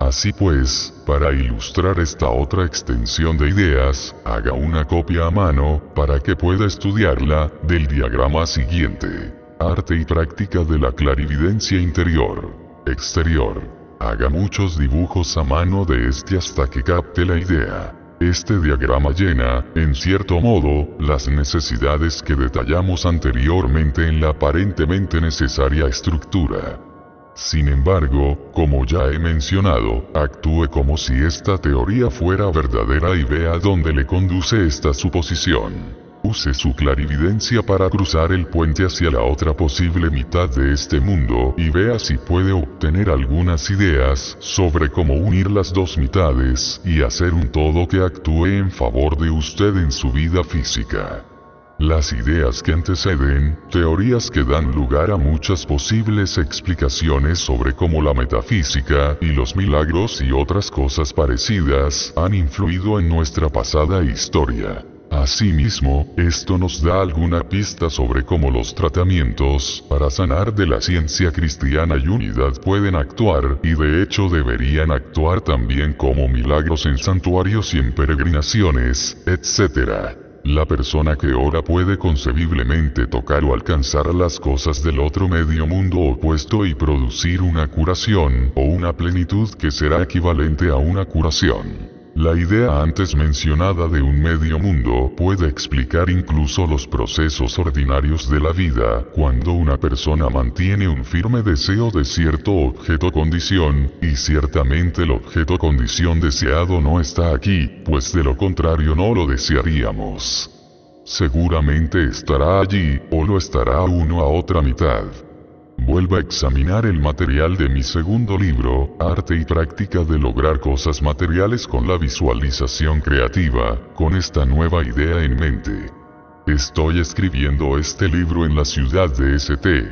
Así pues, para ilustrar esta otra extensión de ideas, haga una copia a mano, para que pueda estudiarla, del diagrama siguiente. Arte y práctica de la clarividencia interior. Exterior. Haga muchos dibujos a mano de este hasta que capte la idea. Este diagrama llena, en cierto modo, las necesidades que detallamos anteriormente en la aparentemente necesaria estructura. Sin embargo, como ya he mencionado, actúe como si esta teoría fuera verdadera y vea dónde le conduce esta suposición. Use su clarividencia para cruzar el puente hacia la otra posible mitad de este mundo y vea si puede obtener algunas ideas sobre cómo unir las dos mitades y hacer un todo que actúe en favor de usted en su vida física. Las ideas que anteceden, teorías que dan lugar a muchas posibles explicaciones sobre cómo la metafísica y los milagros y otras cosas parecidas han influido en nuestra pasada historia. Asimismo, esto nos da alguna pista sobre cómo los tratamientos para sanar de la ciencia cristiana y unidad pueden actuar, y de hecho deberían actuar también como milagros en santuarios y en peregrinaciones, etc. La persona que ora puede concebiblemente tocar o alcanzar las cosas del otro medio mundo opuesto y producir una curación, o una plenitud que será equivalente a una curación. La idea antes mencionada de un medio mundo puede explicar incluso los procesos ordinarios de la vida, cuando una persona mantiene un firme deseo de cierto objeto-condición, y ciertamente el objeto-condición deseado no está aquí, pues de lo contrario no lo desearíamos. Seguramente estará allí, o lo estará uno a otra mitad. Vuelva a examinar el material de mi segundo libro, Arte y práctica de lograr cosas materiales con la visualización creativa, con esta nueva idea en mente. Estoy escribiendo este libro en la ciudad de St.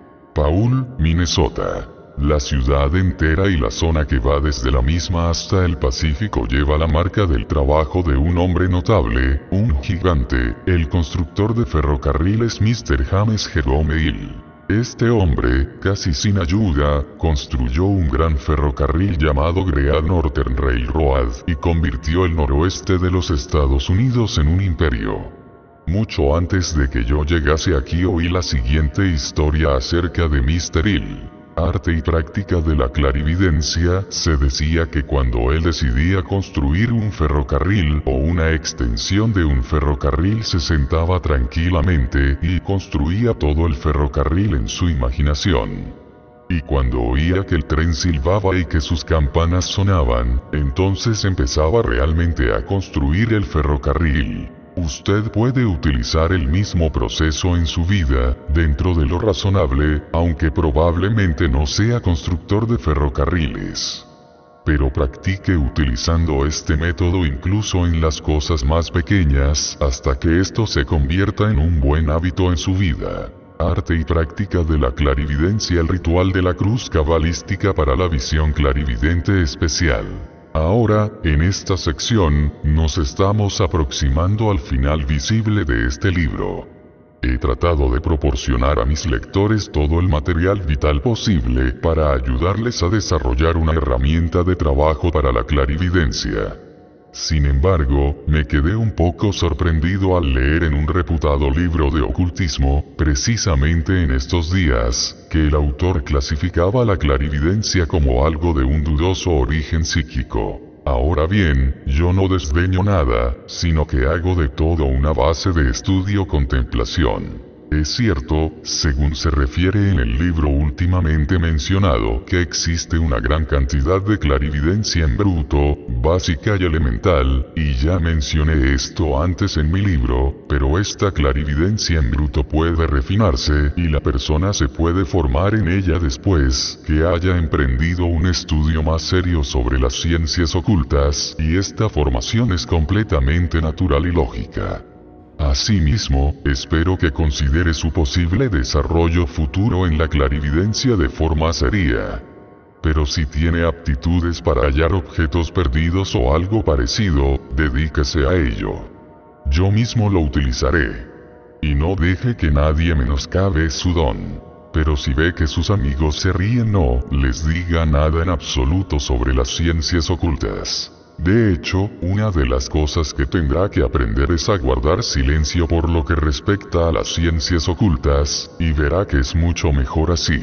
Paul, Minnesota. La ciudad entera y la zona que va desde la misma hasta el Pacífico lleva la marca del trabajo de un hombre notable, un gigante, el constructor de ferrocarriles Mr. James Jerome Hill. Este hombre, casi sin ayuda, construyó un gran ferrocarril llamado Great Northern Railroad y convirtió el noroeste de los Estados Unidos en un imperio. Mucho antes de que yo llegase aquí oí la siguiente historia acerca de Mr. Hill. Arte y práctica de la clarividencia, se decía que cuando él decidía construir un ferrocarril o una extensión de un ferrocarril se sentaba tranquilamente y construía todo el ferrocarril en su imaginación. Y cuando oía que el tren silbaba y que sus campanas sonaban, entonces empezaba realmente a construir el ferrocarril. Usted puede utilizar el mismo proceso en su vida, dentro de lo razonable, aunque probablemente no sea constructor de ferrocarriles. Pero practique utilizando este método incluso en las cosas más pequeñas, hasta que esto se convierta en un buen hábito en su vida. Arte y práctica de la clarividencia. El ritual de la cruz cabalística para la visión clarividente especial. Ahora, en esta sección, nos estamos aproximando al final visible de este libro. He tratado de proporcionar a mis lectores todo el material vital posible para ayudarles a desarrollar una herramienta de trabajo para la clarividencia. Sin embargo, me quedé un poco sorprendido al leer en un reputado libro de ocultismo, precisamente en estos días, que el autor clasificaba la clarividencia como algo de un dudoso origen psíquico. Ahora bien, yo no desdeño nada, sino que hago de todo una base de estudio-contemplación. Es cierto, según se refiere en el libro últimamente mencionado, que existe una gran cantidad de clarividencia en bruto, básica y elemental, y ya mencioné esto antes en mi libro, pero esta clarividencia en bruto puede refinarse, y la persona se puede formar en ella después que haya emprendido un estudio más serio sobre las ciencias ocultas, y esta formación es completamente natural y lógica. Asimismo, espero que considere su posible desarrollo futuro en la clarividencia de forma seria. Pero si tiene aptitudes para hallar objetos perdidos o algo parecido, dedíquese a ello. Yo mismo lo utilizaré. Y no deje que nadie menoscabe su don. pero si ve que sus amigos se ríen no les diga nada en absoluto sobre las ciencias ocultas. De hecho, una de las cosas que tendrá que aprender es a guardar silencio por lo que respecta a las ciencias ocultas, y verá que es mucho mejor así.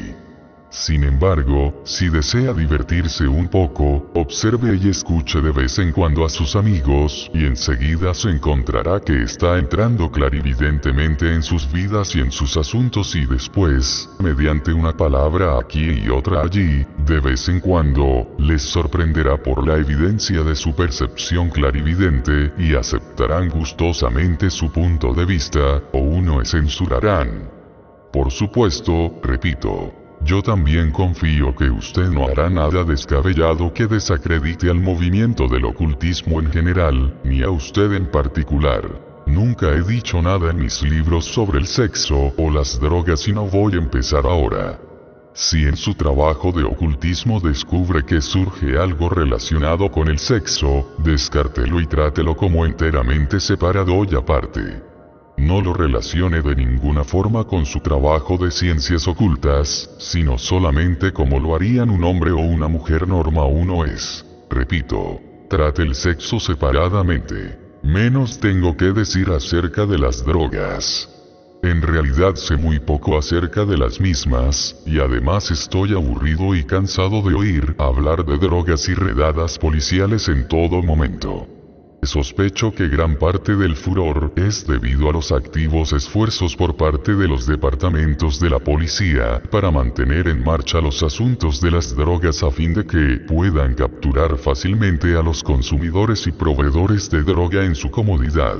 Sin embargo, si desea divertirse un poco, observe y escuche de vez en cuando a sus amigos, y enseguida se encontrará que está entrando clarividentemente en sus vidas y en sus asuntos y después, mediante una palabra aquí y otra allí, de vez en cuando, les sorprenderá por la evidencia de su percepción clarividente, y aceptarán gustosamente su punto de vista, o uno censurarán. Por supuesto, repito. Yo también confío que usted no hará nada descabellado que desacredite al movimiento del ocultismo en general, ni a usted en particular. Nunca he dicho nada en mis libros sobre el sexo o las drogas y no voy a empezar ahora. Si en su trabajo de ocultismo descubre que surge algo relacionado con el sexo, descártelo y trátelo como enteramente separado y aparte. No lo relacione de ninguna forma con su trabajo de ciencias ocultas, sino solamente como lo harían un hombre o una mujer normal uno es. Repito, trate el sexo separadamente. Menos tengo que decir acerca de las drogas. En realidad sé muy poco acerca de las mismas, y además estoy aburrido y cansado de oír hablar de drogas y redadas policiales en todo momento. Sospecho que gran parte del furor es debido a los activos esfuerzos por parte de los departamentos de la policía para mantener en marcha los asuntos de las drogas a fin de que puedan capturar fácilmente a los consumidores y proveedores de droga en su comodidad.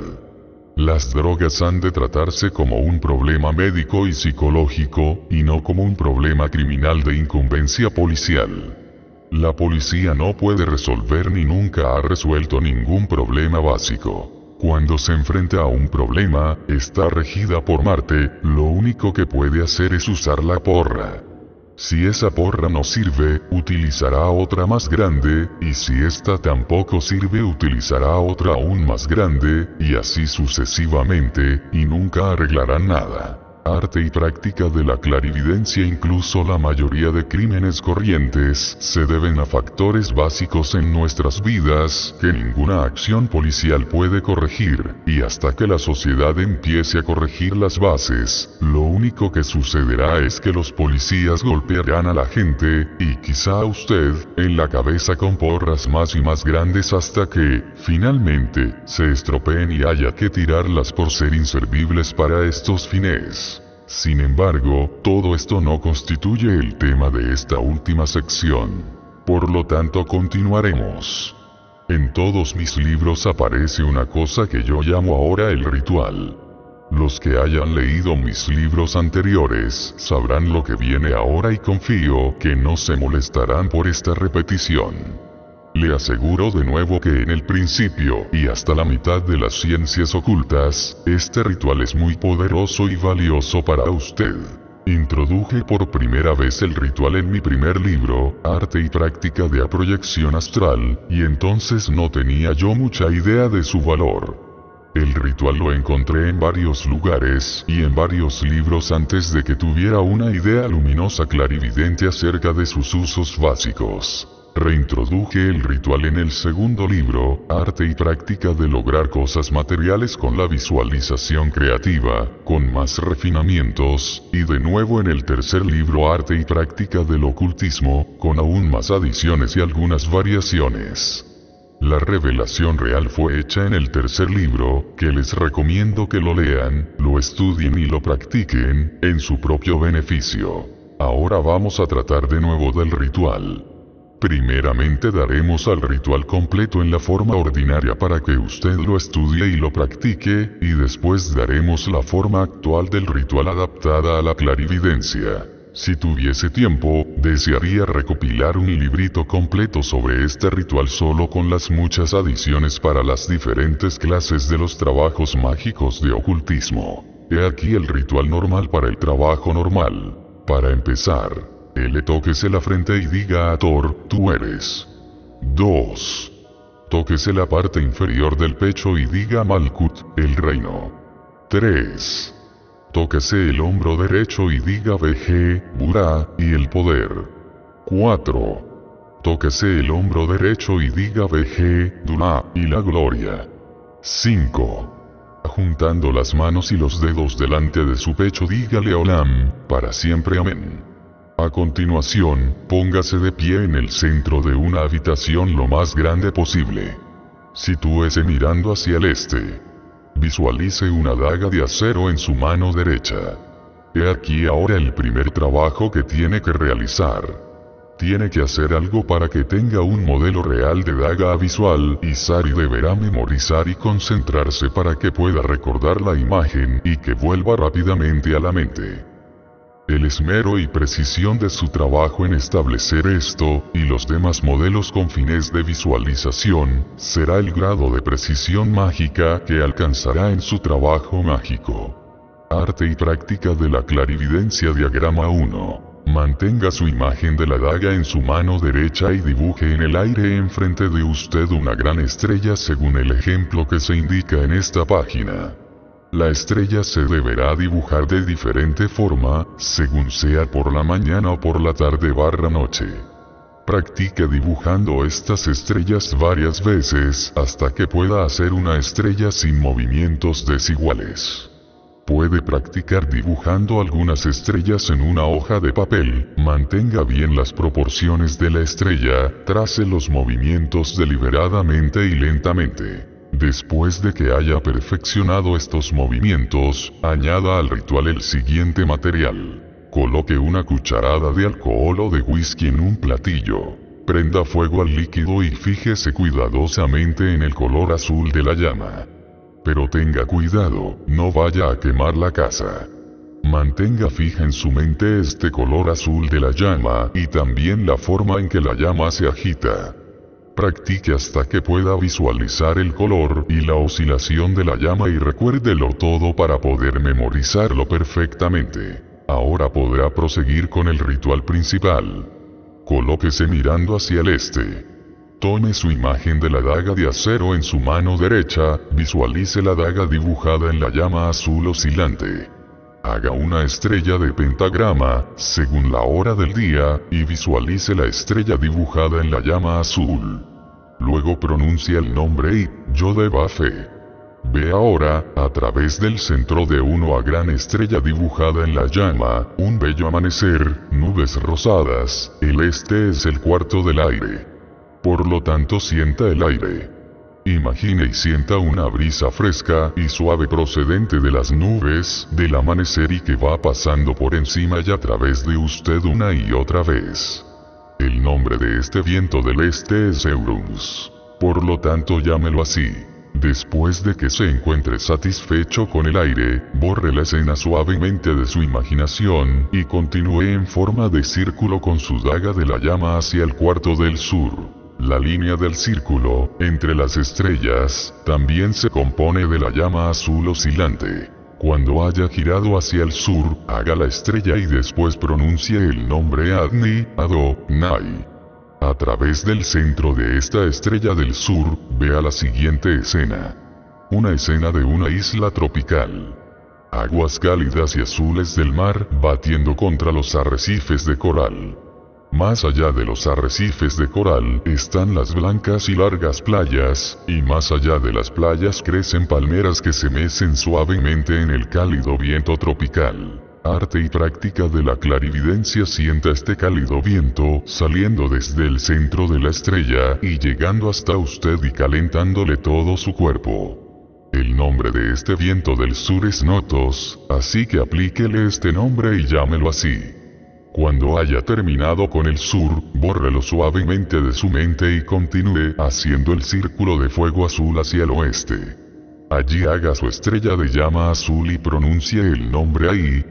Las drogas han de tratarse como un problema médico y psicológico, y no como un problema criminal de incumbencia policial. La policía no puede resolver ni nunca ha resuelto ningún problema básico. Cuando se enfrenta a un problema, está regida por Marte, lo único que puede hacer es usar la porra. Si esa porra no sirve, utilizará otra más grande, y si esta tampoco sirve utilizará otra aún más grande, y así sucesivamente, y nunca arreglarán nada. Arte y práctica de la clarividencia. Incluso la mayoría de crímenes corrientes se deben a factores básicos en nuestras vidas que ninguna acción policial puede corregir, y hasta que la sociedad empiece a corregir las bases, lo único que sucederá es que los policías golpearán a la gente, y quizá a usted, en la cabeza con porras más y más grandes hasta que, finalmente, se estropeen y haya que tirarlas por ser inservibles para estos fines. Sin embargo, todo esto no constituye el tema de esta última sección. Por lo tanto, continuaremos. En todos mis libros aparece una cosa que yo llamo ahora el ritual. Los que hayan leído mis libros anteriores sabrán lo que viene ahora y confío que no se molestarán por esta repetición. Le aseguro de nuevo que en el principio y hasta la mitad de las ciencias ocultas, este ritual es muy poderoso y valioso para usted. Introduje por primera vez el ritual en mi primer libro, Arte y Práctica de la Proyección Astral, y entonces no tenía yo mucha idea de su valor. El ritual lo encontré en varios lugares y en varios libros antes de que tuviera una idea luminosa clarividente acerca de sus usos básicos. Reintroduje el ritual en el segundo libro, Arte y Práctica de Lograr Cosas Materiales con la Visualización Creativa, con más refinamientos, y de nuevo en el tercer libro, Arte y Práctica del Ocultismo, con aún más adiciones y algunas variaciones. La revelación real fue hecha en el tercer libro, que les recomiendo que lo lean, lo estudien y lo practiquen, en su propio beneficio. Ahora vamos a tratar de nuevo del ritual. Primeramente daremos al ritual completo en la forma ordinaria para que usted lo estudie y lo practique, y después daremos la forma actual del ritual adaptada a la clarividencia. Si tuviese tiempo, desearía recopilar un librito completo sobre este ritual solo con las muchas adiciones para las diferentes clases de los trabajos mágicos de ocultismo. He aquí el ritual normal para el trabajo normal. Para empezar, le tóquese la frente y diga a Thor, tú eres. 2. Tóquese la parte inferior del pecho y diga Malkuth, el reino. 3. Tóquese el hombro derecho y diga Veje, Burá, y el poder. 4. Tóquese el hombro derecho y diga Veje, Durá, y la gloria. 5. Juntando las manos y los dedos delante de su pecho dígale Olam, para siempre amén. A continuación, póngase de pie en el centro de una habitación lo más grande posible. Sitúese mirando hacia el este. Visualice una daga de acero en su mano derecha. He aquí ahora el primer trabajo que tiene que realizar. Tiene que hacer algo para que tenga un modelo real de daga visual, y Sari deberá memorizar y concentrarse para que pueda recordar la imagen y que vuelva rápidamente a la mente. El esmero y precisión de su trabajo en establecer esto, y los demás modelos con fines de visualización, será el grado de precisión mágica que alcanzará en su trabajo mágico. Arte y práctica de la clarividencia. Diagrama 1. Mantenga su imagen de la daga en su mano derecha y dibuje en el aire enfrente de usted una gran estrella según el ejemplo que se indica en esta página. La estrella se deberá dibujar de diferente forma, según sea por la mañana o por la tarde/noche. Practique dibujando estas estrellas varias veces hasta que pueda hacer una estrella sin movimientos desiguales. Puede practicar dibujando algunas estrellas en una hoja de papel, mantenga bien las proporciones de la estrella, trace los movimientos deliberadamente y lentamente. Después de que haya perfeccionado estos movimientos, añada al ritual el siguiente material. Coloque una cucharada de alcohol o de whisky en un platillo. Prenda fuego al líquido y fíjese cuidadosamente en el color azul de la llama. Pero tenga cuidado, no vaya a quemar la casa. Mantenga fija en su mente este color azul de la llama y también la forma en que la llama se agita. Practique hasta que pueda visualizar el color y la oscilación de la llama y recuérdelo todo para poder memorizarlo perfectamente. Ahora podrá proseguir con el ritual principal. Colóquese mirando hacia el este. Tome su imagen de la daga de acero en su mano derecha, visualice la daga dibujada en la llama azul oscilante. Haga una estrella de pentagrama, según la hora del día, y visualice la estrella dibujada en la llama azul. Luego pronuncia el nombre y, yo de Bafe. Ve ahora, a través del centro de una gran estrella dibujada en la llama, un bello amanecer, nubes rosadas, el este es el cuarto del aire. Por lo tanto sienta el aire. Imagine y sienta una brisa fresca y suave procedente de las nubes, del amanecer y que va pasando por encima y a través de usted una y otra vez. El nombre de este viento del este es Eurus. Por lo tanto llámelo así. Después de que se encuentre satisfecho con el aire, borre la escena suavemente de su imaginación y continúe en forma de círculo con su daga de la llama hacia el cuarto del sur. La línea del círculo, entre las estrellas, también se compone de la llama azul oscilante. Cuando haya girado hacia el sur, haga la estrella y después pronuncie el nombre Adni, Adonai. A través del centro de esta estrella del sur, vea la siguiente escena. Una escena de una isla tropical. Aguas cálidas y azules del mar, batiendo contra los arrecifes de coral. Más allá de los arrecifes de coral, están las blancas y largas playas, y más allá de las playas crecen palmeras que se mecen suavemente en el cálido viento tropical. Arte y práctica de la clarividencia. Sienta este cálido viento, saliendo desde el centro de la estrella, y llegando hasta usted y calentándole todo su cuerpo. El nombre de este viento del sur es Notos, así que aplíquele este nombre y llámelo así. Cuando haya terminado con el sur, bórrelo suavemente de su mente y continúe haciendo el círculo de fuego azul hacia el oeste. Allí haga su estrella de llama azul y pronuncie el nombre ahí,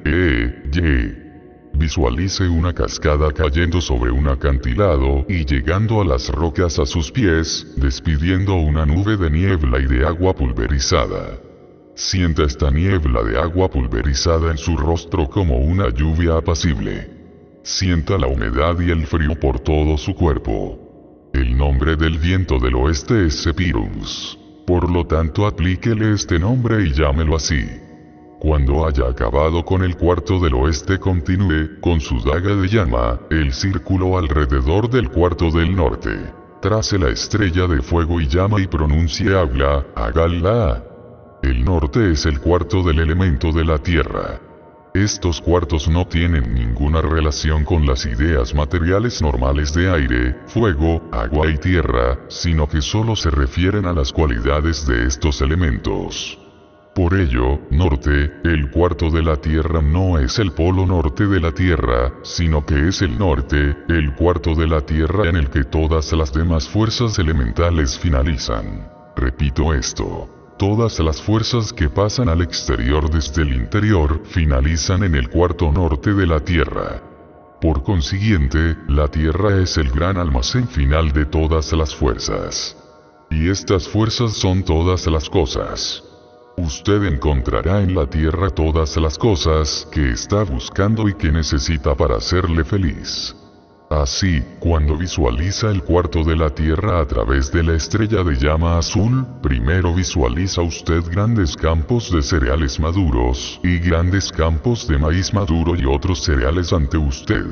Visualice una cascada cayendo sobre un acantilado y llegando a las rocas a sus pies, despidiendo una nube de niebla y de agua pulverizada. Sienta esta niebla de agua pulverizada en su rostro como una lluvia apacible. Sienta la humedad y el frío por todo su cuerpo. El nombre del viento del oeste es Zephyros. Por lo tanto aplíquele este nombre y llámelo así. Cuando haya acabado con el cuarto del oeste, continúe, con su daga de llama, el círculo alrededor del cuarto del norte. Trace la estrella de fuego y llama y pronuncie habla, Agala. El norte es el cuarto del elemento de la tierra. Estos cuartos no tienen ninguna relación con las ideas materiales normales de aire, fuego, agua y tierra, sino que solo se refieren a las cualidades de estos elementos. Por ello, norte, el cuarto de la tierra no es el polo norte de la tierra, sino que es el norte, el cuarto de la tierra en el que todas las demás fuerzas elementales finalizan. Repito esto. Todas las fuerzas que pasan al exterior desde el interior finalizan en el cuarto norte de la Tierra. Por consiguiente, la Tierra es el gran almacén final de todas las fuerzas. Y estas fuerzas son todas las cosas. Usted encontrará en la Tierra todas las cosas que está buscando y que necesita para hacerle feliz. Así, cuando visualiza el cuarto de la Tierra a través de la estrella de llama azul, primero visualiza usted grandes campos de cereales maduros, y grandes campos de maíz maduro y otros cereales ante usted.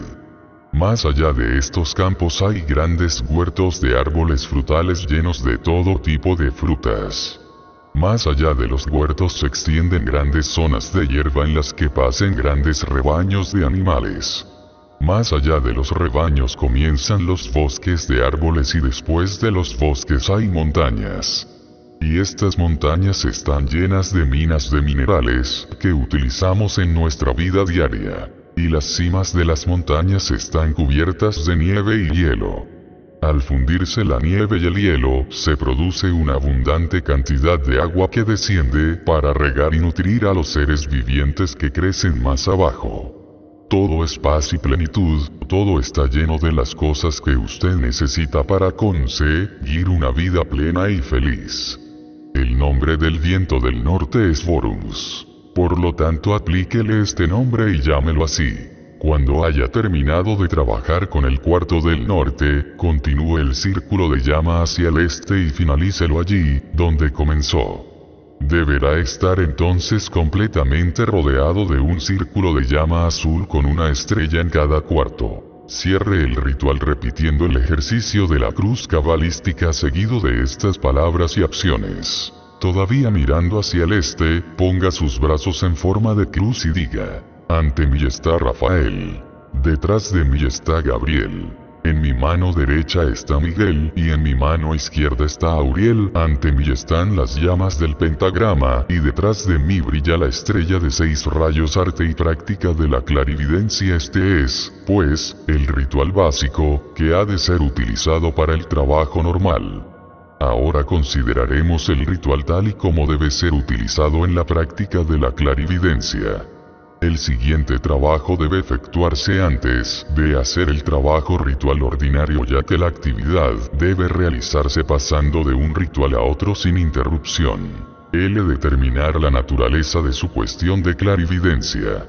Más allá de estos campos hay grandes huertos de árboles frutales llenos de todo tipo de frutas. Más allá de los huertos se extienden grandes zonas de hierba en las que pasen grandes rebaños de animales. Más allá de los rebaños comienzan los bosques de árboles y después de los bosques hay montañas. Y estas montañas están llenas de minas de minerales que utilizamos en nuestra vida diaria. Y las cimas de las montañas están cubiertas de nieve y hielo. Al fundirse la nieve y el hielo, se produce una abundante cantidad de agua que desciende para regar y nutrir a los seres vivientes que crecen más abajo. Todo es paz y plenitud, todo está lleno de las cosas que usted necesita para conseguir una vida plena y feliz. El nombre del viento del norte es Vorungs. Por lo tanto, aplíquele este nombre y llámelo así. Cuando haya terminado de trabajar con el cuarto del norte, continúe el círculo de llama hacia el este y finalícelo allí, donde comenzó. Deberá estar entonces completamente rodeado de un círculo de llama azul con una estrella en cada cuarto. Cierre el ritual repitiendo el ejercicio de la cruz cabalística seguido de estas palabras y acciones. Todavía mirando hacia el este, ponga sus brazos en forma de cruz y diga: ante mí está Rafael. Detrás de mí está Gabriel. En mi mano derecha está Miguel, y en mi mano izquierda está Auriel. Ante mí están las llamas del pentagrama, y detrás de mí brilla la estrella de 6 rayos. Arte y práctica de la clarividencia. Este es, pues, el ritual básico, que ha de ser utilizado para el trabajo normal. Ahora consideraremos el ritual tal y como debe ser utilizado en la práctica de la clarividencia. El siguiente trabajo debe efectuarse antes de hacer el trabajo ritual ordinario, ya que la actividad debe realizarse pasando de un ritual a otro sin interrupción. L. Determinar la naturaleza de su cuestión de clarividencia.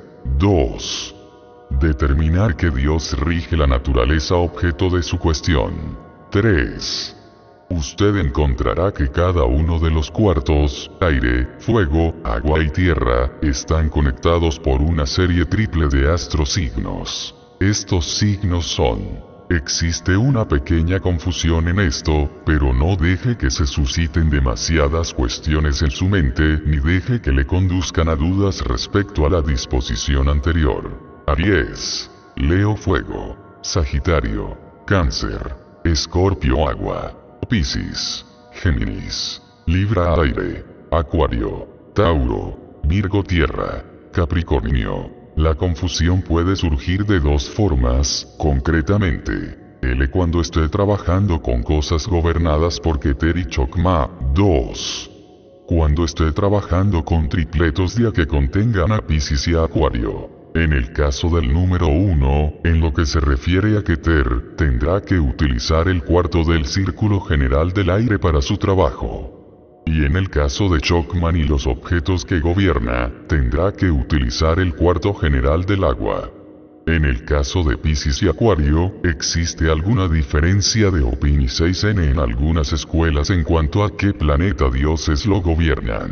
2. Determinar que Dios rige la naturaleza objeto de su cuestión. 3. Usted encontrará que cada uno de los cuartos, aire, fuego, agua y tierra, están conectados por una serie triple de astrosignos. Estos signos son. Existe una pequeña confusión en esto, pero no deje que se susciten demasiadas cuestiones en su mente, ni deje que le conduzcan a dudas respecto a la disposición anterior. Aries, Leo fuego, Sagitario, Cáncer, Escorpio agua, Piscis, Géminis, Libra aire, Acuario, Tauro, Virgo tierra, Capricornio. La confusión puede surgir de 2 formas, concretamente. L. Cuando esté trabajando con cosas gobernadas por Keter y Chokmah. 2. Cuando esté trabajando con tripletos dia que contengan a Piscis y a Acuario. En el caso del número 1, en lo que se refiere a Keter, tendrá que utilizar el cuarto del círculo general del aire para su trabajo. Y en el caso de Chokmah y los objetos que gobierna, tendrá que utilizar el cuarto general del agua. En el caso de Piscis y Acuario, existe alguna diferencia de opinión 6N en algunas escuelas en cuanto a qué planeta dioses lo gobiernan.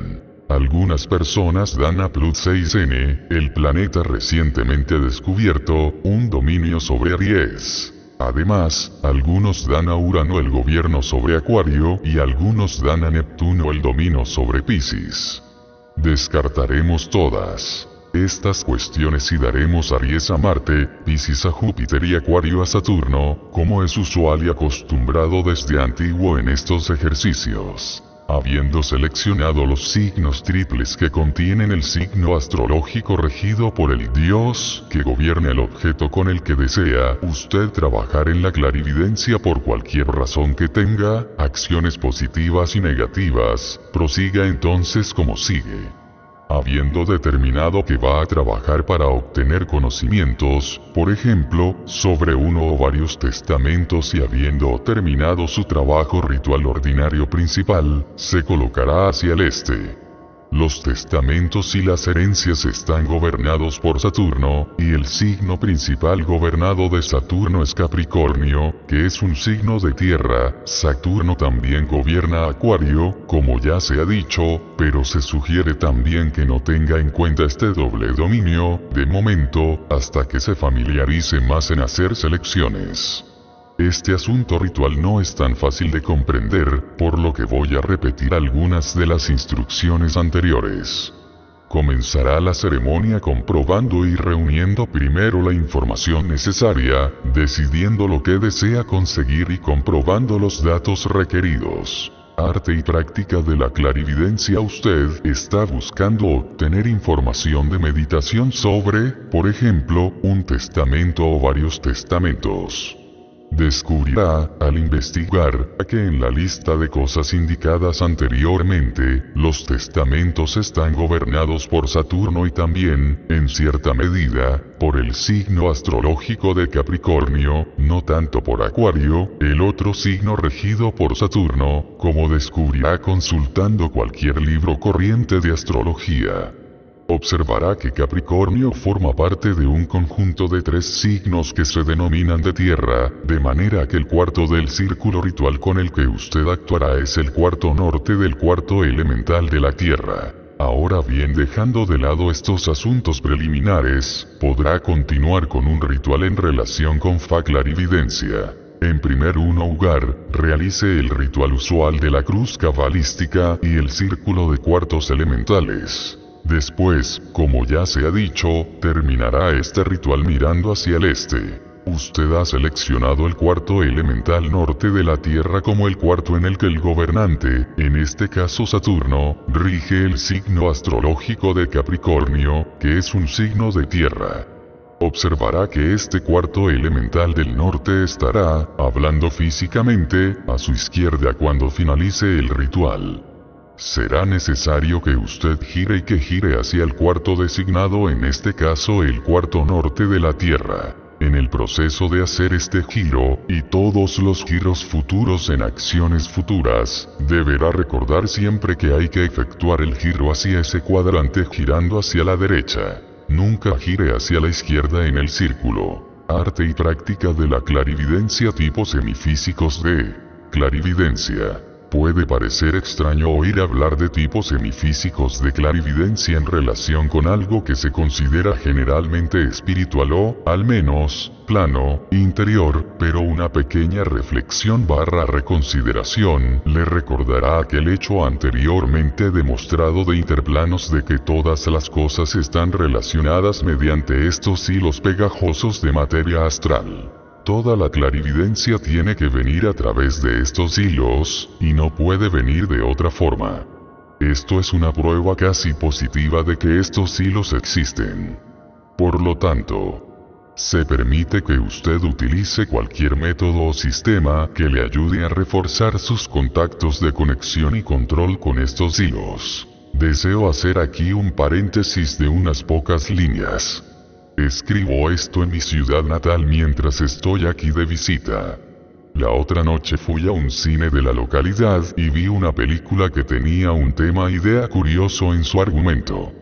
Algunas personas dan a Plut 6n, el planeta recientemente descubierto, un dominio sobre Aries. Además, algunos dan a Urano el gobierno sobre Acuario y algunos dan a Neptuno el dominio sobre Piscis. Descartaremos todas estas cuestiones y daremos Aries a Marte, Piscis a Júpiter y Acuario a Saturno, como es usual y acostumbrado desde antiguo en estos ejercicios. Habiendo seleccionado los signos triples que contienen el signo astrológico regido por el dios que gobierna el objeto con el que desea usted trabajar en la clarividencia por cualquier razón que tenga, acciones positivas y negativas, prosiga entonces como sigue. Habiendo determinado que va a trabajar para obtener conocimientos, por ejemplo, sobre uno o varios testamentos y habiendo terminado su trabajo ritual ordinario principal, se colocará hacia el este. Los testamentos y las herencias están gobernados por Saturno, y el signo principal gobernado de Saturno es Capricornio, que es un signo de tierra. Saturno también gobierna Acuario, como ya se ha dicho, pero se sugiere también que no tenga en cuenta este doble dominio, de momento, hasta que se familiarice más en hacer selecciones. Este asunto ritual no es tan fácil de comprender, por lo que voy a repetir algunas de las instrucciones anteriores. Comenzará la ceremonia comprobando y reuniendo primero la información necesaria, decidiendo lo que desea conseguir y comprobando los datos requeridos. Arte y práctica de la clarividencia. Usted está buscando obtener información de meditación sobre, por ejemplo, un testamento o varios testamentos. Descubrirá, al investigar, que en la lista de cosas indicadas anteriormente, los testamentos están gobernados por Saturno y también, en cierta medida, por el signo astrológico de Capricornio, no tanto por Acuario, el otro signo regido por Saturno, como descubrirá consultando cualquier libro corriente de astrología. Observará que Capricornio forma parte de un conjunto de 3 signos que se denominan de tierra, de manera que el cuarto del círculo ritual con el que usted actuará es el cuarto norte del cuarto elemental de la tierra. Ahora bien, dejando de lado estos asuntos preliminares, podrá continuar con un ritual en relación con clarividencia. En primer lugar, realice el ritual usual de la cruz cabalística y el círculo de cuartos elementales. Después, como ya se ha dicho, terminará este ritual mirando hacia el este. Usted ha seleccionado el cuarto elemental norte de la Tierra como el cuarto en el que el gobernante, en este caso Saturno, rige el signo astrológico de Capricornio, que es un signo de tierra. Observará que este cuarto elemental del norte estará, hablando físicamente, a su izquierda cuando finalice el ritual. Será necesario que usted gire y que gire hacia el cuarto designado, en este caso el cuarto norte de la Tierra. En el proceso de hacer este giro, y todos los giros futuros en acciones futuras, deberá recordar siempre que hay que efectuar el giro hacia ese cuadrante girando hacia la derecha. Nunca gire hacia la izquierda en el círculo. Arte y práctica de la clarividencia. Tipos semifísicos de clarividencia. Puede parecer extraño oír hablar de tipos semifísicos de clarividencia en relación con algo que se considera generalmente espiritual o, al menos, plano, interior, pero una pequeña reflexión / reconsideración le recordará aquel hecho anteriormente demostrado de interplanos de que todas las cosas están relacionadas mediante estos hilos pegajosos de materia astral. Toda la clarividencia tiene que venir a través de estos hilos, y no puede venir de otra forma. Esto es una prueba casi positiva de que estos hilos existen. Por lo tanto, se permite que usted utilice cualquier método o sistema que le ayude a reforzar sus contactos de conexión y control con estos hilos. Deseo hacer aquí un paréntesis de unas pocas líneas. Escribo esto en mi ciudad natal mientras estoy aquí de visita. La otra noche fui a un cine de la localidad y vi una película que tenía un tema idea curioso en su argumento.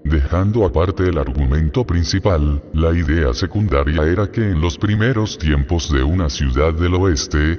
Dejando aparte el argumento principal, la idea secundaria era que en los primeros tiempos de una ciudad del oeste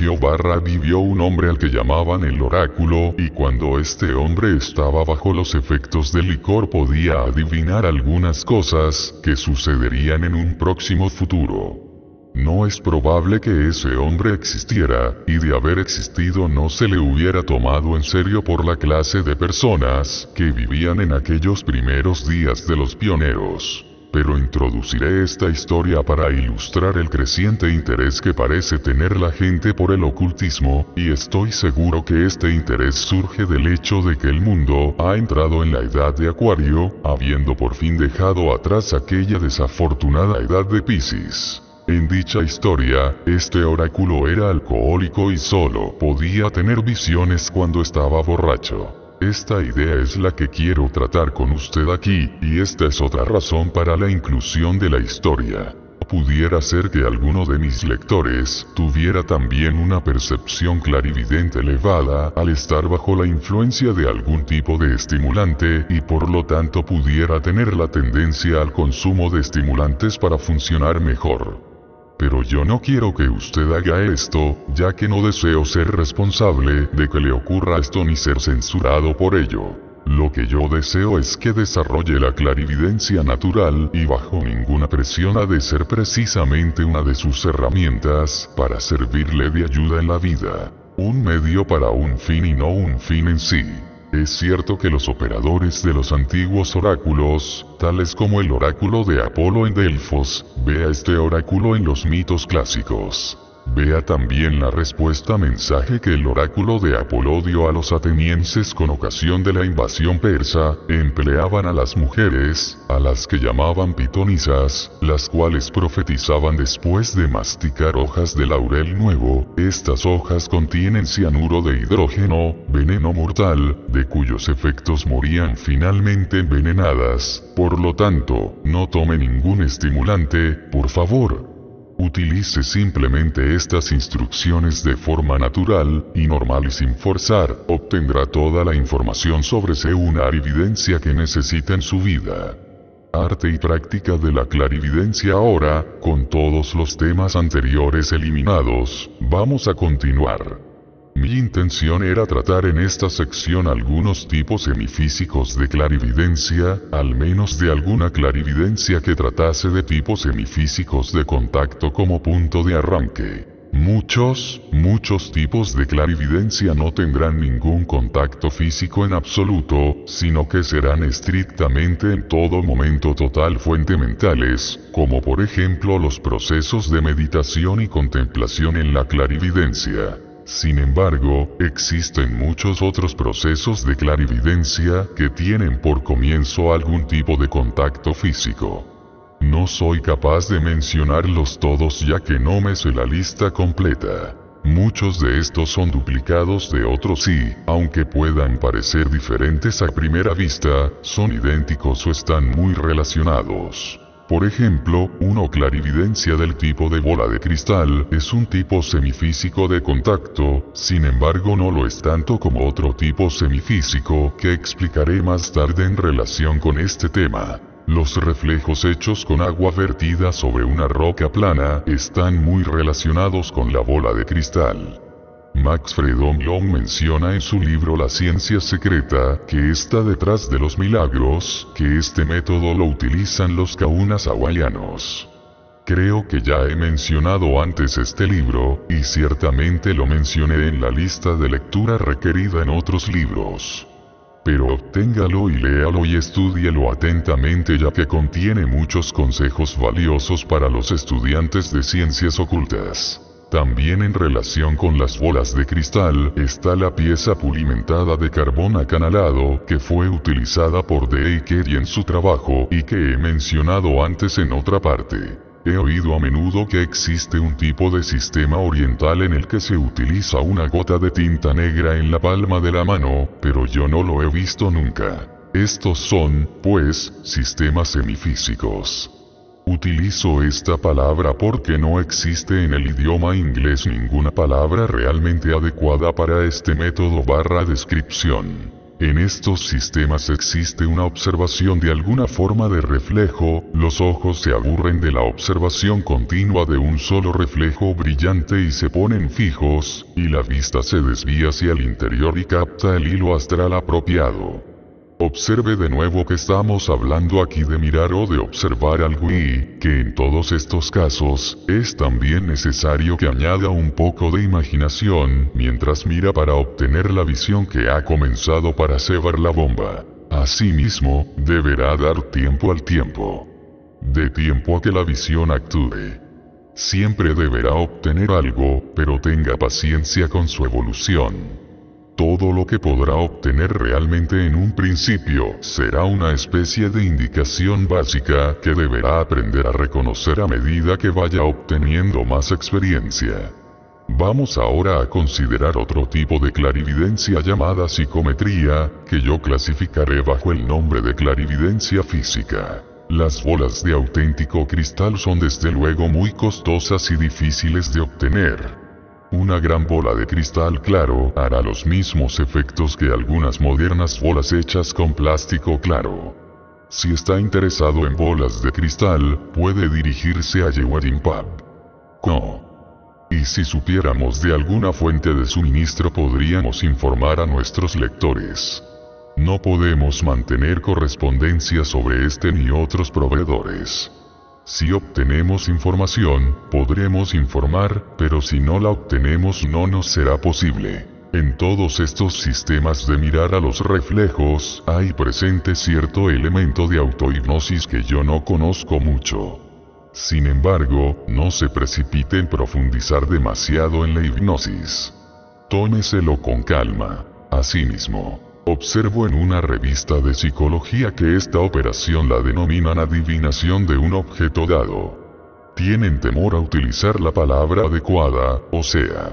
vivió un hombre al que llamaban el oráculo, y cuando este hombre estaba bajo los efectos del licor podía adivinar algunas cosas que sucederían en un próximo futuro. No es probable que ese hombre existiera, y de haber existido no se le hubiera tomado en serio por la clase de personas que vivían en aquellos primeros días de los pioneros. Pero introduciré esta historia para ilustrar el creciente interés que parece tener la gente por el ocultismo, y estoy seguro que este interés surge del hecho de que el mundo ha entrado en la edad de Acuario, habiendo por fin dejado atrás aquella desafortunada edad de Piscis. En dicha historia, este oráculo era alcohólico y solo podía tener visiones cuando estaba borracho. Esta idea es la que quiero tratar con usted aquí, y esta es otra razón para la inclusión de la historia. Pudiera ser que alguno de mis lectores tuviera también una percepción clarividente elevada al estar bajo la influencia de algún tipo de estimulante y por lo tanto pudiera tener la tendencia al consumo de estimulantes para funcionar mejor. Pero yo no quiero que usted haga esto, ya que no deseo ser responsable de que le ocurra esto ni ser censurado por ello. Lo que yo deseo es que desarrolle la clarividencia natural y bajo ninguna presión ha de ser precisamente una de sus herramientas para servirle de ayuda en la vida. Un medio para un fin y no un fin en sí. Es cierto que los operadores de los antiguos oráculos, tales como el oráculo de Apolo en Delfos, vea este oráculo en los mitos clásicos. Vea también la respuesta mensaje que el oráculo de Apolo dio a los atenienses con ocasión de la invasión persa, empleaban a las mujeres, a las que llamaban pitonisas, las cuales profetizaban después de masticar hojas de laurel nuevo. Estas hojas contienen cianuro de hidrógeno, veneno mortal, de cuyos efectos morían finalmente envenenadas. Por lo tanto, no tome ningún estimulante, por favor. Utilice simplemente estas instrucciones de forma natural y normal y sin forzar, obtendrá toda la información sobre una clarividencia que necesita en su vida. Arte y práctica de la clarividencia. Ahora, con todos los temas anteriores eliminados, vamos a continuar. Mi intención era tratar en esta sección algunos tipos semifísicos de clarividencia, al menos de alguna clarividencia que tratase de tipos semifísicos de contacto como punto de arranque. Muchos tipos de clarividencia no tendrán ningún contacto físico en absoluto, sino que serán estrictamente en todo momento total fuente mentales, como por ejemplo los procesos de meditación y contemplación en la clarividencia. Sin embargo, existen muchos otros procesos de clarividencia que tienen por comienzo algún tipo de contacto físico. No soy capaz de mencionarlos todos ya que no me sé la lista completa. Muchos de estos son duplicados de otros y, aunque puedan parecer diferentes a primera vista, son idénticos o están muy relacionados. Por ejemplo, una clarividencia del tipo de bola de cristal es un tipo semifísico de contacto, sin embargo no lo es tanto como otro tipo semifísico que explicaré más tarde en relación con este tema. Los reflejos hechos con agua vertida sobre una roca plana están muy relacionados con la bola de cristal. Max Fredon Long menciona en su libro La ciencia secreta que está detrás de los milagros, que este método lo utilizan los kaunas hawaianos. Creo que ya he mencionado antes este libro, y ciertamente lo mencioné en la lista de lectura requerida en otros libros. Pero obténgalo y léalo y estúdielo atentamente ya que contiene muchos consejos valiosos para los estudiantes de ciencias ocultas. También en relación con las bolas de cristal, está la pieza pulimentada de carbón acanalado que fue utilizada por D. Carey en su trabajo y que he mencionado antes en otra parte. He oído a menudo que existe un tipo de sistema oriental en el que se utiliza una gota de tinta negra en la palma de la mano, pero yo no lo he visto nunca. Estos son, pues, sistemas semifísicos. Utilizo esta palabra porque no existe en el idioma inglés ninguna palabra realmente adecuada para este método / descripción. En estos sistemas existe una observación de alguna forma de reflejo, los ojos se aburren de la observación continua de un solo reflejo brillante y se ponen fijos, y la vista se desvía hacia el interior y capta el hilo astral apropiado. Observe de nuevo que estamos hablando aquí de mirar o de observar algo y, que en todos estos casos, es también necesario que añada un poco de imaginación mientras mira para obtener la visión que ha comenzado para cebar la bomba. Asimismo, deberá dar tiempo al tiempo. De tiempo a que la visión actúe. Siempre deberá obtener algo, pero tenga paciencia con su evolución. Todo lo que podrá obtener realmente en un principio será una especie de indicación básica que deberá aprender a reconocer a medida que vaya obteniendo más experiencia. Vamos ahora a considerar otro tipo de clarividencia llamada psicometría, que yo clasificaré bajo el nombre de clarividencia física. Las bolas de auténtico cristal son desde luego muy costosas y difíciles de obtener. Una gran bola de cristal claro hará los mismos efectos que algunas modernas bolas hechas con plástico claro. Si está interesado en bolas de cristal, puede dirigirse a yewarimpab.com. Y si supiéramos de alguna fuente de suministro podríamos informar a nuestros lectores. No podemos mantener correspondencia sobre este ni otros proveedores. Si obtenemos información, podremos informar, pero si no la obtenemos no nos será posible. En todos estos sistemas de mirar a los reflejos, hay presente cierto elemento de autohipnosis que yo no conozco mucho. Sin embargo, no se precipite en profundizar demasiado en la hipnosis. Tómeselo con calma. Asimismo, observo en una revista de psicología que esta operación la denominan adivinación de un objeto dado. Tienen temor a utilizar la palabra adecuada, o sea,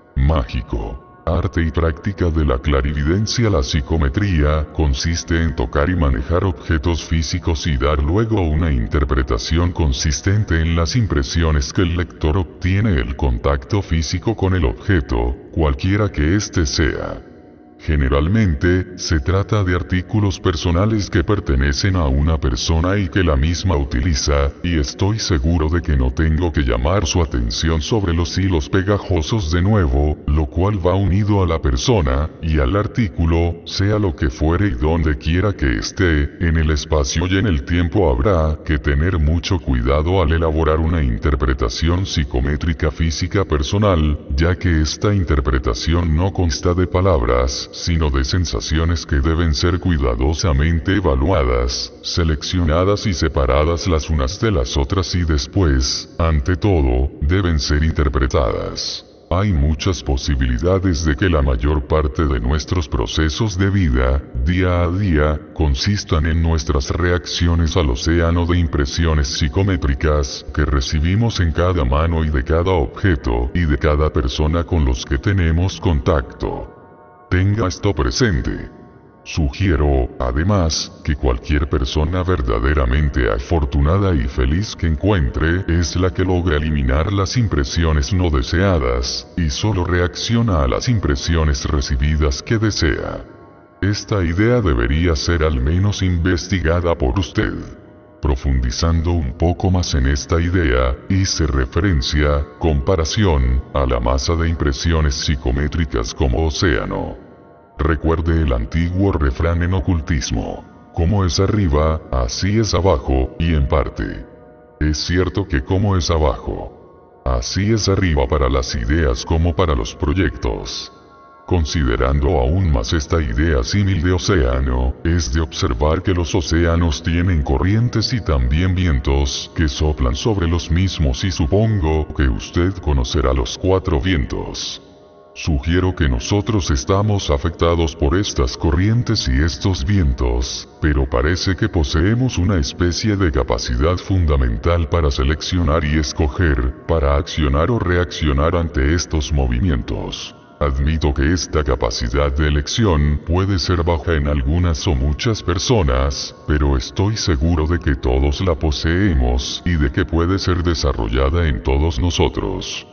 mágico. Arte y práctica de la clarividencia. La psicometría consiste en tocar y manejar objetos físicos y dar luego una interpretación consistente en las impresiones que el lector obtiene del contacto físico con el objeto, cualquiera que éste sea. Generalmente, se trata de artículos personales que pertenecen a una persona y que la misma utiliza, y estoy seguro de que no tengo que llamar su atención sobre los hilos pegajosos de nuevo, lo cual va unido a la persona, y al artículo, sea lo que fuere y donde quiera que esté, en el espacio y en el tiempo. Habrá que tener mucho cuidado al elaborar una interpretación psicométrica física personal, ya que esta interpretación no consta de palabras, sino de sensaciones que deben ser cuidadosamente evaluadas, seleccionadas y separadas las unas de las otras y después, ante todo, deben ser interpretadas. Hay muchas posibilidades de que la mayor parte de nuestros procesos de vida, día a día, consistan en nuestras reacciones al océano de impresiones psicométricas que recibimos en cada mano y de cada objeto y de cada persona con los que tenemos contacto. Tenga esto presente. Sugiero, además, que cualquier persona verdaderamente afortunada y feliz que encuentre es la que logra eliminar las impresiones no deseadas, y solo reacciona a las impresiones recibidas que desea. Esta idea debería ser al menos investigada por usted. Profundizando un poco más en esta idea, hice referencia, comparación, a la masa de impresiones psicométricas como océano. Recuerde el antiguo refrán en ocultismo: como es arriba, así es abajo, y en parte. Es cierto que como es abajo, así es arriba para las ideas como para los proyectos. Considerando aún más esta idea símil de océano, es de observar que los océanos tienen corrientes y también vientos que soplan sobre los mismos, y supongo que usted conocerá los 4 vientos. Sugiero que nosotros estamos afectados por estas corrientes y estos vientos, pero parece que poseemos una especie de capacidad fundamental para seleccionar y escoger, para accionar o reaccionar ante estos movimientos. Admito que esta capacidad de elección puede ser baja en algunas o muchas personas, pero estoy seguro de que todos la poseemos y de que puede ser desarrollada en todos nosotros.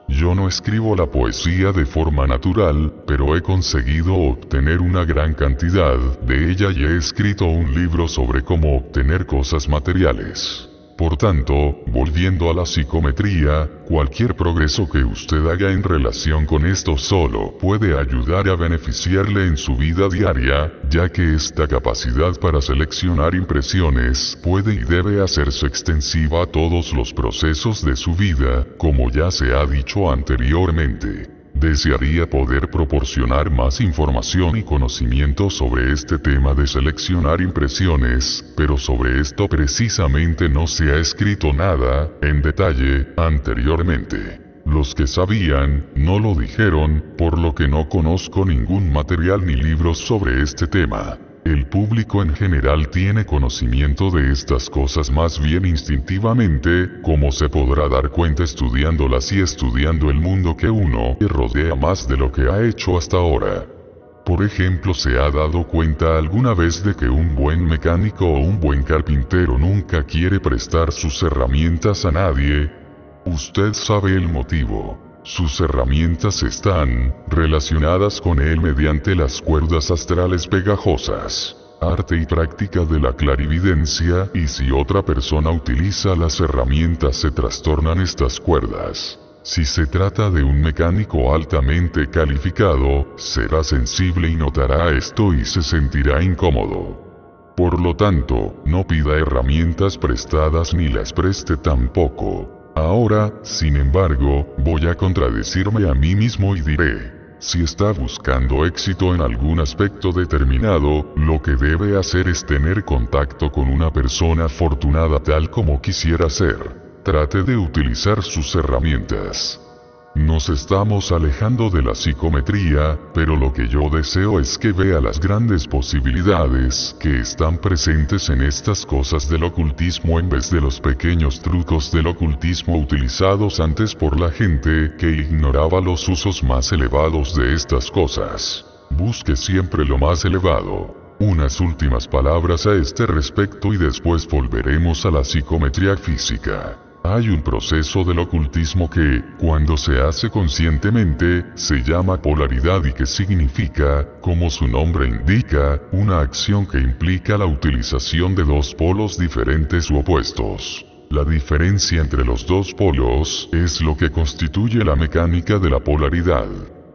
Yo no escribo la poesía de forma natural, pero he conseguido obtener una gran cantidad de ella y he escrito un libro sobre cómo obtener cosas materiales. Por tanto, volviendo a la psicometría, cualquier progreso que usted haga en relación con esto solo puede ayudar a beneficiarle en su vida diaria, ya que esta capacidad para seleccionar impresiones puede y debe hacerse extensiva a todos los procesos de su vida, como ya se ha dicho anteriormente. Desearía poder proporcionar más información y conocimiento sobre este tema de seleccionar impresiones, pero sobre esto precisamente no se ha escrito nada, en detalle, anteriormente. Los que sabían, no lo dijeron, por lo que no conozco ningún material ni libros sobre este tema. El público en general tiene conocimiento de estas cosas más bien instintivamente, como se podrá dar cuenta estudiándolas y estudiando el mundo que uno rodea más de lo que ha hecho hasta ahora. Por ejemplo, ¿se ha dado cuenta alguna vez de que un buen mecánico o un buen carpintero nunca quiere prestar sus herramientas a nadie? Usted sabe el motivo. Sus herramientas están relacionadas con él mediante las cuerdas astrales pegajosas, arte y práctica de la clarividencia, y si otra persona utiliza las herramientas se trastornan estas cuerdas. Si se trata de un mecánico altamente calificado, será sensible y notará esto y se sentirá incómodo. Por lo tanto, no pida herramientas prestadas ni las preste tampoco. Ahora, sin embargo, voy a contradecirme a mí mismo y diré, si está buscando éxito en algún aspecto determinado, lo que debe hacer es tener contacto con una persona afortunada tal como quisiera ser. Trate de utilizar sus herramientas. Nos estamos alejando de la psicometría, pero lo que yo deseo es que vea las grandes posibilidades que están presentes en estas cosas del ocultismo en vez de los pequeños trucos del ocultismo utilizados antes por la gente que ignoraba los usos más elevados de estas cosas. Busque siempre lo más elevado. Unas últimas palabras a este respecto y después volveremos a la psicometría física. Hay un proceso del ocultismo que, cuando se hace conscientemente, se llama polaridad y que significa, como su nombre indica, una acción que implica la utilización de dos polos diferentes u opuestos. La diferencia entre los dos polos es lo que constituye la mecánica de la polaridad.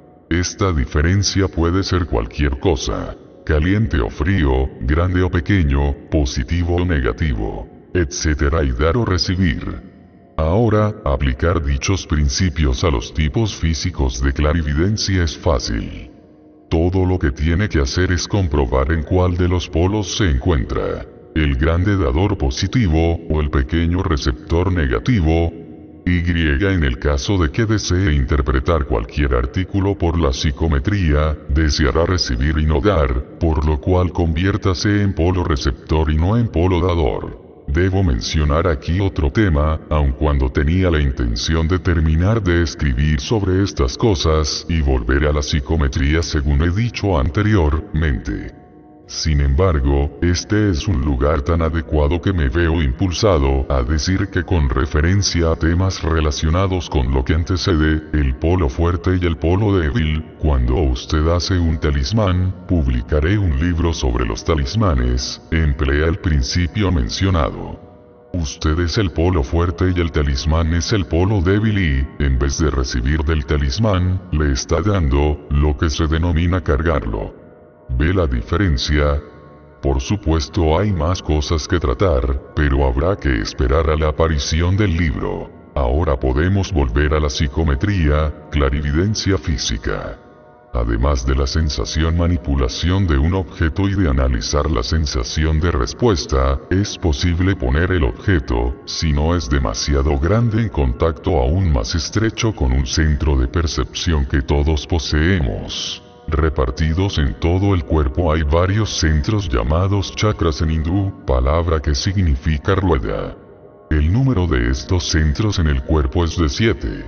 Esta diferencia puede ser cualquier cosa, caliente o frío, grande o pequeño, positivo o negativo, etc. y dar o recibir. Ahora, aplicar dichos principios a los tipos físicos de clarividencia es fácil. Todo lo que tiene que hacer es comprobar en cuál de los polos se encuentra, el grande dador positivo o el pequeño receptor negativo, y en el caso de que desee interpretar cualquier artículo por la psicometría, deseará recibir y no dar, por lo cual conviértase en polo receptor y no en polo dador. Debo mencionar aquí otro tema, aun cuando tenía la intención de terminar de escribir sobre estas cosas y volver a la psicometría según he dicho anteriormente. Sin embargo, este es un lugar tan adecuado que me veo impulsado a decir que con referencia a temas relacionados con lo que antecede, el polo fuerte y el polo débil, cuando usted hace un talismán, publicaré un libro sobre los talismanes, emplea el principio mencionado. Usted es el polo fuerte y el talismán es el polo débil y, en vez de recibir del talismán, le está dando, lo que se denomina cargarlo. ¿Ve la diferencia? Por supuesto hay más cosas que tratar, pero habrá que esperar a la aparición del libro. Ahora podemos volver a la psicometría, clarividencia física. Además de la sensación manipulación de un objeto y de analizar la sensación de respuesta, es posible poner el objeto, si no es demasiado grande, en contacto aún más estrecho con un centro de percepción que todos poseemos. Repartidos en todo el cuerpo hay varios centros llamados chakras en hindú, palabra que significa rueda. El número de estos centros en el cuerpo es de 7.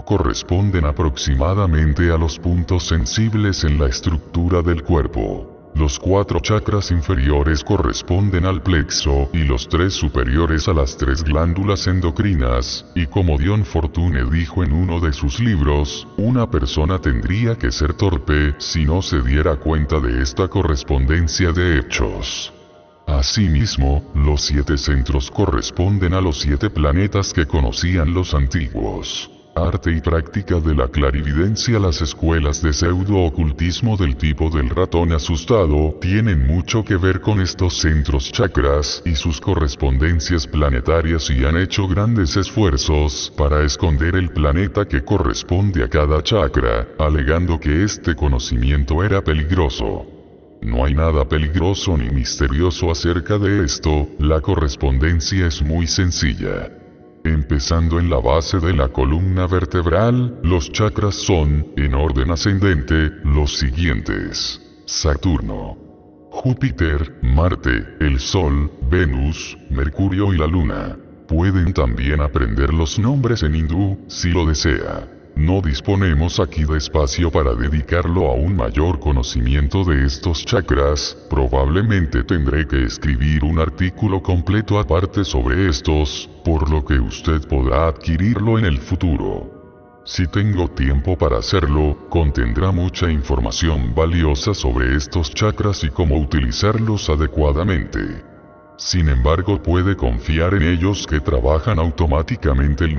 Corresponden aproximadamente a los puntos sensibles en la estructura del cuerpo. Los 4 chakras inferiores corresponden al plexo y los 3 superiores a las 3 glándulas endocrinas, y como Dion Fortune dijo en uno de sus libros, una persona tendría que ser torpe si no se diera cuenta de esta correspondencia de hechos. Asimismo, los 7 centros corresponden a los 7 planetas que conocían los antiguos. Arte y práctica de la clarividencia. Las escuelas de pseudo-ocultismo del tipo del ratón asustado tienen mucho que ver con estos centros chakras y sus correspondencias planetarias y han hecho grandes esfuerzos para esconder el planeta que corresponde a cada chakra, alegando que este conocimiento era peligroso. No hay nada peligroso ni misterioso acerca de esto, la correspondencia es muy sencilla. Empezando en la base de la columna vertebral, los chakras son, en orden ascendente, los siguientes: Saturno, Júpiter, Marte, el Sol, Venus, Mercurio y la Luna. Pueden también aprender los nombres en hindú, si lo desea. No disponemos aquí de espacio para dedicarlo a un mayor conocimiento de estos chakras, probablemente tendré que escribir un artículo completo aparte sobre estos, por lo que usted podrá adquirirlo en el futuro. Si tengo tiempo para hacerlo, contendrá mucha información valiosa sobre estos chakras y cómo utilizarlos adecuadamente. Sin embargo, puede confiar en ellos que trabajan automáticamente el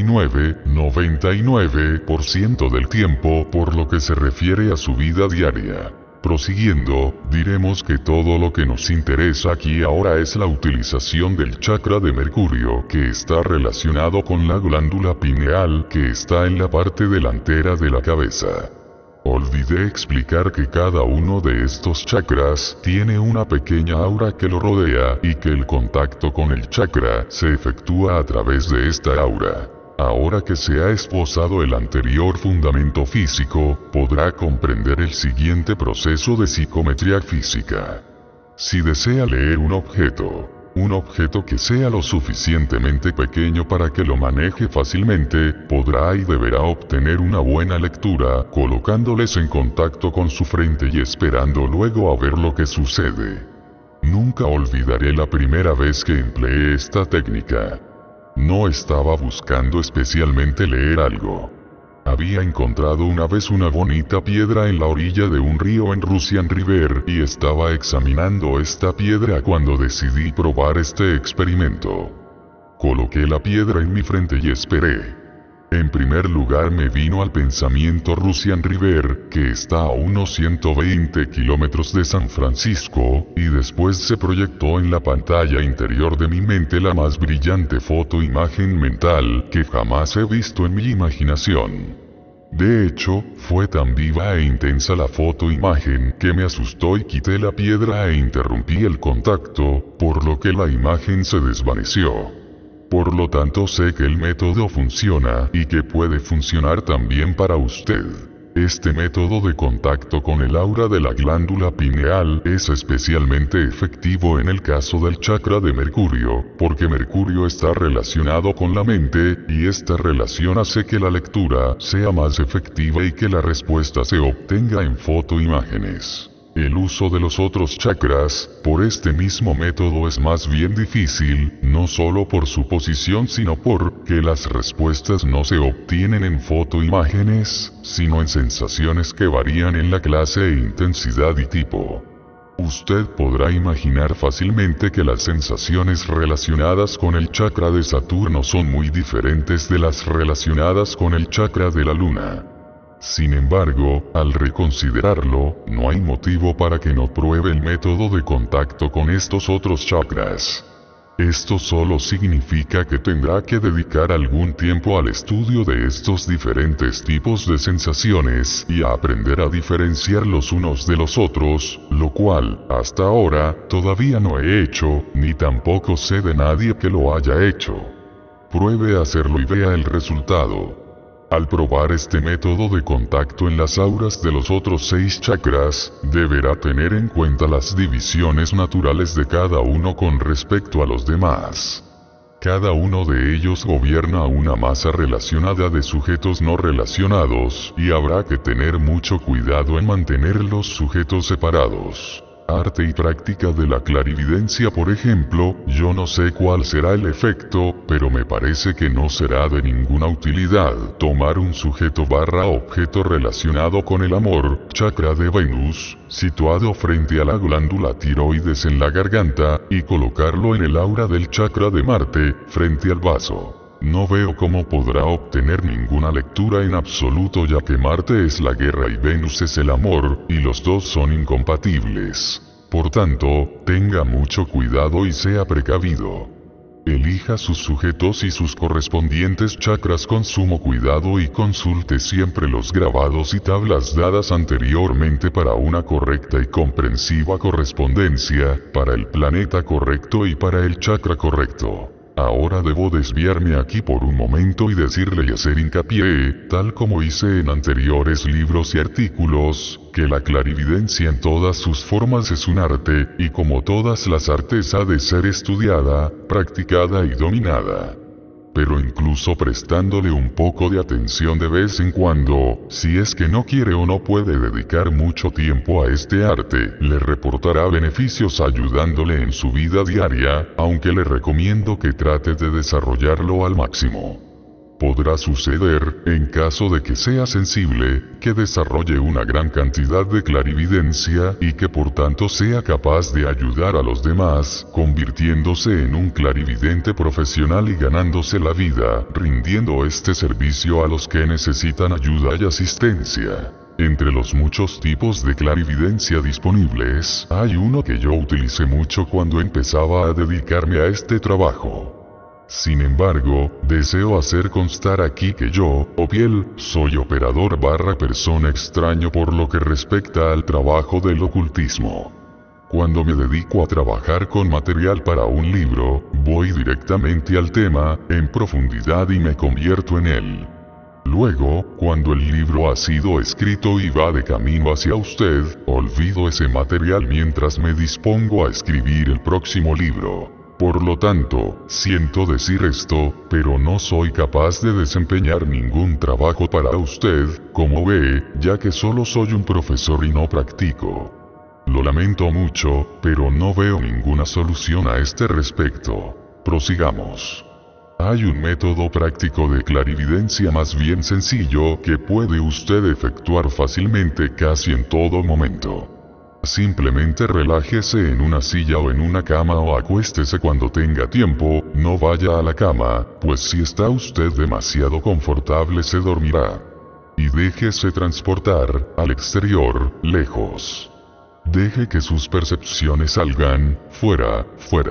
99% del tiempo por lo que se refiere a su vida diaria. Prosiguiendo, diremos que todo lo que nos interesa aquí ahora es la utilización del chakra de Mercurio, que está relacionado con la glándula pineal que está en la parte delantera de la cabeza. Olvidé explicar que cada uno de estos chakras tiene una pequeña aura que lo rodea y que el contacto con el chakra se efectúa a través de esta aura. Ahora que se ha esbozado el anterior fundamento físico, podrá comprender el siguiente proceso de psicometría física. Si desea leer un objeto que sea lo suficientemente pequeño para que lo maneje fácilmente, podrá y deberá obtener una buena lectura, colocándoles en contacto con su frente y esperando luego a ver lo que sucede. Nunca olvidaré la primera vez que empleé esta técnica. No estaba buscando especialmente leer algo. Había encontrado una vez una bonita piedra en la orilla de un río en Russian River y estaba examinando esta piedra cuando decidí probar este experimento. Coloqué la piedra en mi frente y esperé. En primer lugar me vino al pensamiento Russian River, que está a unos 120 kilómetros de San Francisco, y después se proyectó en la pantalla interior de mi mente la más brillante fotoimagen mental que jamás he visto en mi imaginación. De hecho, fue tan viva e intensa la fotoimagen que me asustó y quité la piedra e interrumpí el contacto, por lo que la imagen se desvaneció. Por lo tanto sé que el método funciona y que puede funcionar también para usted. Este método de contacto con el aura de la glándula pineal es especialmente efectivo en el caso del chakra de Mercurio, porque Mercurio está relacionado con la mente, y esta relación hace que la lectura sea más efectiva y que la respuesta se obtenga en fotoimágenes. El uso de los otros chakras, por este mismo método es más bien difícil, no solo por su posición sino porque las respuestas no se obtienen en fotoimágenes, sino en sensaciones que varían en la clase e intensidad y tipo. Usted podrá imaginar fácilmente que las sensaciones relacionadas con el chakra de Saturno son muy diferentes de las relacionadas con el chakra de la Luna. Sin embargo, al reconsiderarlo, no hay motivo para que no pruebe el método de contacto con estos otros chakras. Esto solo significa que tendrá que dedicar algún tiempo al estudio de estos diferentes tipos de sensaciones y a aprender a diferenciar los unos de los otros, lo cual, hasta ahora, todavía no he hecho, ni tampoco sé de nadie que lo haya hecho. Pruebe a hacerlo y vea el resultado. Al probar este método de contacto en las auras de los otros 6 chakras, deberá tener en cuenta las divisiones naturales de cada uno con respecto a los demás. Cada uno de ellos gobierna una masa relacionada de sujetos no relacionados, y habrá que tener mucho cuidado en mantener los sujetos separados. Arte y práctica de la clarividencia, por ejemplo, yo no sé cuál será el efecto, pero me parece que no será de ninguna utilidad tomar un sujeto / objeto relacionado con el amor, chakra de Venus, situado frente a la glándula tiroides en la garganta, y colocarlo en el aura del chakra de Marte, frente al vaso. No veo cómo podrá obtener ninguna lectura en absoluto, ya que Marte es la guerra y Venus es el amor, y los dos son incompatibles. Por tanto, tenga mucho cuidado y sea precavido. Elija sus sujetos y sus correspondientes chakras con sumo cuidado y consulte siempre los grabados y tablas dadas anteriormente para una correcta y comprensiva correspondencia, para el planeta correcto y para el chakra correcto. Ahora debo desviarme aquí por un momento y decirle y hacer hincapié, tal como hice en anteriores libros y artículos, que la clarividencia en todas sus formas es un arte, y como todas las artes ha de ser estudiada, practicada y dominada. Pero incluso prestándole un poco de atención de vez en cuando, si es que no quiere o no puede dedicar mucho tiempo a este arte, le reportará beneficios ayudándole en su vida diaria, aunque le recomiendo que trate de desarrollarlo al máximo. Podrá suceder, en caso de que sea sensible, que desarrolle una gran cantidad de clarividencia y que por tanto sea capaz de ayudar a los demás, convirtiéndose en un clarividente profesional y ganándose la vida, rindiendo este servicio a los que necesitan ayuda y asistencia. Entre los muchos tipos de clarividencia disponibles, hay uno que yo utilicé mucho cuando empezaba a dedicarme a este trabajo. Sin embargo, deseo hacer constar aquí que yo, Opiel, soy operador / persona extraño por lo que respecta al trabajo del ocultismo. Cuando me dedico a trabajar con material para un libro, voy directamente al tema, en profundidad y me convierto en él. Luego, cuando el libro ha sido escrito y va de camino hacia usted, olvido ese material mientras me dispongo a escribir el próximo libro. Por lo tanto, siento decir esto, pero no soy capaz de desempeñar ningún trabajo para usted, como ve, ya que solo soy un profesor y no practico. Lo lamento mucho, pero no veo ninguna solución a este respecto. Prosigamos. Hay un método práctico de clarividencia más bien sencillo que puede usted efectuar fácilmente casi en todo momento. Simplemente relájese en una silla o en una cama o acuéstese cuando tenga tiempo, no vaya a la cama, pues si está usted demasiado confortable se dormirá. Y déjese transportar, al exterior, lejos. Deje que sus percepciones salgan, fuera.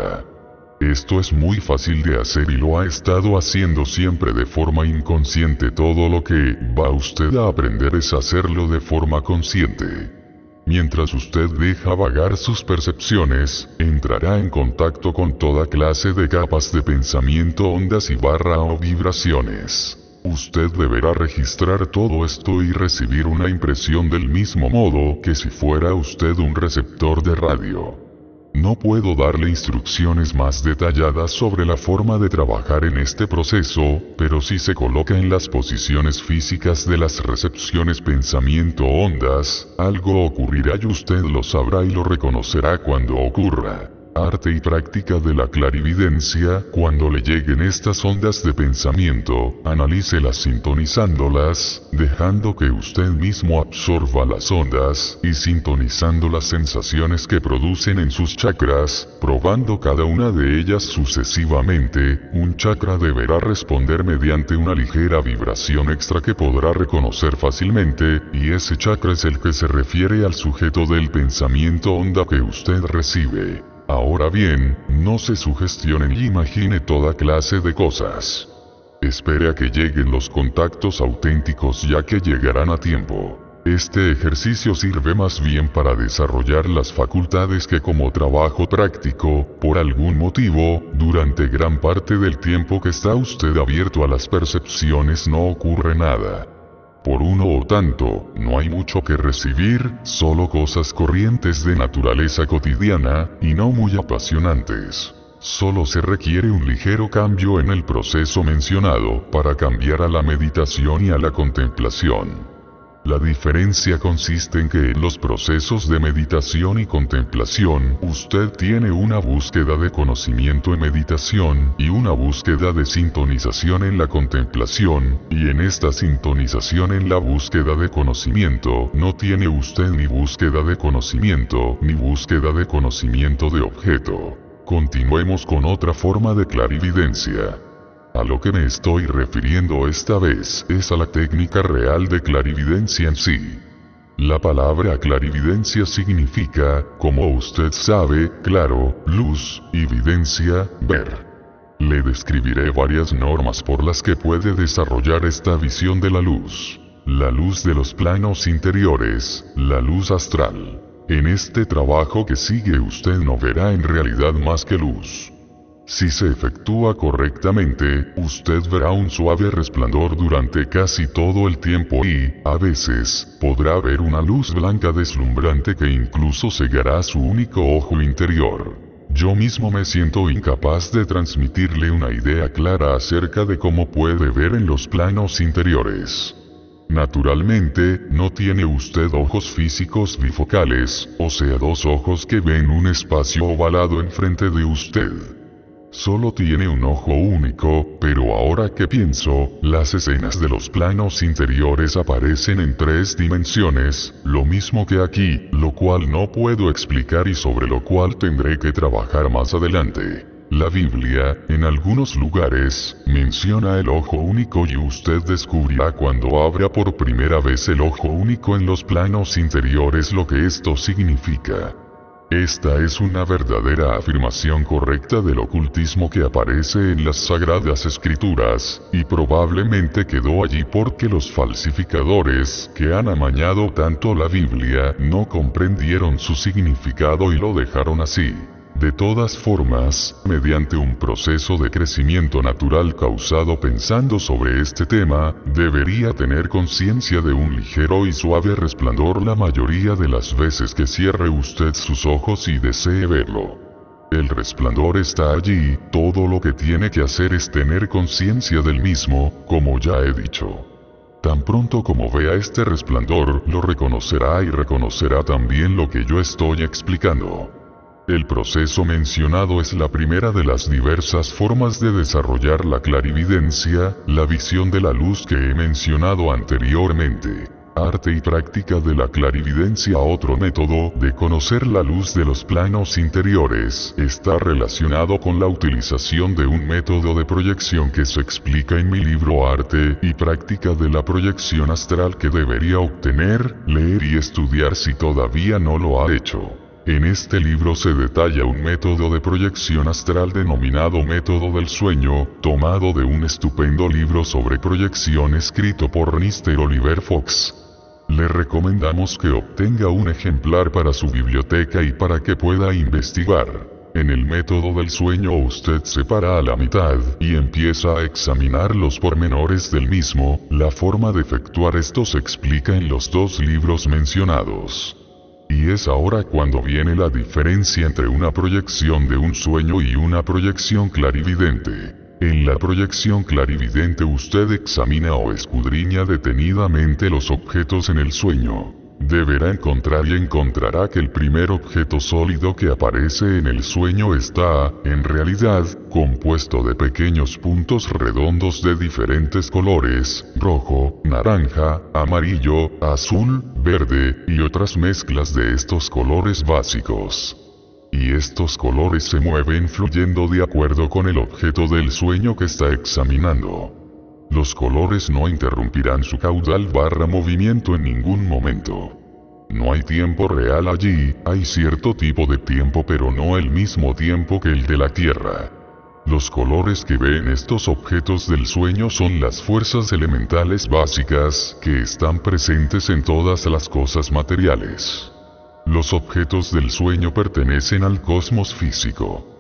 Esto es muy fácil de hacer y lo ha estado haciendo siempre de forma inconsciente. Todo lo que va usted a aprender es hacerlo de forma consciente. Mientras usted deja vagar sus percepciones, entrará en contacto con toda clase de capas de pensamiento, ondas y / o vibraciones. Usted deberá registrar todo esto y recibir una impresión del mismo modo que si fuera usted un receptor de radio. No puedo darle instrucciones más detalladas sobre la forma de trabajar en este proceso, pero si se coloca en las posiciones físicas de las recepciones pensamiento-ondas, algo ocurrirá y usted lo sabrá y lo reconocerá cuando ocurra. Arte y práctica de la clarividencia. Cuando le lleguen estas ondas de pensamiento, analícelas sintonizándolas, dejando que usted mismo absorba las ondas, y sintonizando las sensaciones que producen en sus chakras, probando cada una de ellas sucesivamente. Un chakra deberá responder mediante una ligera vibración extra que podrá reconocer fácilmente, y ese chakra es el que se refiere al sujeto del pensamiento onda que usted recibe. Ahora bien, no se sugestione y imagine toda clase de cosas. Espere a que lleguen los contactos auténticos, ya que llegarán a tiempo. Este ejercicio sirve más bien para desarrollar las facultades que como trabajo práctico. Por algún motivo, durante gran parte del tiempo que está usted abierto a las percepciones no ocurre nada. Por uno o tanto, no hay mucho que recibir, solo cosas corrientes de naturaleza cotidiana, y no muy apasionantes. Solo se requiere un ligero cambio en el proceso mencionado para cambiar a la meditación y a la contemplación. La diferencia consiste en que en los procesos de meditación y contemplación, usted tiene una búsqueda de conocimiento en meditación y una búsqueda de sintonización en la contemplación, y en esta sintonización en la búsqueda de conocimiento no tiene usted ni búsqueda de conocimiento ni búsqueda de conocimiento de objeto. Continuemos con otra forma de clarividencia. A lo que me estoy refiriendo esta vez es a la técnica real de clarividencia en sí. La palabra clarividencia significa, como usted sabe, claro, luz, y videncia, ver. Le describiré varias normas por las que puede desarrollar esta visión de la luz. La luz de los planos interiores, la luz astral. En este trabajo que sigue usted no verá en realidad más que luz. Si se efectúa correctamente, usted verá un suave resplandor durante casi todo el tiempo y, a veces, podrá ver una luz blanca deslumbrante que incluso cegará su único ojo interior. Yo mismo me siento incapaz de transmitirle una idea clara acerca de cómo puede ver en los planos interiores. Naturalmente, no tiene usted ojos físicos bifocales, o sea, dos ojos que ven un espacio ovalado enfrente de usted. Solo tiene un ojo único, pero ahora que pienso, las escenas de los planos interiores aparecen en 3 dimensiones, lo mismo que aquí, lo cual no puedo explicar y sobre lo cual tendré que trabajar más adelante. La Biblia, en algunos lugares, menciona el ojo único y usted descubrirá cuando abra por primera vez el ojo único en los planos interiores lo que esto significa. Esta es una verdadera afirmación correcta del ocultismo que aparece en las Sagradas Escrituras, y probablemente quedó allí porque los falsificadores, que han amañado tanto la Biblia, no comprendieron su significado y lo dejaron así. De todas formas, mediante un proceso de crecimiento natural causado pensando sobre este tema, debería tener conciencia de un ligero y suave resplandor la mayoría de las veces que cierre usted sus ojos y desee verlo. El resplandor está allí, todo lo que tiene que hacer es tener conciencia del mismo, como ya he dicho. Tan pronto como vea este resplandor, lo reconocerá y reconocerá también lo que yo estoy explicando. El proceso mencionado es la primera de las diversas formas de desarrollar la clarividencia, la visión de la luz que he mencionado anteriormente. Arte y práctica de la clarividencia. Otro método de conocer la luz de los planos interiores está relacionado con la utilización de un método de proyección que se explica en mi libro Arte y práctica de la proyección astral, que debería obtener, leer y estudiar si todavía no lo ha hecho. En este libro se detalla un método de proyección astral denominado método del sueño, tomado de un estupendo libro sobre proyección escrito por Mr. Oliver Fox. Le recomendamos que obtenga un ejemplar para su biblioteca y para que pueda investigar. En el método del sueño usted se para a la mitad y empieza a examinar los pormenores del mismo. La forma de efectuar esto se explica en los 2 libros mencionados. Y es ahora cuando viene la diferencia entre una proyección de un sueño y una proyección clarividente. En la proyección clarividente usted examina o escudriña detenidamente los objetos en el sueño. Deberá encontrar y encontrará que el primer objeto sólido que aparece en el sueño está, en realidad, compuesto de pequeños puntos redondos de diferentes colores, rojo, naranja, amarillo, azul, verde, y otras mezclas de estos colores básicos. Y estos colores se mueven fluyendo de acuerdo con el objeto del sueño que está examinando. Los colores no interrumpirán su caudal / movimiento en ningún momento. No hay tiempo real allí, hay cierto tipo de tiempo pero no el mismo tiempo que el de la Tierra. Los colores que ven estos objetos del sueño son las fuerzas elementales básicas que están presentes en todas las cosas materiales. Los objetos del sueño pertenecen al cosmos físico.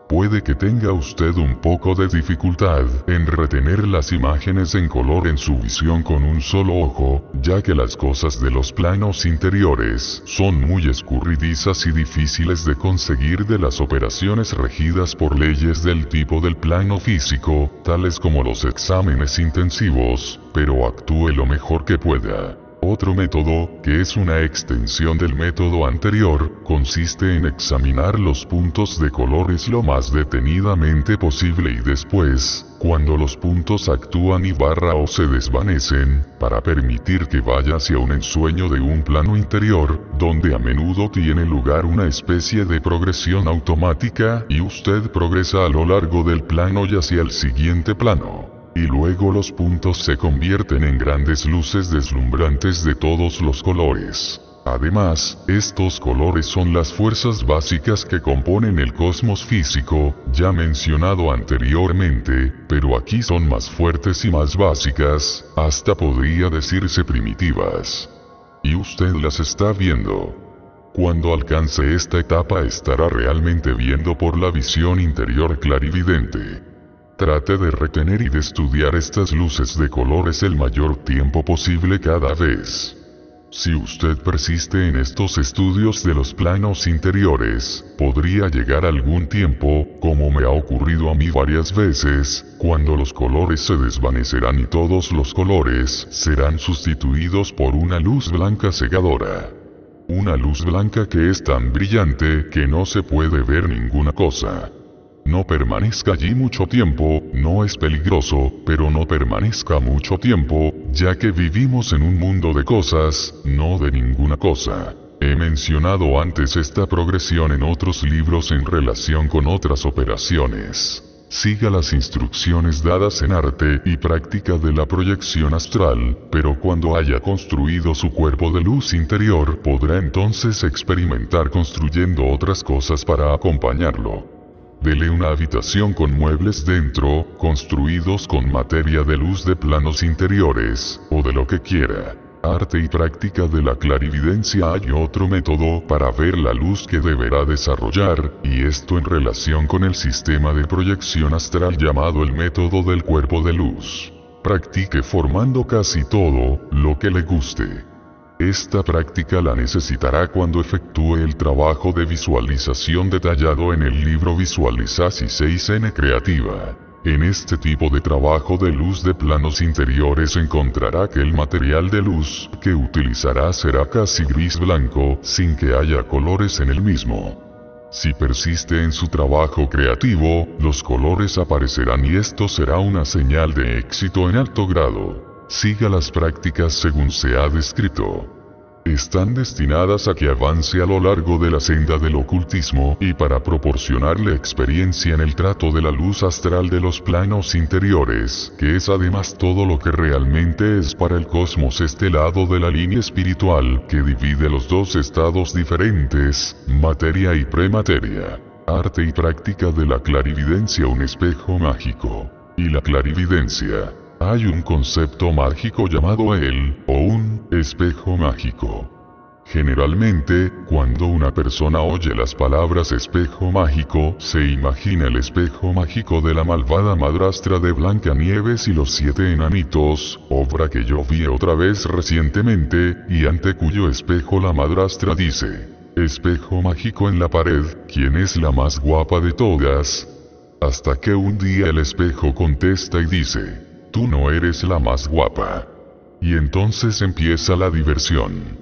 Puede que tenga usted un poco de dificultad en retener las imágenes en color en su visión con un solo ojo, ya que las cosas de los planos interiores son muy escurridizas y difíciles de conseguir de las operaciones regidas por leyes del tipo del plano físico, tales como los exámenes intensivos, pero actúe lo mejor que pueda. Otro método, que es una extensión del método anterior, consiste en examinar los puntos de colores lo más detenidamente posible y después, cuando los puntos actúan o se desvanecen, para permitir que vaya hacia un ensueño de un plano interior, donde a menudo tiene lugar una especie de progresión automática y usted progresa a lo largo del plano y hacia el siguiente plano. Y luego los puntos se convierten en grandes luces deslumbrantes de todos los colores. Además, estos colores son las fuerzas básicas que componen el cosmos físico, ya mencionado anteriormente, pero aquí son más fuertes y más básicas, hasta podría decirse primitivas. Y usted las está viendo. Cuando alcance esta etapa estará realmente viendo por la visión interior clarividente. Trate de retener y de estudiar estas luces de colores el mayor tiempo posible cada vez. Si usted persiste en estos estudios de los planos interiores, podría llegar algún tiempo, como me ha ocurrido a mí varias veces, cuando los colores se desvanecerán y todos los colores serán sustituidos por una luz blanca cegadora. Una luz blanca que es tan brillante que no se puede ver ninguna cosa. No permanezca allí mucho tiempo, no es peligroso, pero no permanezca mucho tiempo, ya que vivimos en un mundo de cosas, no de ninguna cosa. He mencionado antes esta progresión en otros libros en relación con otras operaciones. Siga las instrucciones dadas en Arte y Práctica de la Proyección Astral, pero cuando haya construido su cuerpo de luz interior, podrá entonces experimentar construyendo otras cosas para acompañarlo. Dele una habitación con muebles dentro, construidos con materia de luz de planos interiores, o de lo que quiera. Arte y práctica de la clarividencia. Hay otro método para ver la luz que deberá desarrollar, y esto en relación con el sistema de proyección astral llamado el método del cuerpo de luz. Practique formando casi todo lo que le guste. Esta práctica la necesitará cuando efectúe el trabajo de visualización detallado en el libro Visualización 6N Creativa. En este tipo de trabajo de luz de planos interiores encontrará que el material de luz que utilizará será casi gris-blanco, sin que haya colores en el mismo. Si persiste en su trabajo creativo, los colores aparecerán y esto será una señal de éxito en alto grado. Siga las prácticas según se ha descrito. Están destinadas a que avance a lo largo de la senda del ocultismo y para proporcionarle experiencia en el trato de la luz astral de los planos interiores, que es además todo lo que realmente es para el cosmos este lado de la línea espiritual que divide los dos estados diferentes, materia y premateria. Arte y práctica de la clarividencia. Un espejo mágico. Y la clarividencia. Hay un concepto mágico llamado un espejo mágico. Generalmente, cuando una persona oye las palabras espejo mágico, se imagina el espejo mágico de la malvada madrastra de Blancanieves y los 7 enanitos, obra que yo vi otra vez recientemente, y ante cuyo espejo la madrastra dice: espejo mágico en la pared, ¿quién es la más guapa de todas? Hasta que un día el espejo contesta y dice: tú no eres la más guapa. Y entonces empieza la diversión.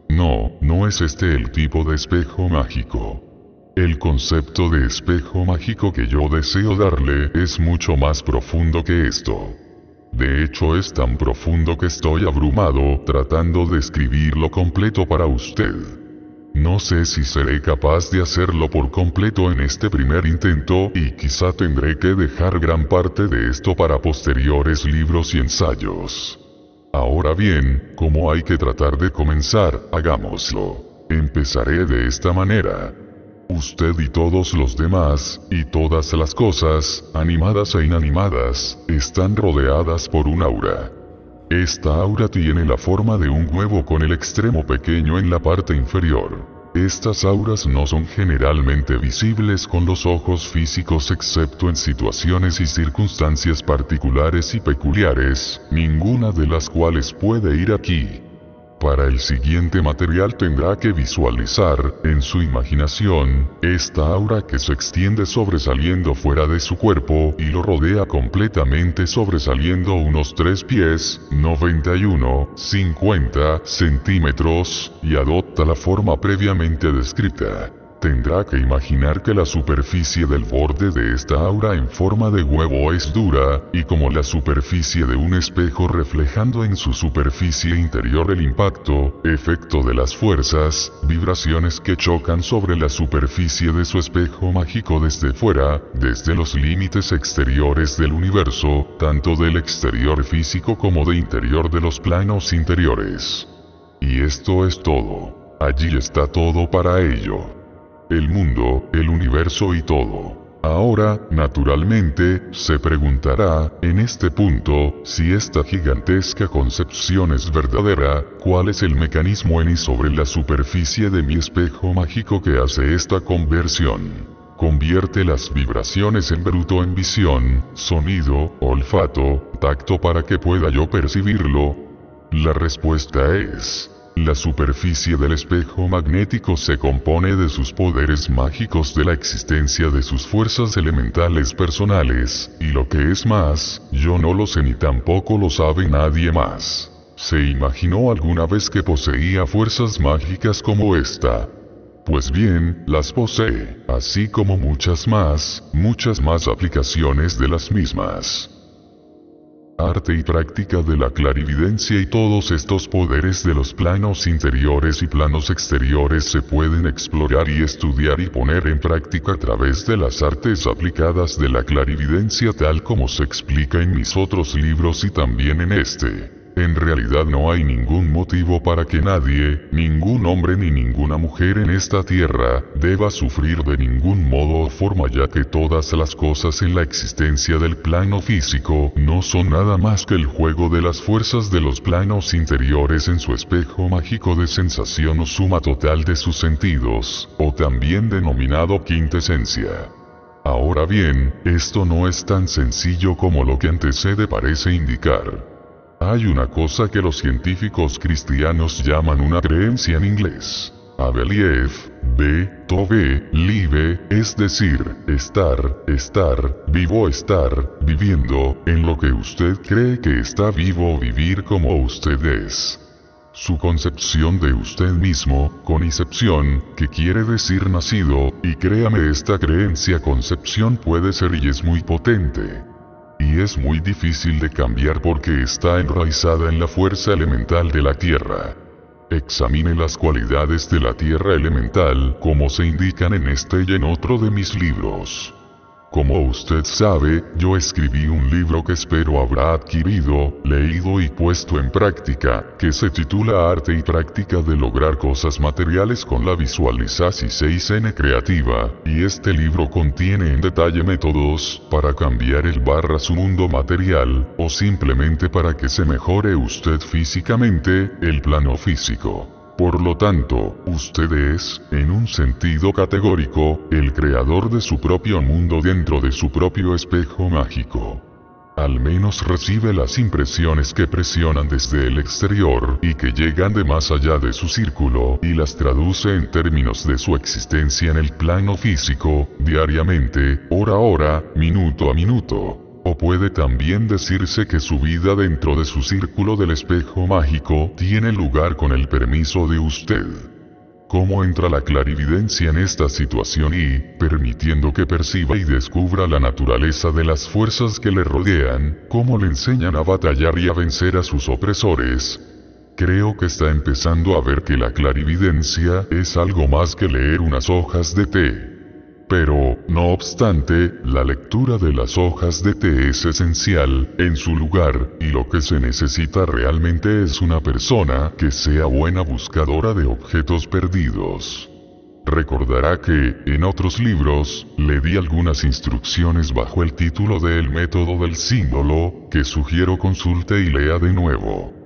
No es este el tipo de espejo mágico. El concepto de espejo mágico que yo deseo darle es mucho más profundo que esto. De hecho es tan profundo que estoy abrumado tratando de escribirlo completo para usted. No sé si seré capaz de hacerlo por completo en este primer intento y quizá tendré que dejar gran parte de esto para posteriores libros y ensayos. Ahora bien, como hay que tratar de comenzar, hagámoslo. Empezaré de esta manera. Usted y todos los demás, y todas las cosas, animadas e inanimadas, están rodeadas por un aura. Esta aura tiene la forma de un huevo con el extremo pequeño en la parte inferior. Estas auras no son generalmente visibles con los ojos físicos excepto en situaciones y circunstancias particulares y peculiares, ninguna de las cuales puede ir aquí. Para el siguiente material tendrá que visualizar, en su imaginación, esta aura que se extiende sobresaliendo fuera de su cuerpo y lo rodea completamente sobresaliendo unos 3 pies, 91-50 centímetros, y adopta la forma previamente descrita. Tendrá que imaginar que la superficie del borde de esta aura en forma de huevo es dura, y como la superficie de un espejo reflejando en su superficie interior el impacto, efecto de las fuerzas, vibraciones que chocan sobre la superficie de su espejo mágico desde fuera, desde los límites exteriores del universo, tanto del exterior físico como de interior de los planos interiores. Y esto es todo. Allí está todo para ello. El mundo, el universo y todo. Ahora, naturalmente, se preguntará, en este punto, si esta gigantesca concepción es verdadera, ¿cuál es el mecanismo en y sobre la superficie de mi espejo mágico que hace esta conversión? Convierte las vibraciones en bruto en visión, sonido, olfato, tacto para que pueda yo percibirlo. La respuesta es: la superficie del espejo magnético se compone de sus poderes mágicos, de la existencia de sus fuerzas elementales personales, y lo que es más, yo no lo sé ni tampoco lo sabe nadie más. ¿Se imaginó alguna vez que poseía fuerzas mágicas como esta? Pues bien, las posee, así como muchas más aplicaciones de las mismas. Arte y práctica de la clarividencia y todos estos poderes de los planos interiores y planos exteriores se pueden explorar y estudiar y poner en práctica a través de las artes aplicadas de la clarividencia tal como se explica en mis otros libros y también en este. En realidad no hay ningún motivo para que nadie, ningún hombre ni ninguna mujer en esta tierra, deba sufrir de ningún modo o forma, ya que todas las cosas en la existencia del plano físico no son nada más que el juego de las fuerzas de los planos interiores en su espejo mágico de sensación o suma total de sus sentidos, o también denominado quintesencia. Ahora bien, esto no es tan sencillo como lo que antecede parece indicar. Hay una cosa que los científicos cristianos llaman una creencia en inglés. A belief, live, es decir, estar, vivo, estar, viviendo, en lo que usted cree que está vivo o vivir como usted es. Su concepción de usted mismo, concepción, que quiere decir nacido, y créame, esta creencia concepción puede ser y es muy potente. Y es muy difícil de cambiar porque está enraizada en la fuerza elemental de la Tierra. Examine las cualidades de la Tierra elemental, como se indican en este y en otro de mis libros. Como usted sabe, yo escribí un libro que espero habrá adquirido, leído y puesto en práctica, que se titula Arte y práctica de lograr cosas materiales con la visualización 6N creativa, y este libro contiene en detalle métodos para cambiar su mundo material, o simplemente para que se mejore usted físicamente, el plano físico. Por lo tanto, usted es, en un sentido categórico, el creador de su propio mundo dentro de su propio espejo mágico. Al menos recibe las impresiones que presionan desde el exterior y que llegan de más allá de su círculo y las traduce en términos de su existencia en el plano físico, diariamente, hora a hora, minuto a minuto. O puede también decirse que su vida dentro de su círculo del espejo mágico tiene lugar con el permiso de usted. ¿Cómo entra la clarividencia en esta situación y, permitiendo que perciba y descubra la naturaleza de las fuerzas que le rodean, cómo le enseñan a batallar y a vencer a sus opresores? Creo que está empezando a ver que la clarividencia es algo más que leer unas hojas de té. Pero, no obstante, la lectura de las hojas de té es esencial, en su lugar, y lo que se necesita realmente es una persona que sea buena buscadora de objetos perdidos. Recordará que, en otros libros, le di algunas instrucciones bajo el título de El método del símbolo, que sugiero consulte y lea de nuevo.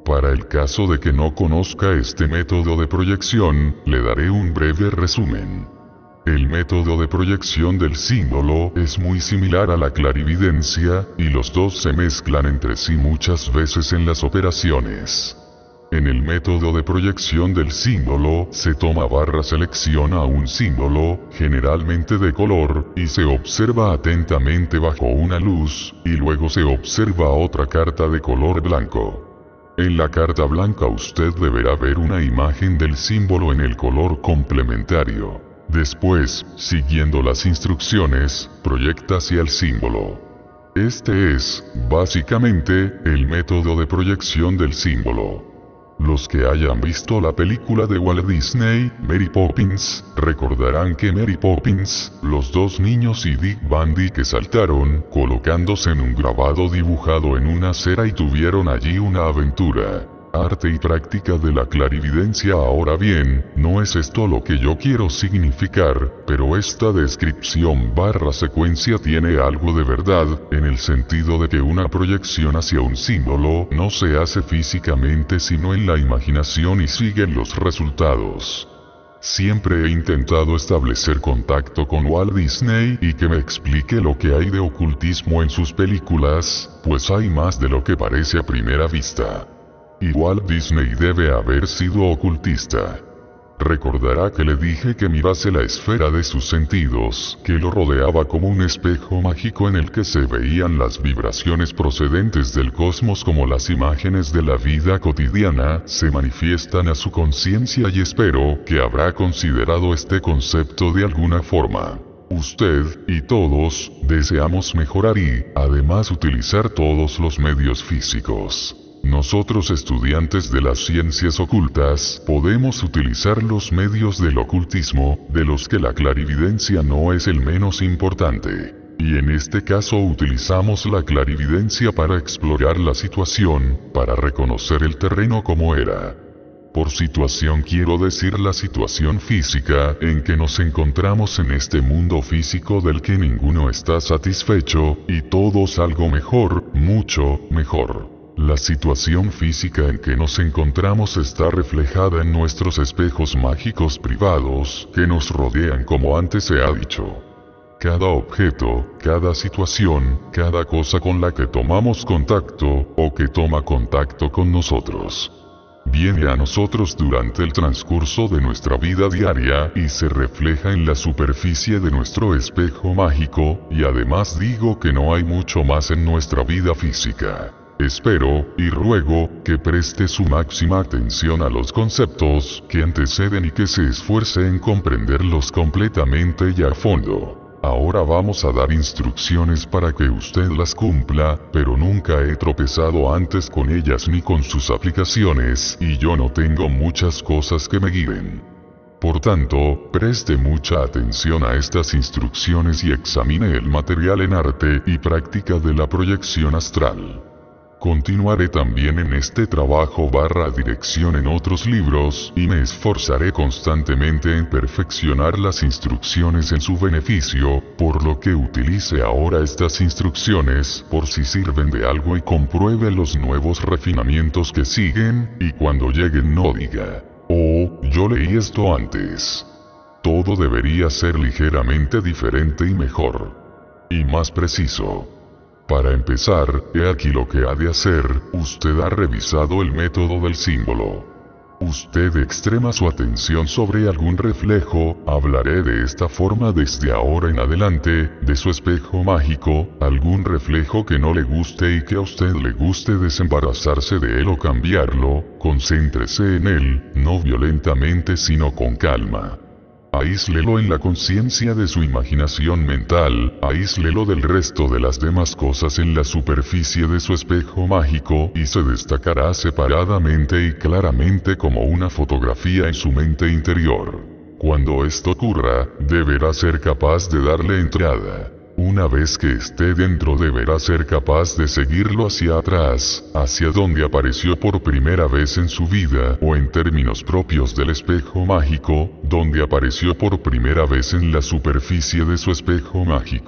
Para el caso de que no conozca este método de proyección, le daré un breve resumen. El método de proyección del símbolo es muy similar a la clarividencia, y los dos se mezclan entre sí muchas veces en las operaciones. En el método de proyección del símbolo, se toma selecciona un símbolo, generalmente de color, y se observa atentamente bajo una luz, y luego se observa otra carta de color blanco. En la carta blanca usted deberá ver una imagen del símbolo en el color complementario. Después, siguiendo las instrucciones, proyecta hacia el símbolo. Este es, básicamente, el método de proyección del símbolo. Los que hayan visto la película de Walt Disney, Mary Poppins, recordarán que Mary Poppins, los dos niños y Dick Van Dyke saltaron, colocándose en un grabado dibujado en una acera y tuvieron allí una aventura. Arte y práctica de la clarividencia. Ahora bien, no es esto lo que yo quiero significar, pero esta descripción secuencia tiene algo de verdad, en el sentido de que una proyección hacia un símbolo no se hace físicamente sino en la imaginación y siguen los resultados. Siempre he intentado establecer contacto con Walt Disney y que me explique lo que hay de ocultismo en sus películas, pues hay más de lo que parece a primera vista. Y Walt Disney debe haber sido ocultista. Recordará que le dije que mirase la esfera de sus sentidos, que lo rodeaba como un espejo mágico en el que se veían las vibraciones procedentes del cosmos como las imágenes de la vida cotidiana, se manifiestan a su conciencia y espero que habrá considerado este concepto de alguna forma. Usted, y todos, deseamos mejorar y, además utilizar todos los medios físicos. Nosotros estudiantes de las ciencias ocultas, podemos utilizar los medios del ocultismo, de los que la clarividencia no es el menos importante. Y en este caso utilizamos la clarividencia para explorar la situación, para reconocer el terreno como era. Por situación quiero decir la situación física en que nos encontramos en este mundo físico del que ninguno está satisfecho, y todos algo mejor, mucho mejor. La situación física en que nos encontramos está reflejada en nuestros espejos mágicos privados, que nos rodean como antes se ha dicho. Cada objeto, cada situación, cada cosa con la que tomamos contacto, o que toma contacto con nosotros, viene a nosotros durante el transcurso de nuestra vida diaria y se refleja en la superficie de nuestro espejo mágico, y además digo que no hay mucho más en nuestra vida física. Espero, y ruego, que preste su máxima atención a los conceptos que anteceden y que se esfuerce en comprenderlos completamente y a fondo. Ahora vamos a dar instrucciones para que usted las cumpla, pero nunca he tropezado antes con ellas ni con sus aplicaciones, y yo no tengo muchas cosas que me guíen. Por tanto, preste mucha atención a estas instrucciones y examine el material en arte y práctica de la proyección astral. Continuaré también en este trabajo dirección en otros libros, y me esforzaré constantemente en perfeccionar las instrucciones en su beneficio, por lo que utilice ahora estas instrucciones por si sirven de algo y compruebe los nuevos refinamientos que siguen, y cuando lleguen no diga, oh, yo leí esto antes. Todo debería ser ligeramente diferente y mejor. Y más preciso. Para empezar, he aquí lo que ha de hacer. Usted ha revisado el método del símbolo. Usted extrema su atención sobre algún reflejo, hablaré de esta forma desde ahora en adelante, de su espejo mágico, algún reflejo que no le guste y que a usted le guste desembarazarse de él o cambiarlo, concéntrese en él, no violentamente sino con calma. Aíslelo en la conciencia de su imaginación mental, aíslelo del resto de las demás cosas en la superficie de su espejo mágico y se destacará separadamente y claramente como una fotografía en su mente interior. Cuando esto ocurra, deberá ser capaz de darle entrada. Una vez que esté dentro deberá ser capaz de seguirlo hacia atrás, hacia donde apareció por primera vez en su vida, o en términos propios del espejo mágico, donde apareció por primera vez en la superficie de su espejo mágico.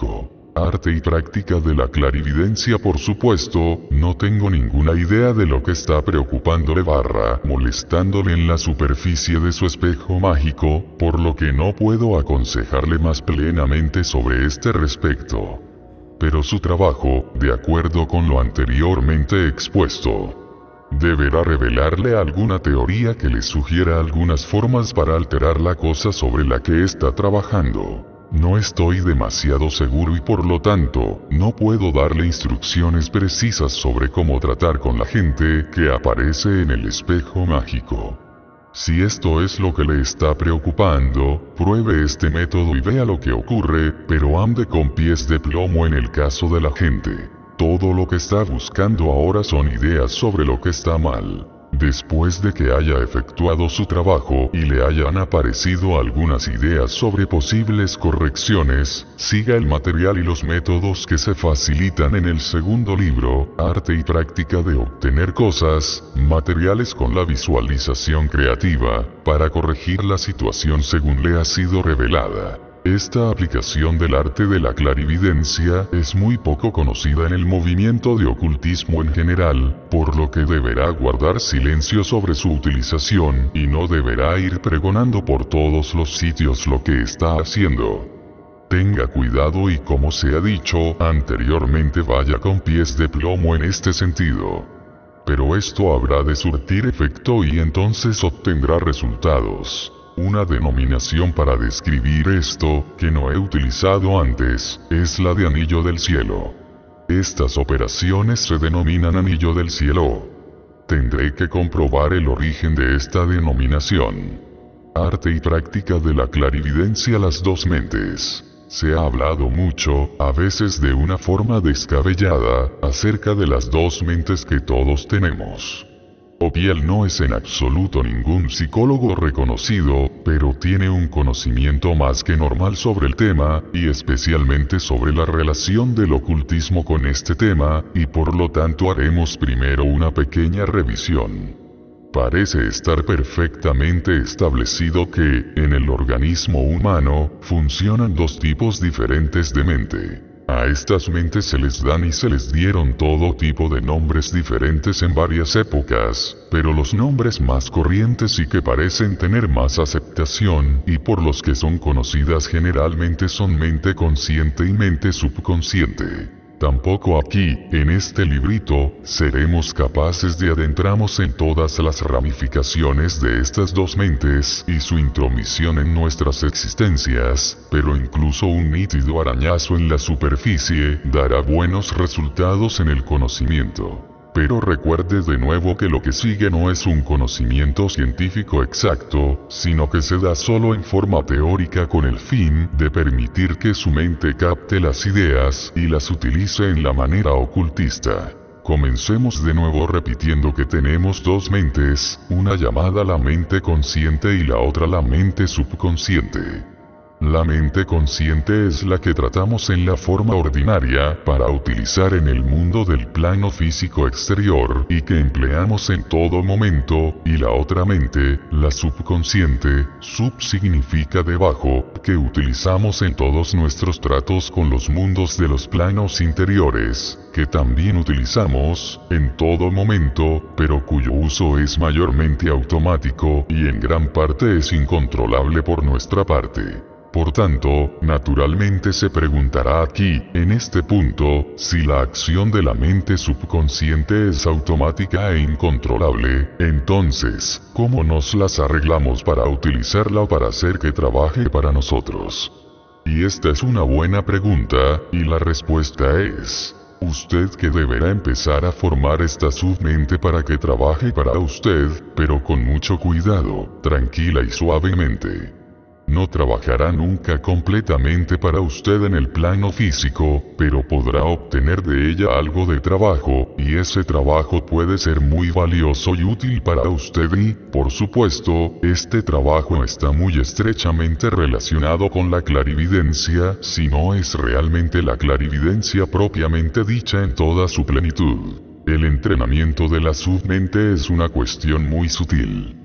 Arte y práctica de la clarividencia. Por supuesto, no tengo ninguna idea de lo que está preocupándole / molestándole en la superficie de su espejo mágico, por lo que no puedo aconsejarle más plenamente sobre este respecto. Pero su trabajo, de acuerdo con lo anteriormente expuesto, deberá revelarle alguna teoría que le sugiera algunas formas para alterar la cosa sobre la que está trabajando. No estoy demasiado seguro y por lo tanto, no puedo darle instrucciones precisas sobre cómo tratar con la gente que aparece en el espejo mágico. Si esto es lo que le está preocupando, pruebe este método y vea lo que ocurre, pero ande con pies de plomo en el caso de la gente. Todo lo que está buscando ahora son ideas sobre lo que está mal. Después de que haya efectuado su trabajo y le hayan aparecido algunas ideas sobre posibles correcciones, siga el material y los métodos que se facilitan en el segundo libro, Arte y práctica de obtener cosas, materiales con la visualización creativa, para corregir la situación según le ha sido revelada. Esta aplicación del arte de la clarividencia es muy poco conocida en el movimiento de ocultismo en general, por lo que deberá guardar silencio sobre su utilización y no deberá ir pregonando por todos los sitios lo que está haciendo. Tenga cuidado y, como se ha dicho anteriormente, vaya con pies de plomo en este sentido. Pero esto habrá de surtir efecto y entonces obtendrá resultados. Una denominación para describir esto, que no he utilizado antes, es la de anillo del cielo. Estas operaciones se denominan anillo del cielo. Tendré que comprobar el origen de esta denominación. Arte y práctica de la clarividencia. Las dos mentes. Se ha hablado mucho, a veces de una forma descabellada, acerca de las dos mentes que todos tenemos. Opiel no es en absoluto ningún psicólogo reconocido, pero tiene un conocimiento más que normal sobre el tema, y especialmente sobre la relación del ocultismo con este tema, y por lo tanto haremos primero una pequeña revisión. Parece estar perfectamente establecido que, en el organismo humano, funcionan dos tipos diferentes de mente. A estas mentes se les dan y se les dieron todo tipo de nombres diferentes en varias épocas, pero los nombres más corrientes y que parecen tener más aceptación, y por los que son conocidas generalmente, son mente consciente y mente subconsciente. Tampoco aquí, en este librito, seremos capaces de adentrarnos en todas las ramificaciones de estas dos mentes y su intromisión en nuestras existencias, pero incluso un nítido arañazo en la superficie dará buenos resultados en el conocimiento. Pero recuerde de nuevo que lo que sigue no es un conocimiento científico exacto, sino que se da solo en forma teórica con el fin de permitir que su mente capte las ideas y las utilice en la manera ocultista. Comencemos de nuevo repitiendo que tenemos dos mentes, una llamada la mente consciente y la otra la mente subconsciente. La mente consciente es la que tratamos en la forma ordinaria para utilizar en el mundo del plano físico exterior y que empleamos en todo momento, y la otra mente, la subconsciente, sub significa debajo, que utilizamos en todos nuestros tratos con los mundos de los planos interiores, que también utilizamos en todo momento, pero cuyo uso es mayormente automático y en gran parte es incontrolable por nuestra parte. Por tanto, naturalmente se preguntará aquí, en este punto, si la acción de la mente subconsciente es automática e incontrolable, entonces, ¿cómo nos las arreglamos para utilizarla o para hacer que trabaje para nosotros? Y esta es una buena pregunta, y la respuesta es: usted que deberá empezar a formar esta submente para que trabaje para usted, pero con mucho cuidado, tranquila y suavemente. No trabajará nunca completamente para usted en el plano físico, pero podrá obtener de ella algo de trabajo, y ese trabajo puede ser muy valioso y útil para usted y, por supuesto, este trabajo está muy estrechamente relacionado con la clarividencia, si no es realmente la clarividencia propiamente dicha en toda su plenitud. El entrenamiento de la submente es una cuestión muy sutil.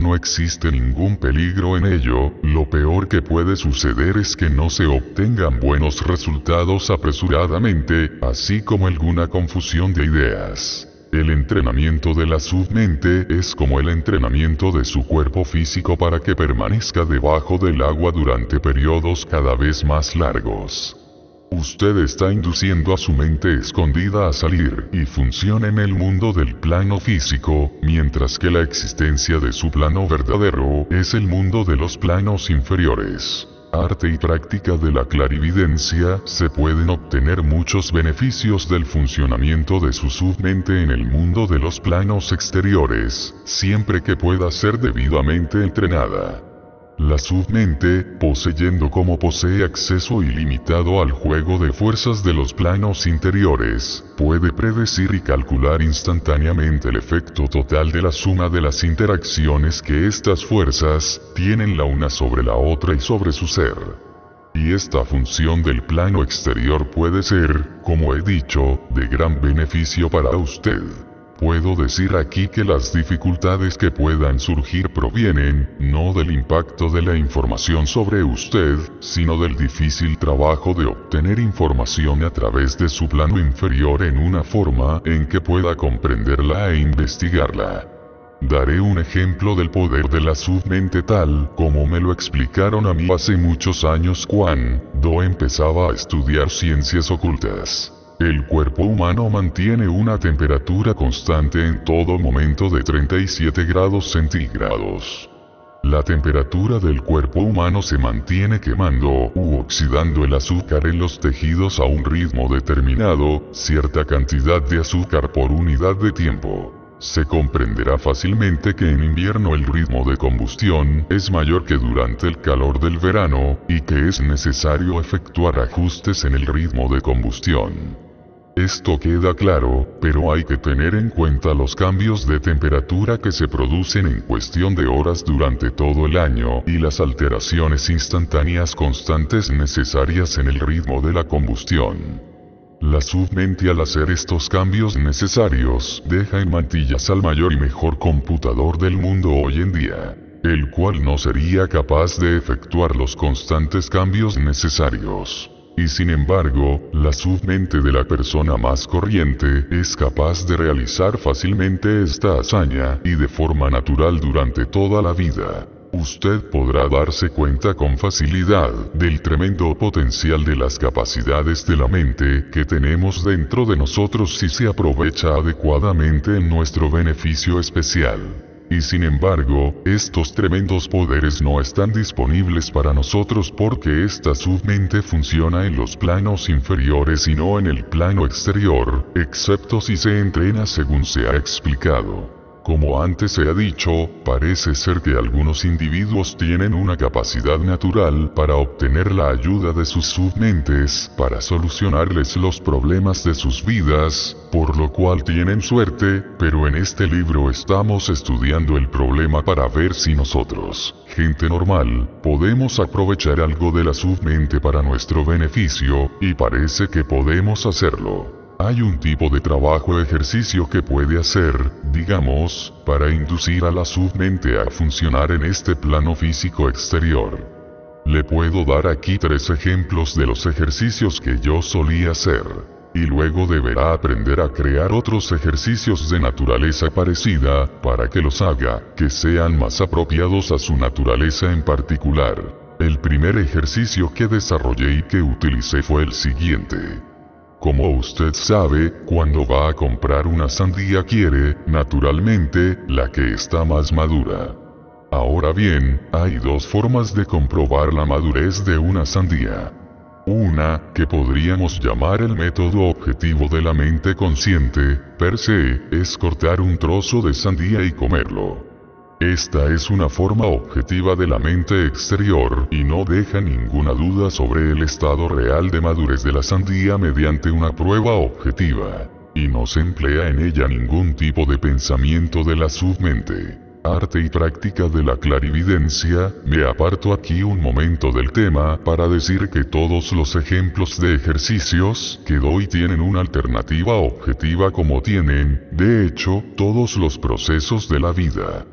No existe ningún peligro en ello, lo peor que puede suceder es que no se obtengan buenos resultados apresuradamente, así como alguna confusión de ideas. El entrenamiento de la submente es como el entrenamiento de su cuerpo físico para que permanezca debajo del agua durante periodos cada vez más largos. Usted está induciendo a su mente escondida a salir y funciona en el mundo del plano físico, mientras que la existencia de su plano verdadero es el mundo de los planos inferiores. Arte y práctica de la clarividencia, se pueden obtener muchos beneficios del funcionamiento de su submente en el mundo de los planos exteriores, siempre que pueda ser debidamente entrenada. La submente, poseyendo como posee acceso ilimitado al juego de fuerzas de los planos interiores, puede predecir y calcular instantáneamente el efecto total de la suma de las interacciones que estas fuerzas tienen la una sobre la otra y sobre su ser. Y esta función del plano exterior puede ser, como he dicho, de gran beneficio para usted. Puedo decir aquí que las dificultades que puedan surgir provienen, no del impacto de la información sobre usted, sino del difícil trabajo de obtener información a través de su plano inferior en una forma en que pueda comprenderla e investigarla. Daré un ejemplo del poder de la submente tal como me lo explicaron a mí hace muchos años cuando empezaba a estudiar ciencias ocultas. El cuerpo humano mantiene una temperatura constante en todo momento de 37 grados centígrados. La temperatura del cuerpo humano se mantiene quemando u oxidando el azúcar en los tejidos a un ritmo determinado, cierta cantidad de azúcar por unidad de tiempo. Se comprenderá fácilmente que en invierno el ritmo de combustión es mayor que durante el calor del verano, y que es necesario efectuar ajustes en el ritmo de combustión. Esto queda claro, pero hay que tener en cuenta los cambios de temperatura que se producen en cuestión de horas durante todo el año y las alteraciones instantáneas constantes necesarias en el ritmo de la combustión. La submente al hacer estos cambios necesarios deja en mantillas al mayor y mejor computador del mundo hoy en día, el cual no sería capaz de efectuar los constantes cambios necesarios. Y sin embargo, la submente de la persona más corriente es capaz de realizar fácilmente esta hazaña, y de forma natural durante toda la vida. Usted podrá darse cuenta con facilidad del tremendo potencial de las capacidades de la mente que tenemos dentro de nosotros si se aprovecha adecuadamente en nuestro beneficio especial. Y sin embargo, estos tremendos poderes no están disponibles para nosotros porque esta submente funciona en los planos inferiores y no en el plano exterior, excepto si se entrena según se ha explicado. Como antes se ha dicho, parece ser que algunos individuos tienen una capacidad natural para obtener la ayuda de sus submentes para solucionarles los problemas de sus vidas, por lo cual tienen suerte, pero en este libro estamos estudiando el problema para ver si nosotros, gente normal, podemos aprovechar algo de la submente para nuestro beneficio, y parece que podemos hacerlo. Hay un tipo de trabajo o ejercicio que puede hacer, digamos, para inducir a la submente a funcionar en este plano físico exterior. Le puedo dar aquí 3 ejemplos de los ejercicios que yo solía hacer. Y luego deberá aprender a crear otros ejercicios de naturaleza parecida, para que los haga, que sean más apropiados a su naturaleza en particular. El primer ejercicio que desarrollé y que utilicé fue el siguiente. Como usted sabe, cuando va a comprar una sandía quiere, naturalmente, la que está más madura. Ahora bien, hay 2 formas de comprobar la madurez de una sandía. Una, que podríamos llamar el método objetivo de la mente consciente, per se, es cortar un trozo de sandía y comerlo. Esta es una forma objetiva de la mente exterior y no deja ninguna duda sobre el estado real de madurez de la sandía mediante una prueba objetiva. Y no se emplea en ella ningún tipo de pensamiento de la submente. Arte y práctica de la clarividencia. Me aparto aquí un momento del tema para decir que todos los ejemplos de ejercicios que doy tienen una alternativa objetiva como tienen, de hecho, todos los procesos de la vida.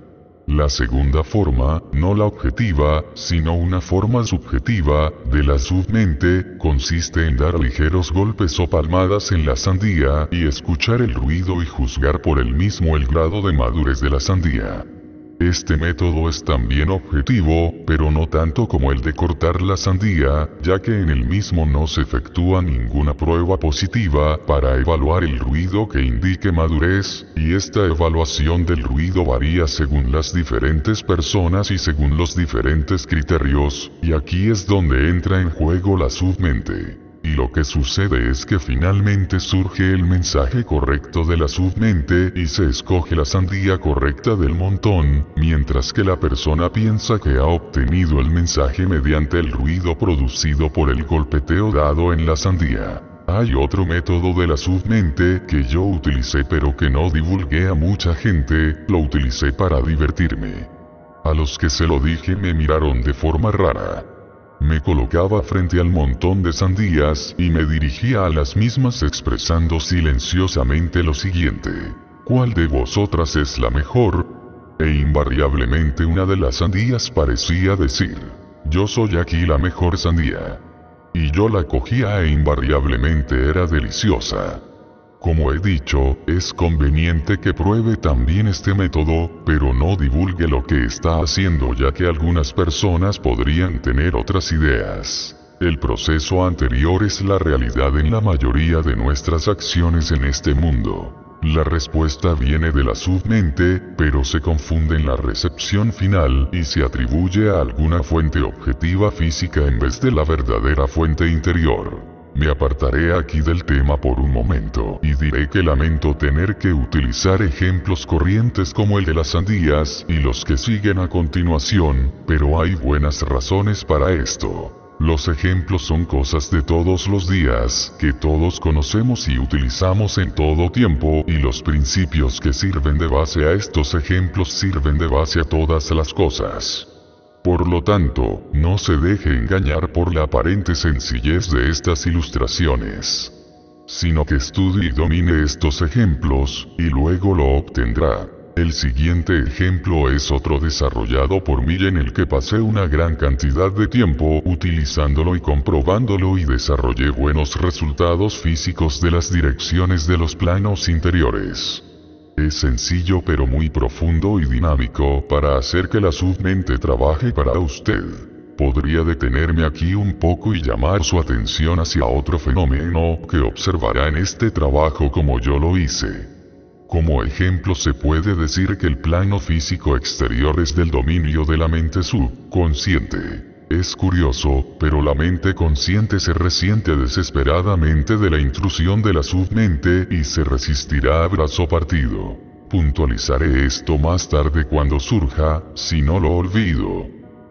La segunda forma, no la objetiva, sino una forma subjetiva, de la submente, consiste en dar ligeros golpes o palmadas en la sandía y escuchar el ruido y juzgar por el mismo el grado de madurez de la sandía. Este método es también objetivo, pero no tanto como el de cortar la sandía, ya que en el mismo no se efectúa ninguna prueba positiva para evaluar el ruido que indique madurez, y esta evaluación del ruido varía según las diferentes personas y según los diferentes criterios, y aquí es donde entra en juego la submente. Y lo que sucede es que finalmente surge el mensaje correcto de la submente y se escoge la sandía correcta del montón, mientras que la persona piensa que ha obtenido el mensaje mediante el ruido producido por el golpeteo dado en la sandía. Hay otro método de la submente que yo utilicé pero que no divulgué a mucha gente, lo utilicé para divertirme. A los que se lo dije me miraron de forma rara. Me colocaba frente al montón de sandías y me dirigía a las mismas expresando silenciosamente lo siguiente: ¿cuál de vosotras es la mejor? E invariablemente una de las sandías parecía decir: yo soy aquí la mejor sandía. Y yo la cogía e invariablemente era deliciosa. Como he dicho, es conveniente que pruebe también este método, pero no divulgue lo que está haciendo ya que algunas personas podrían tener otras ideas. El proceso anterior es la realidad en la mayoría de nuestras acciones en este mundo. La respuesta viene de la submente, pero se confunde en la recepción final y se atribuye a alguna fuente objetiva física en vez de la verdadera fuente interior. Me apartaré aquí del tema por un momento y diré que lamento tener que utilizar ejemplos corrientes como el de las sandías y los que siguen a continuación, pero hay buenas razones para esto. Los ejemplos son cosas de todos los días, que todos conocemos y utilizamos en todo tiempo, y los principios que sirven de base a estos ejemplos sirven de base a todas las cosas. Por lo tanto, no se deje engañar por la aparente sencillez de estas ilustraciones, sino que estudie y domine estos ejemplos, y luego lo obtendrá. El siguiente ejemplo es otro desarrollado por mí en el que pasé una gran cantidad de tiempo utilizándolo y comprobándolo y desarrollé buenos resultados físicos de las direcciones de los planos interiores. Es sencillo pero muy profundo y dinámico para hacer que la submente trabaje para usted. Podría detenerme aquí un poco y llamar su atención hacia otro fenómeno que observará en este trabajo como yo lo hice. Como ejemplo se puede decir que el plano físico exterior es del dominio de la mente subconsciente. Es curioso, pero la mente consciente se resiente desesperadamente de la intrusión de la submente y se resistirá a brazo partido. Puntualizaré esto más tarde cuando surja, si no lo olvido.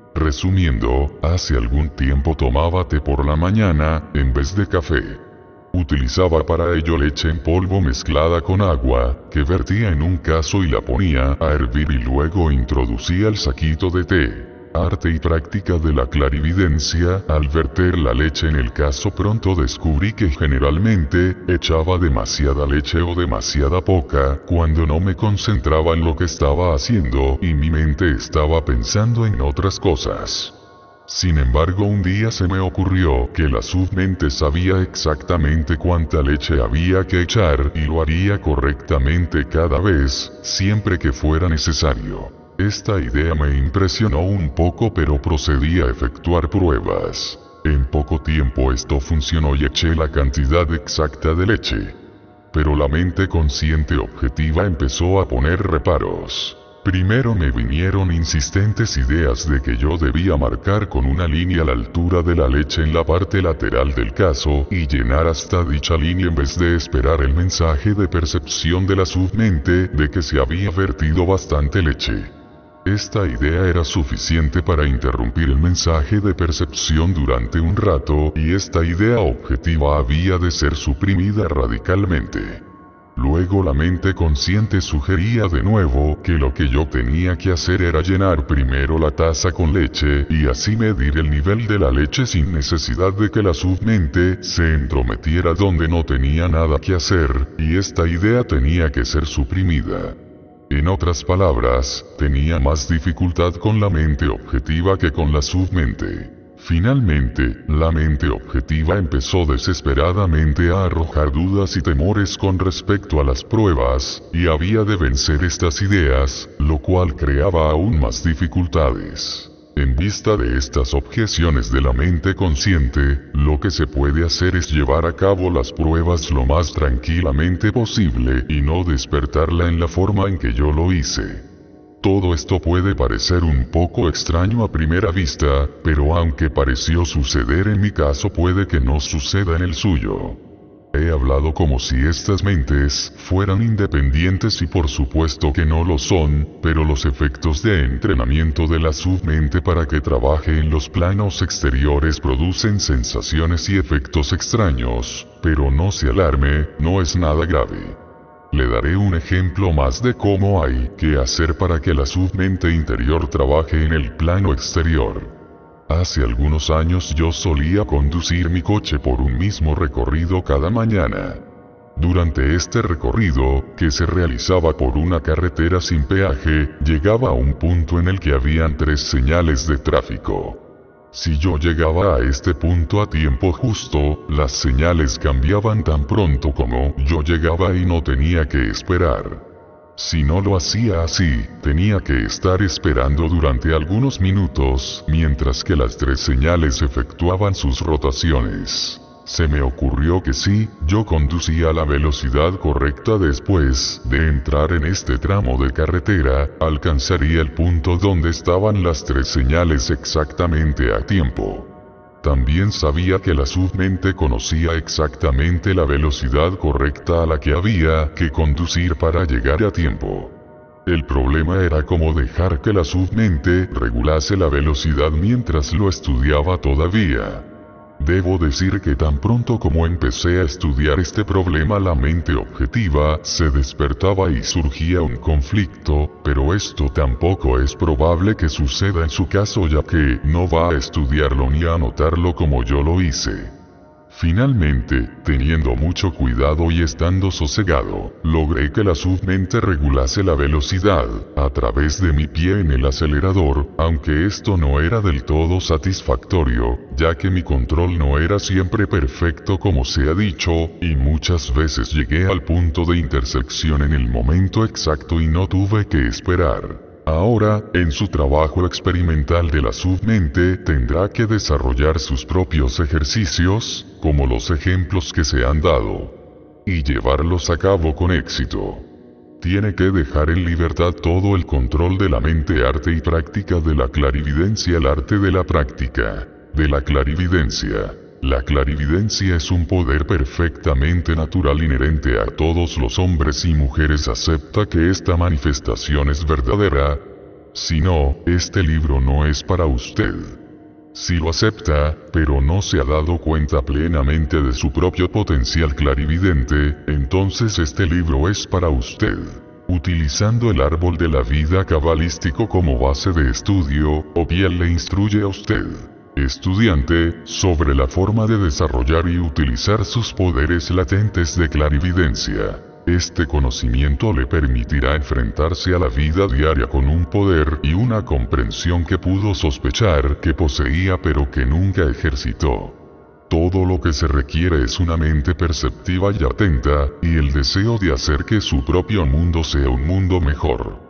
Resumiendo, hace algún tiempo tomaba té por la mañana, en vez de café. Utilizaba para ello leche en polvo mezclada con agua, que vertía en un caso y la ponía a hervir y luego introducía el saquito de té. Arte y práctica de la clarividencia. Al verter la leche en el caso pronto descubrí que generalmente echaba demasiada leche o demasiada poca cuando no me concentraba en lo que estaba haciendo y mi mente estaba pensando en otras cosas. Sin embargo, un día se me ocurrió que la submente sabía exactamente cuánta leche había que echar y lo haría correctamente cada vez, siempre que fuera necesario. Esta idea me impresionó un poco pero procedí a efectuar pruebas. En poco tiempo esto funcionó y eché la cantidad exacta de leche. Pero la mente consciente objetiva empezó a poner reparos. Primero me vinieron insistentes ideas de que yo debía marcar con una línea la altura de la leche en la parte lateral del caso y llenar hasta dicha línea en vez de esperar el mensaje de percepción de la submente de que se había vertido bastante leche. Esta idea era suficiente para interrumpir el mensaje de percepción durante un rato y esta idea objetiva había de ser suprimida radicalmente. Luego la mente consciente sugería de nuevo que lo que yo tenía que hacer era llenar primero la taza con leche y así medir el nivel de la leche sin necesidad de que la submente se entrometiera donde no tenía nada que hacer, y esta idea tenía que ser suprimida. En otras palabras, tenía más dificultad con la mente objetiva que con la submente. Finalmente, la mente objetiva empezó desesperadamente a arrojar dudas y temores con respecto a las pruebas, y había de vencer estas ideas, lo cual creaba aún más dificultades. En vista de estas objeciones de la mente consciente, lo que se puede hacer es llevar a cabo las pruebas lo más tranquilamente posible y no despertarla en la forma en que yo lo hice. Todo esto puede parecer un poco extraño a primera vista, pero aunque pareció suceder en mi caso puede que no suceda en el suyo. He hablado como si estas mentes fueran independientes y por supuesto que no lo son, pero los efectos de entrenamiento de la submente para que trabaje en los planos exteriores producen sensaciones y efectos extraños, pero no se alarme, no es nada grave. Le daré un ejemplo más de cómo hay que hacer para que la submente interior trabaje en el plano exterior. Hace algunos años yo solía conducir mi coche por un mismo recorrido cada mañana. Durante este recorrido, que se realizaba por una carretera sin peaje, llegaba a un punto en el que habían 3 señales de tráfico. Si yo llegaba a este punto a tiempo justo, las señales cambiaban tan pronto como yo llegaba y no tenía que esperar. Si no lo hacía así, tenía que estar esperando durante algunos minutos, mientras que las 3 señales efectuaban sus rotaciones. Se me ocurrió que si yo conducía a la velocidad correcta después de entrar en este tramo de carretera, alcanzaría el punto donde estaban las 3 señales exactamente a tiempo. También sabía que la submente conocía exactamente la velocidad correcta a la que había que conducir para llegar a tiempo. El problema era cómo dejar que la submente regulase la velocidad mientras lo estudiaba todavía. Debo decir que tan pronto como empecé a estudiar este problema la mente objetiva se despertaba y surgía un conflicto, pero esto tampoco es probable que suceda en su caso ya que no va a estudiarlo ni a anotarlo como yo lo hice. Finalmente, teniendo mucho cuidado y estando sosegado, logré que la submente regulase la velocidad, a través de mi pie en el acelerador, aunque esto no era del todo satisfactorio, ya que mi control no era siempre perfecto como se ha dicho, y muchas veces llegué al punto de intersección en el momento exacto y no tuve que esperar. Ahora, en su trabajo experimental de la submente, tendrá que desarrollar sus propios ejercicios, como los ejemplos que se han dado, y llevarlos a cabo con éxito. Tiene que dejar en libertad todo el control de la mente, arte y práctica de la clarividencia, el arte de la práctica, de la clarividencia. La clarividencia es un poder perfectamente natural inherente a todos los hombres y mujeres. Acepta que esta manifestación es verdadera. Si no, este libro no es para usted. Si lo acepta, pero no se ha dado cuenta plenamente de su propio potencial clarividente, entonces este libro es para usted. Utilizando el árbol de la vida cabalístico como base de estudio, Opiel le instruye a usted, estudiante, sobre la forma de desarrollar y utilizar sus poderes latentes de clarividencia. Este conocimiento le permitirá enfrentarse a la vida diaria con un poder y una comprensión que pudo sospechar que poseía pero que nunca ejercitó. Todo lo que se requiere es una mente perceptiva y atenta, y el deseo de hacer que su propio mundo sea un mundo mejor.